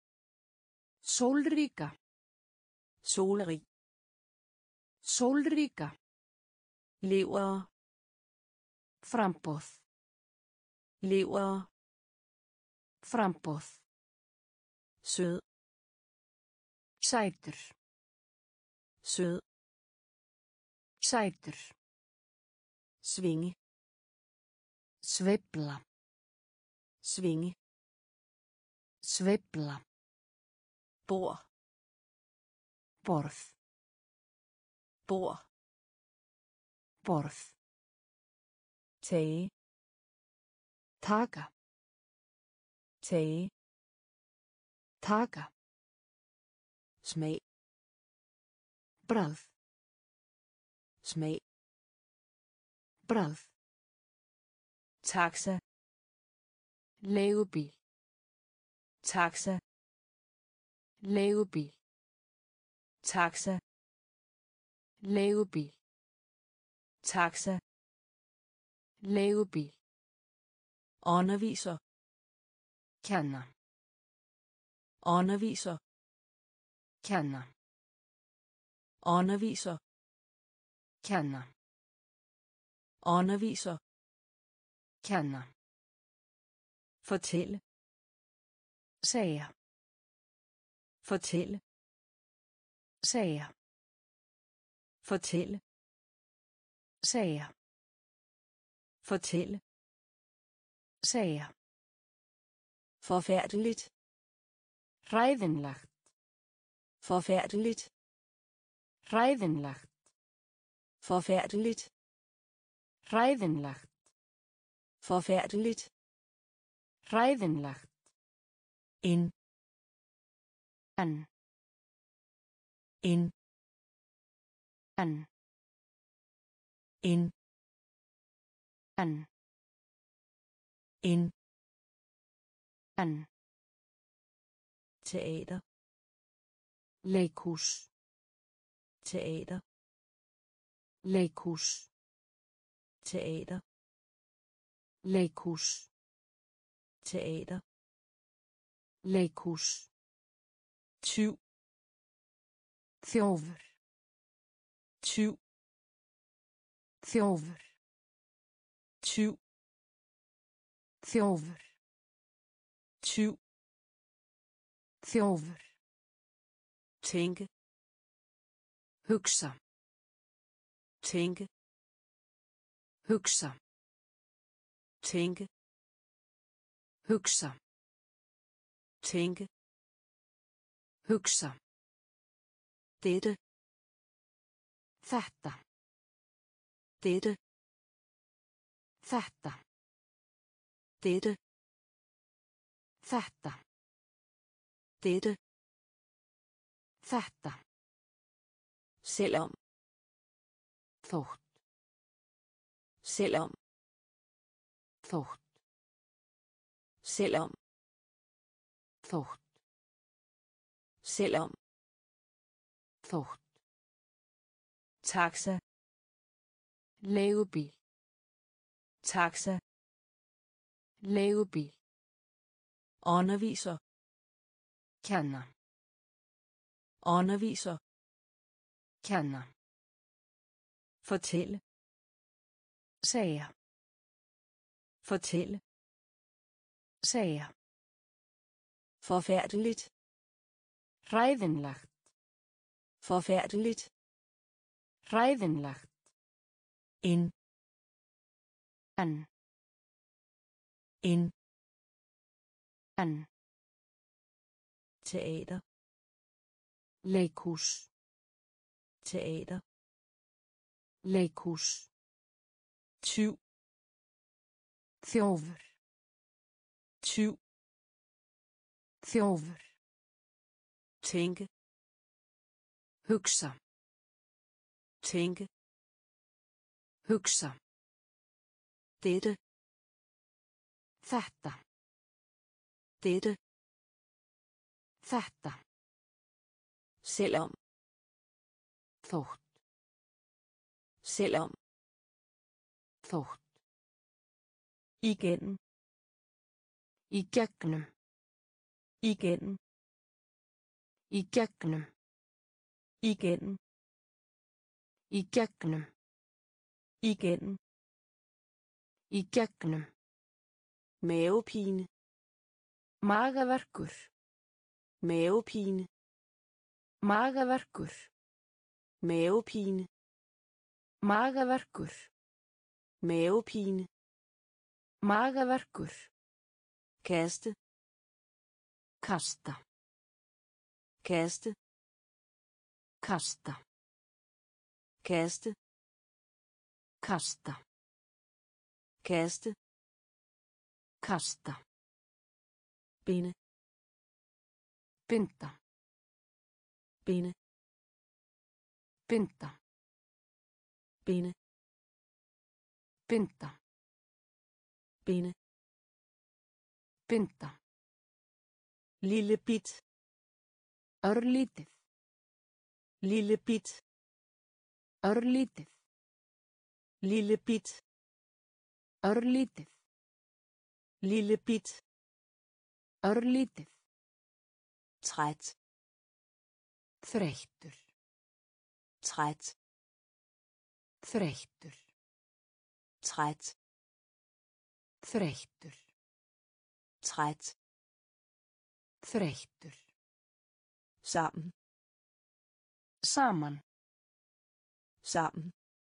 Sólríka. solerig, Sólríka. lever, Framboð. lever, Framboð. sød, Sætur. sød, Sætur. svinge, Sveifla. svinge, Sveifla. bord, Borð. bord, Borð. tage, Taka. tage, Taka. smag, Bragð. smag, Bragð. taxa, Leigubíl. taxa, Leigubíl. taxa, Leigubíl. taxa, Leigubíl. underviser, Kenna. underviser, Kenna. underviser, Kenna. underviser, Kenna. fortælle, Segja. fortælle, Segja. fortælle, Segja. fortælle, Segja. forfærdeligt, Hræðinlegt. forfærdeligt, Hræðinlegt. forfærdeligt, Hræðinlegt. forfærdeligt, Hræðinlegt. en, En. en, En. en, En. en, En. teater, Leikhús. teater, Leikhús. teater, Leikhús. teater, Leikhús. tyv, Þjófur. tyv, Þjófur. tyv, Þjófur. tyv, Þjófur. tænke, Hugsa. tænke, Hugsa. tænke, Hugsa. tænke, Hugsa. dette, Þetta. dette, Þetta. dette, Þetta. dette, Þetta. selvom, Þótt. selvom, Þótt. selvom, Þótt. selvom, Þótt. taxa, Leigubíl. taxa, Leigubíl. underviser, Kenna. underviser, Kenna. fortælle, Segja. Fortælle. Segja. Forfærdeligt. Hræðinlegt. Forfærdeligt. Hræðinlegt. En. En. En. En. Teater. Leikhús. Teater. Leikhús. Tyv. Þjófur. Tyv. Þjófur. Tænke. Hugsa. Tænke. Hugsa. Dette. Þetta. Dette. Þetta. Selvom. Þótt. Selvom. Þótt. Igennem. Í gegnum. Igennem. Í gegnum. Igennem. Í gegnum. Igennem. Í gegnum. Mavepine. Magaverkur. Mavepine. Magaverkur. Mavepine. Magaverkur. Mavepine. Magaverkur. Kaste. Kasta. Kaste. Kasta. Kaste. Kasta. Kaste. Kasta. Binde. Binda. Binde. Binda. Binde. Binda. Binde. Binda. Lille bit. Örlítið. Lille bit. Örlítið. Lille bit. Örlítið. Lille bit. Örlítið. Træt. Þreyttur. Træt. Þreyttur. Træt. Þreyttur. Træt. Þreyttur. Sammen. Saman. Sammen.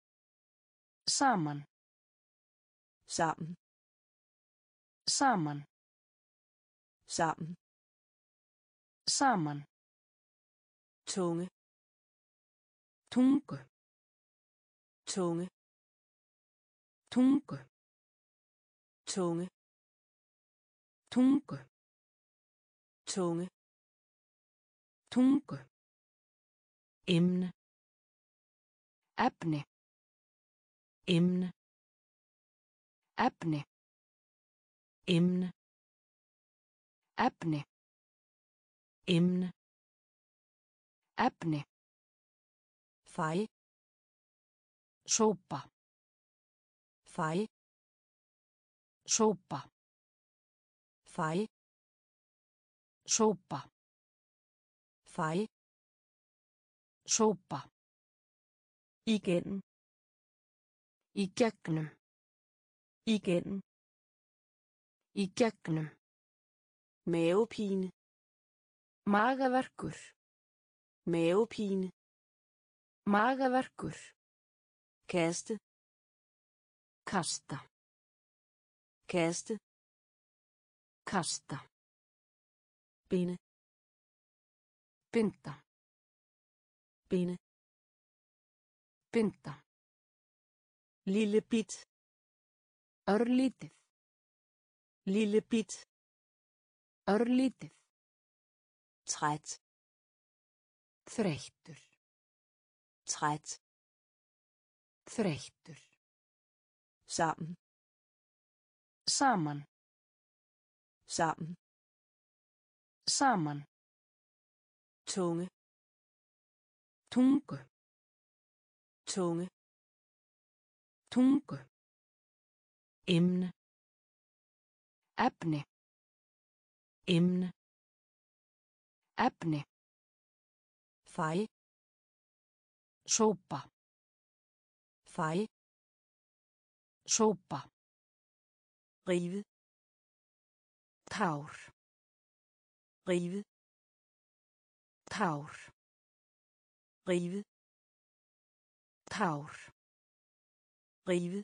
Saman. Sammen. Saman. Sammen. Saman. Tunge. Tungu. Tunge. Tungu. Tunge. Tungu. Tunge. Tungu. Emne. Efni. Emne. Efni. Emne. Efni. Emne. Efni. Fej. Sópa. Fej. Sópa. Fej. Sópa. Fej. Sópa. Igennem. Í gegnum. Igennem. Í gegnum. Mavepine. Magaverkur. Mavepine. Magaverkur. Kaste. Kasta. Kaste. Kasta. Binde. Binda. Binde. Binda. Lille bit. Örlítið. Lille bit. Örlítið. Træt. Þreyttur. Træt. Þreyttur. Sammen. Saman. Sammen. Saman. Tunge. Tungu. Tunge. Tungu. Emne. Efni. Emne. Efni. Fej. Sópa. Fej. Sópa. rive, tár, rive, tár, rive, tár, rive,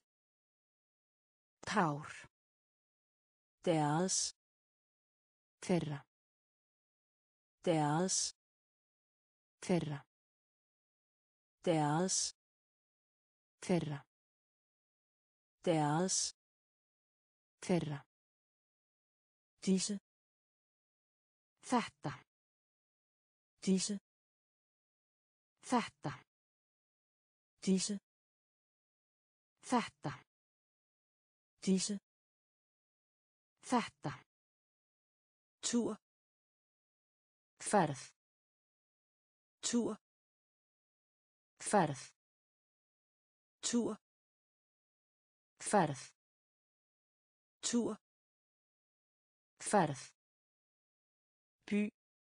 tár, deres, þeirra, deres, þeirra, deres, þeirra, deres, þeirra, disse, þetta, disse, þetta, disse, þetta, disse, þetta, tur, ferð, tur, ferð, tur, ferð, tur, ferð, by,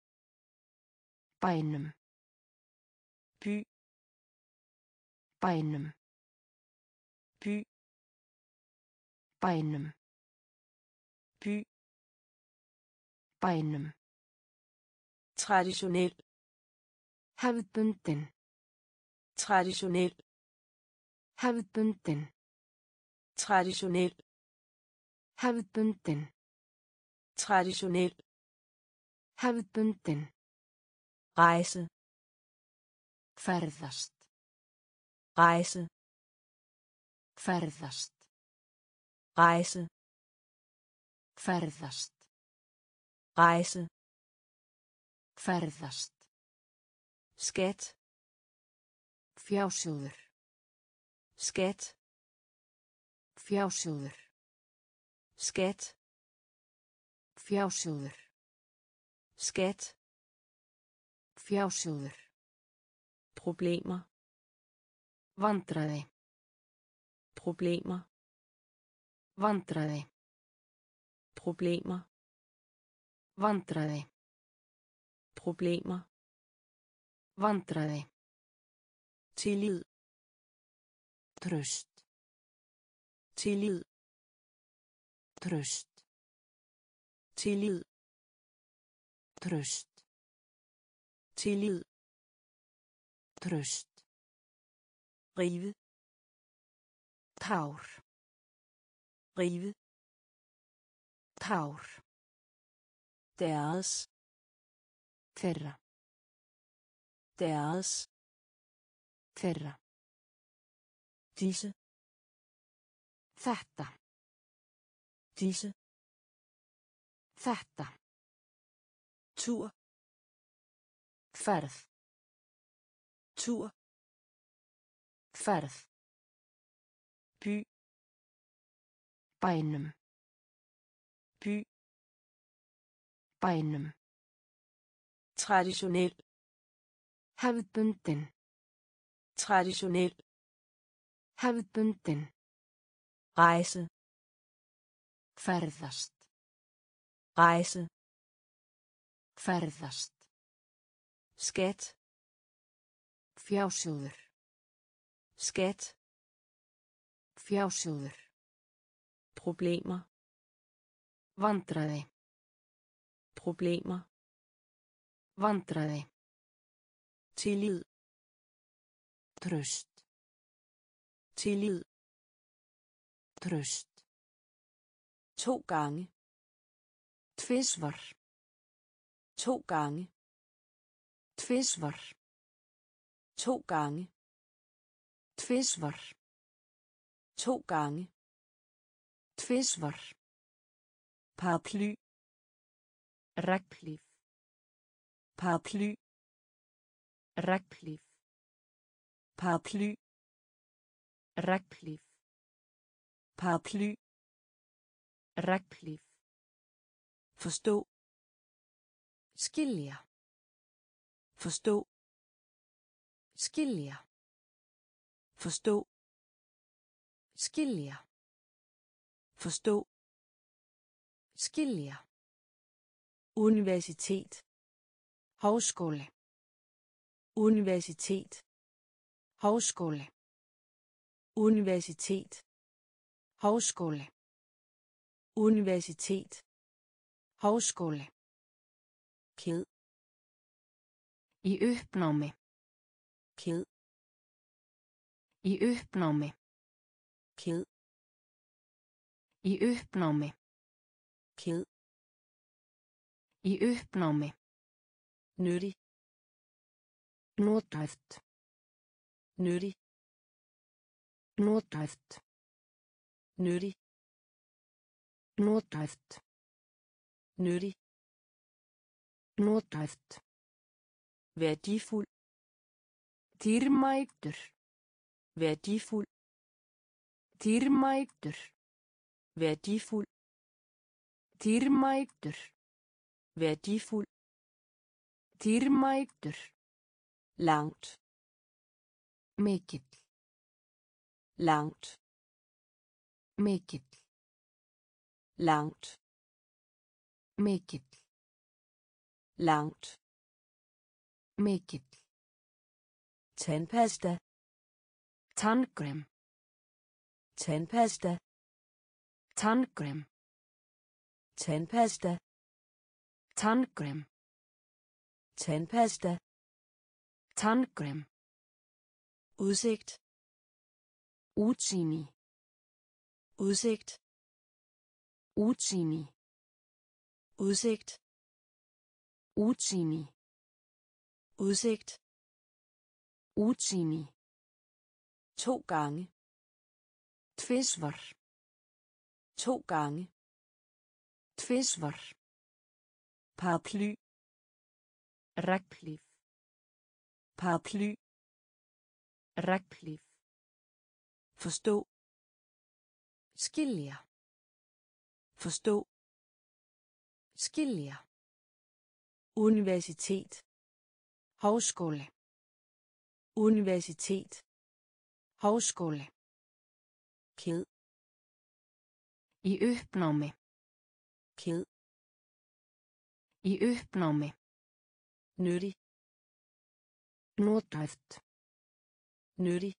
bænum, by, bænum, by, bænum, by, bænum, traditionel, hefðbundin, traditionel, hefðbundin, traditionel, hefðbundin, traditionel, hefðbundin, rejse, ferðast, rejse, ferðast, rejse, ferðast, rejse, ferðast, skat, fjásjóður, skat, fjásjóður, skat, fjásjóður, skat, fjásjóður, problemer, vandræði, problemer, vandræði, problemer, vandræði, problemer, vandræði, tillid, traust, tillid, traust, tillid, traust, tillid, traust, rive, tár, rive, tár, deres, þeirra, deres, þeirra, disse, þetta, disse, þetta, tur, ferð, tur, ferð, by, bænum, by, bænum, traditionel, hefðbundin, traditionel, hefðbundin, rejse, ferðast, rejse, ferðast, skat, fjásjóður, skat, fjásjóður, problemer, vandræði, problemer, vandræði, tillid, traust, tillid, traust, to gange, tvisvar, to gange, tvisvar, to gange, tvisvar, to gange, tvisvar, paraply, regnhlíf, paraply, regnhlíf, paraply, regnhlíf, paraply, regnhlíf, forstå, skilja, forstå, skilja, forstå, skilja, forstå, skilja, universitet, háskóli, universitet, háskóli, universitet, háskóli, Universitet. Háskóli. Ked. Í uppnámi. Ked. Í uppnámi. Ked. Í uppnámi. Ked. Í uppnámi. Nyttig. Notæft. Nyttig. Notæft. Nyttig. Notæft. Nyttig. Notæft. Værdifuld. Dýrmætur. Værdifuld. Dýrmætur. Værdifuld. Dýrmætur. Værdifuld. Dýrmætur. Langt. Mikill. Langt. Mikill. Langt. Mikill. Langt. Mikill. Tandpasta. Tandkrem. Tandpasta. Tandkrem. Tandpasta. Tandkrem. Tandpasta. Tandkrem. Udsigt. Útsýni. Udsigt. Útsýni. Udsigt. Útsýni. Udsigt. Útsýni. To gange. Tvisvar. To gange. Tvisvar. Paraply. Regnhlíf. Paraply. Regnhlíf. Forstå. Skilja. Forstå. Skilja. Universitet. Háskóli. Universitet. Háskóli. Ked. Í uppnámi. Ked. Í uppnámi. Nyttig. Notæft. Nyttig.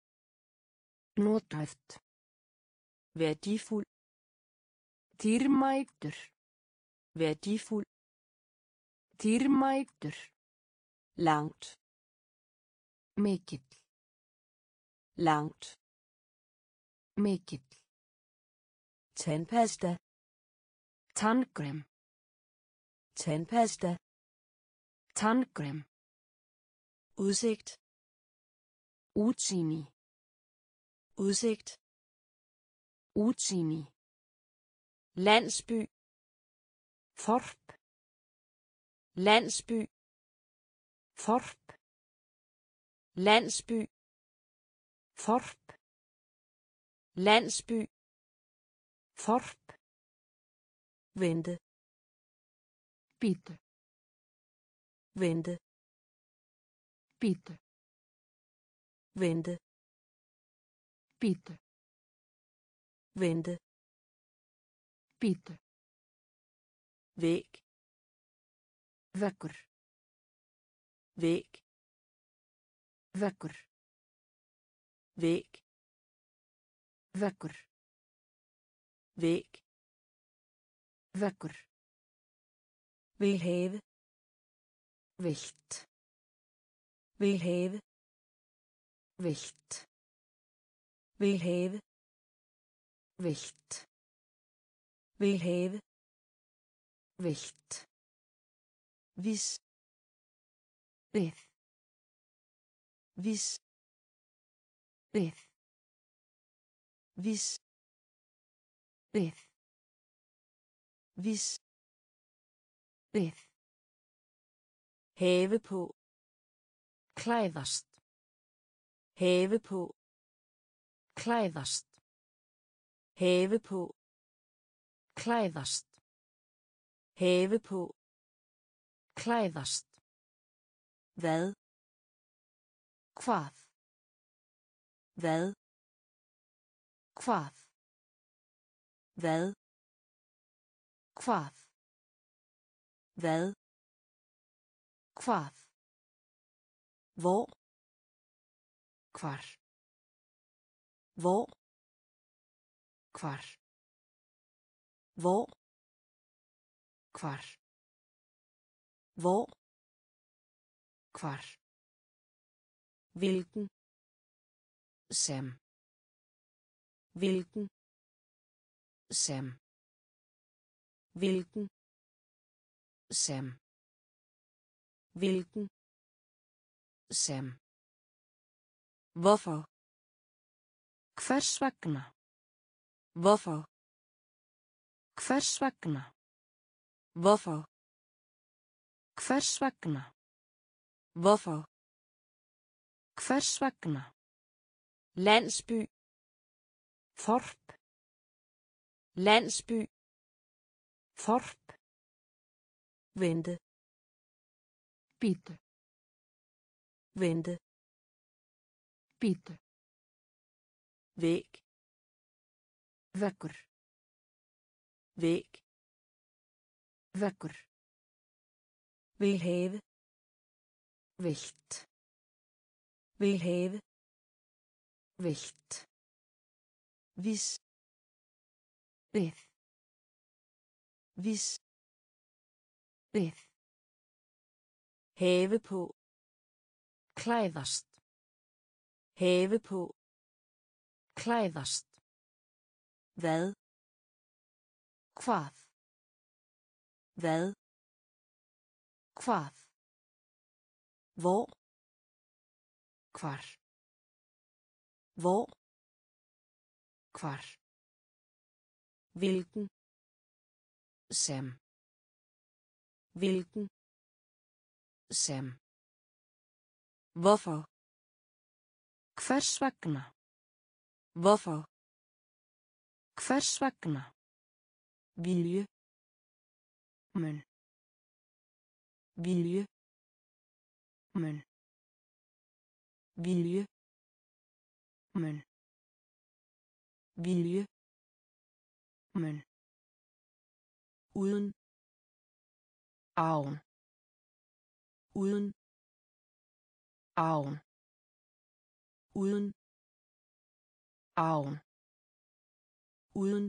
Notæft. Værdifuld. Dýrmætur. Værdifuld. Dýrmætur. Langt. Mikill. Langt. Mikill. Tandpasta. Tandkrem. Tandpasta. Tandkrem. Udsigt. Útsýni. Udsigt. Útsýni. Landsby. Þorp. Landsby. Þorp. Landsby. Þorp. Landsby. Þorp. Vente. Bíddu. Vente. Bíddu. Vente. Bíddu. Vente. Bíddu. Væg. Veggur. Væg. Veggur. Væg. Veggur. Væg. Veggur. Vil have. Vilt. Vil have. Vilt. Vil have. Vilt. Vil have. Vilt. Hvis. Við. Hvis. Við. Hvis. Við. Hvis. Við. Have på. Klæðast. Have på. Klæðast. Have på. Klæðast. Have på. Klæðast. Hvad? Hvað? Hvad? Hvað? Hvad? Hvað? Hvad? Hvað? Hvor? Hvar? Hvor? Hvar? Hvor. Hvar. Hvor. Hvar. Hvilken. Sem. Hvilken. Sem. Hvilken. Sem. Hvilken. Sem. Hvorfor. Hvers vegna. Hvorfor. Hvers vegna. Hvorfor. Hvers vegna. Hvorfor. Hvers vegna. Landsby. Þorp. Landsby. Þorp. Vente. Bíddu. Vente. Bíddu. Væg. Veggur. Væg. Veggur. Vil have. Vilt. Vil have. Vilt. Hvis. Við. Hvis. Við. Have på. Klæðast. Have på. Klæðast. Hvad. Hvað. Hvad. Hvað. Hvor. Hvar. Hvor. Hvar. Hvilken. Sem. Hvilken. Sem. Hvorfor. Hvers vegna. Hvorfor. Hvers vegna. Vilje. Mun. Vilje. Mun. Vilje. Mun. Vilje. Mun. Uden. Án. Uden. Án. Uden. Án. Uden.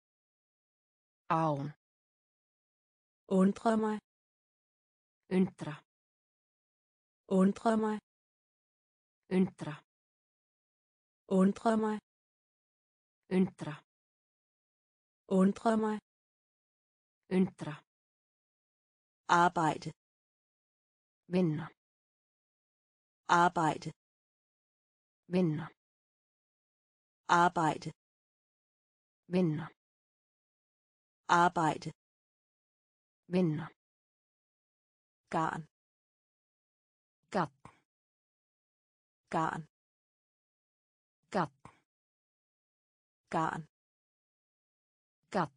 Án. Undre mig. Undra. Undre mig. Undra. Undre mig. Undra. Undre mig. Undra. Arbejde. Vinna. Arbejde. Vinna. Arbejde. Vinna. Arbejde. Vinna. Garn. Gat. Garn. Gat. Garn. Gat.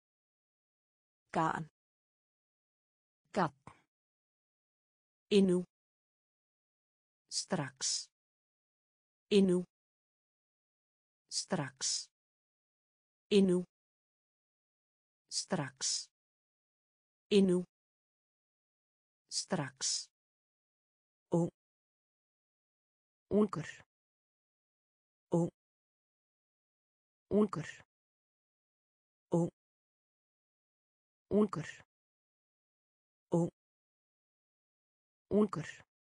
Garn. Gat. Endnu. Strax. Endnu. Strax. Endnu. Strax. Endnu. Strax. Ung. Ungur. Ung. Ungur. Ung. Ungur. Ung. Ungur.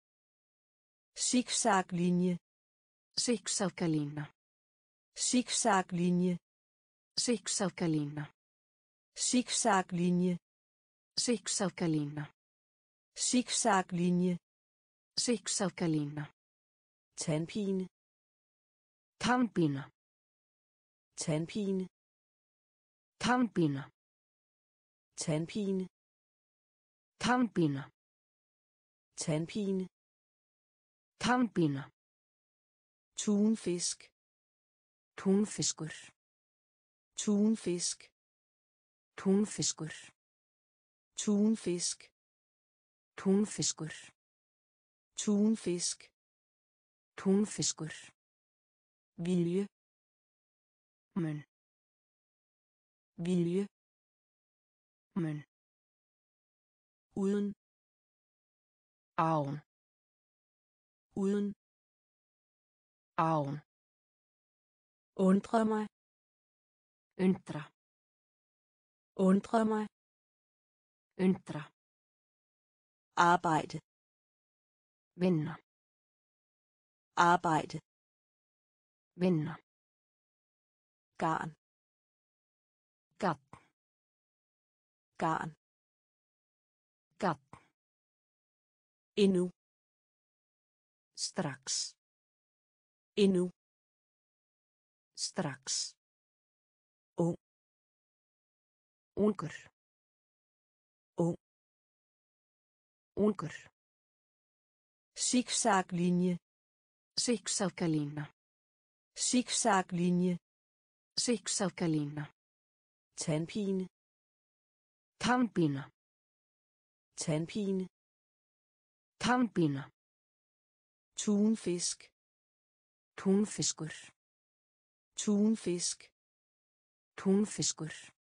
Zigzaglinje. Zigzaglína. Zigzaglinje. Zigzaglína. Zigzaglinje. Zigzaglína. Zigzaglinje. Zigzaglína. Tandpine. Tandpína. Tandpine. Tandpína. Tandpine. Tandpína. Tandpine. Tandpína. Tunfisk. Túnfiskur. Tunfisk. Túnfiskur. Tunfisk. Túnfiskur. Tunfisk. Túnfiskur. Vilje. Mun. Vilje. Mun. Uden. Án. Uden. Án. Undre mig. Undra. Undre mig. Undra. Arbejde. Vinna. Arbejde. Vinna. Garn. Gatt. Garn. Gatt. Endnu. Strax. Endnu. Strax. Ung. Ungur. Ung. Ungur. Zigzaglinje. Zigzaglinje. Zigzaglinje. Zigzaglinje. Tandpine. Tandpine. Tandpine. Tandpine. Tunfisk. Túnfiskur. Tunfisk. Túnfiskur.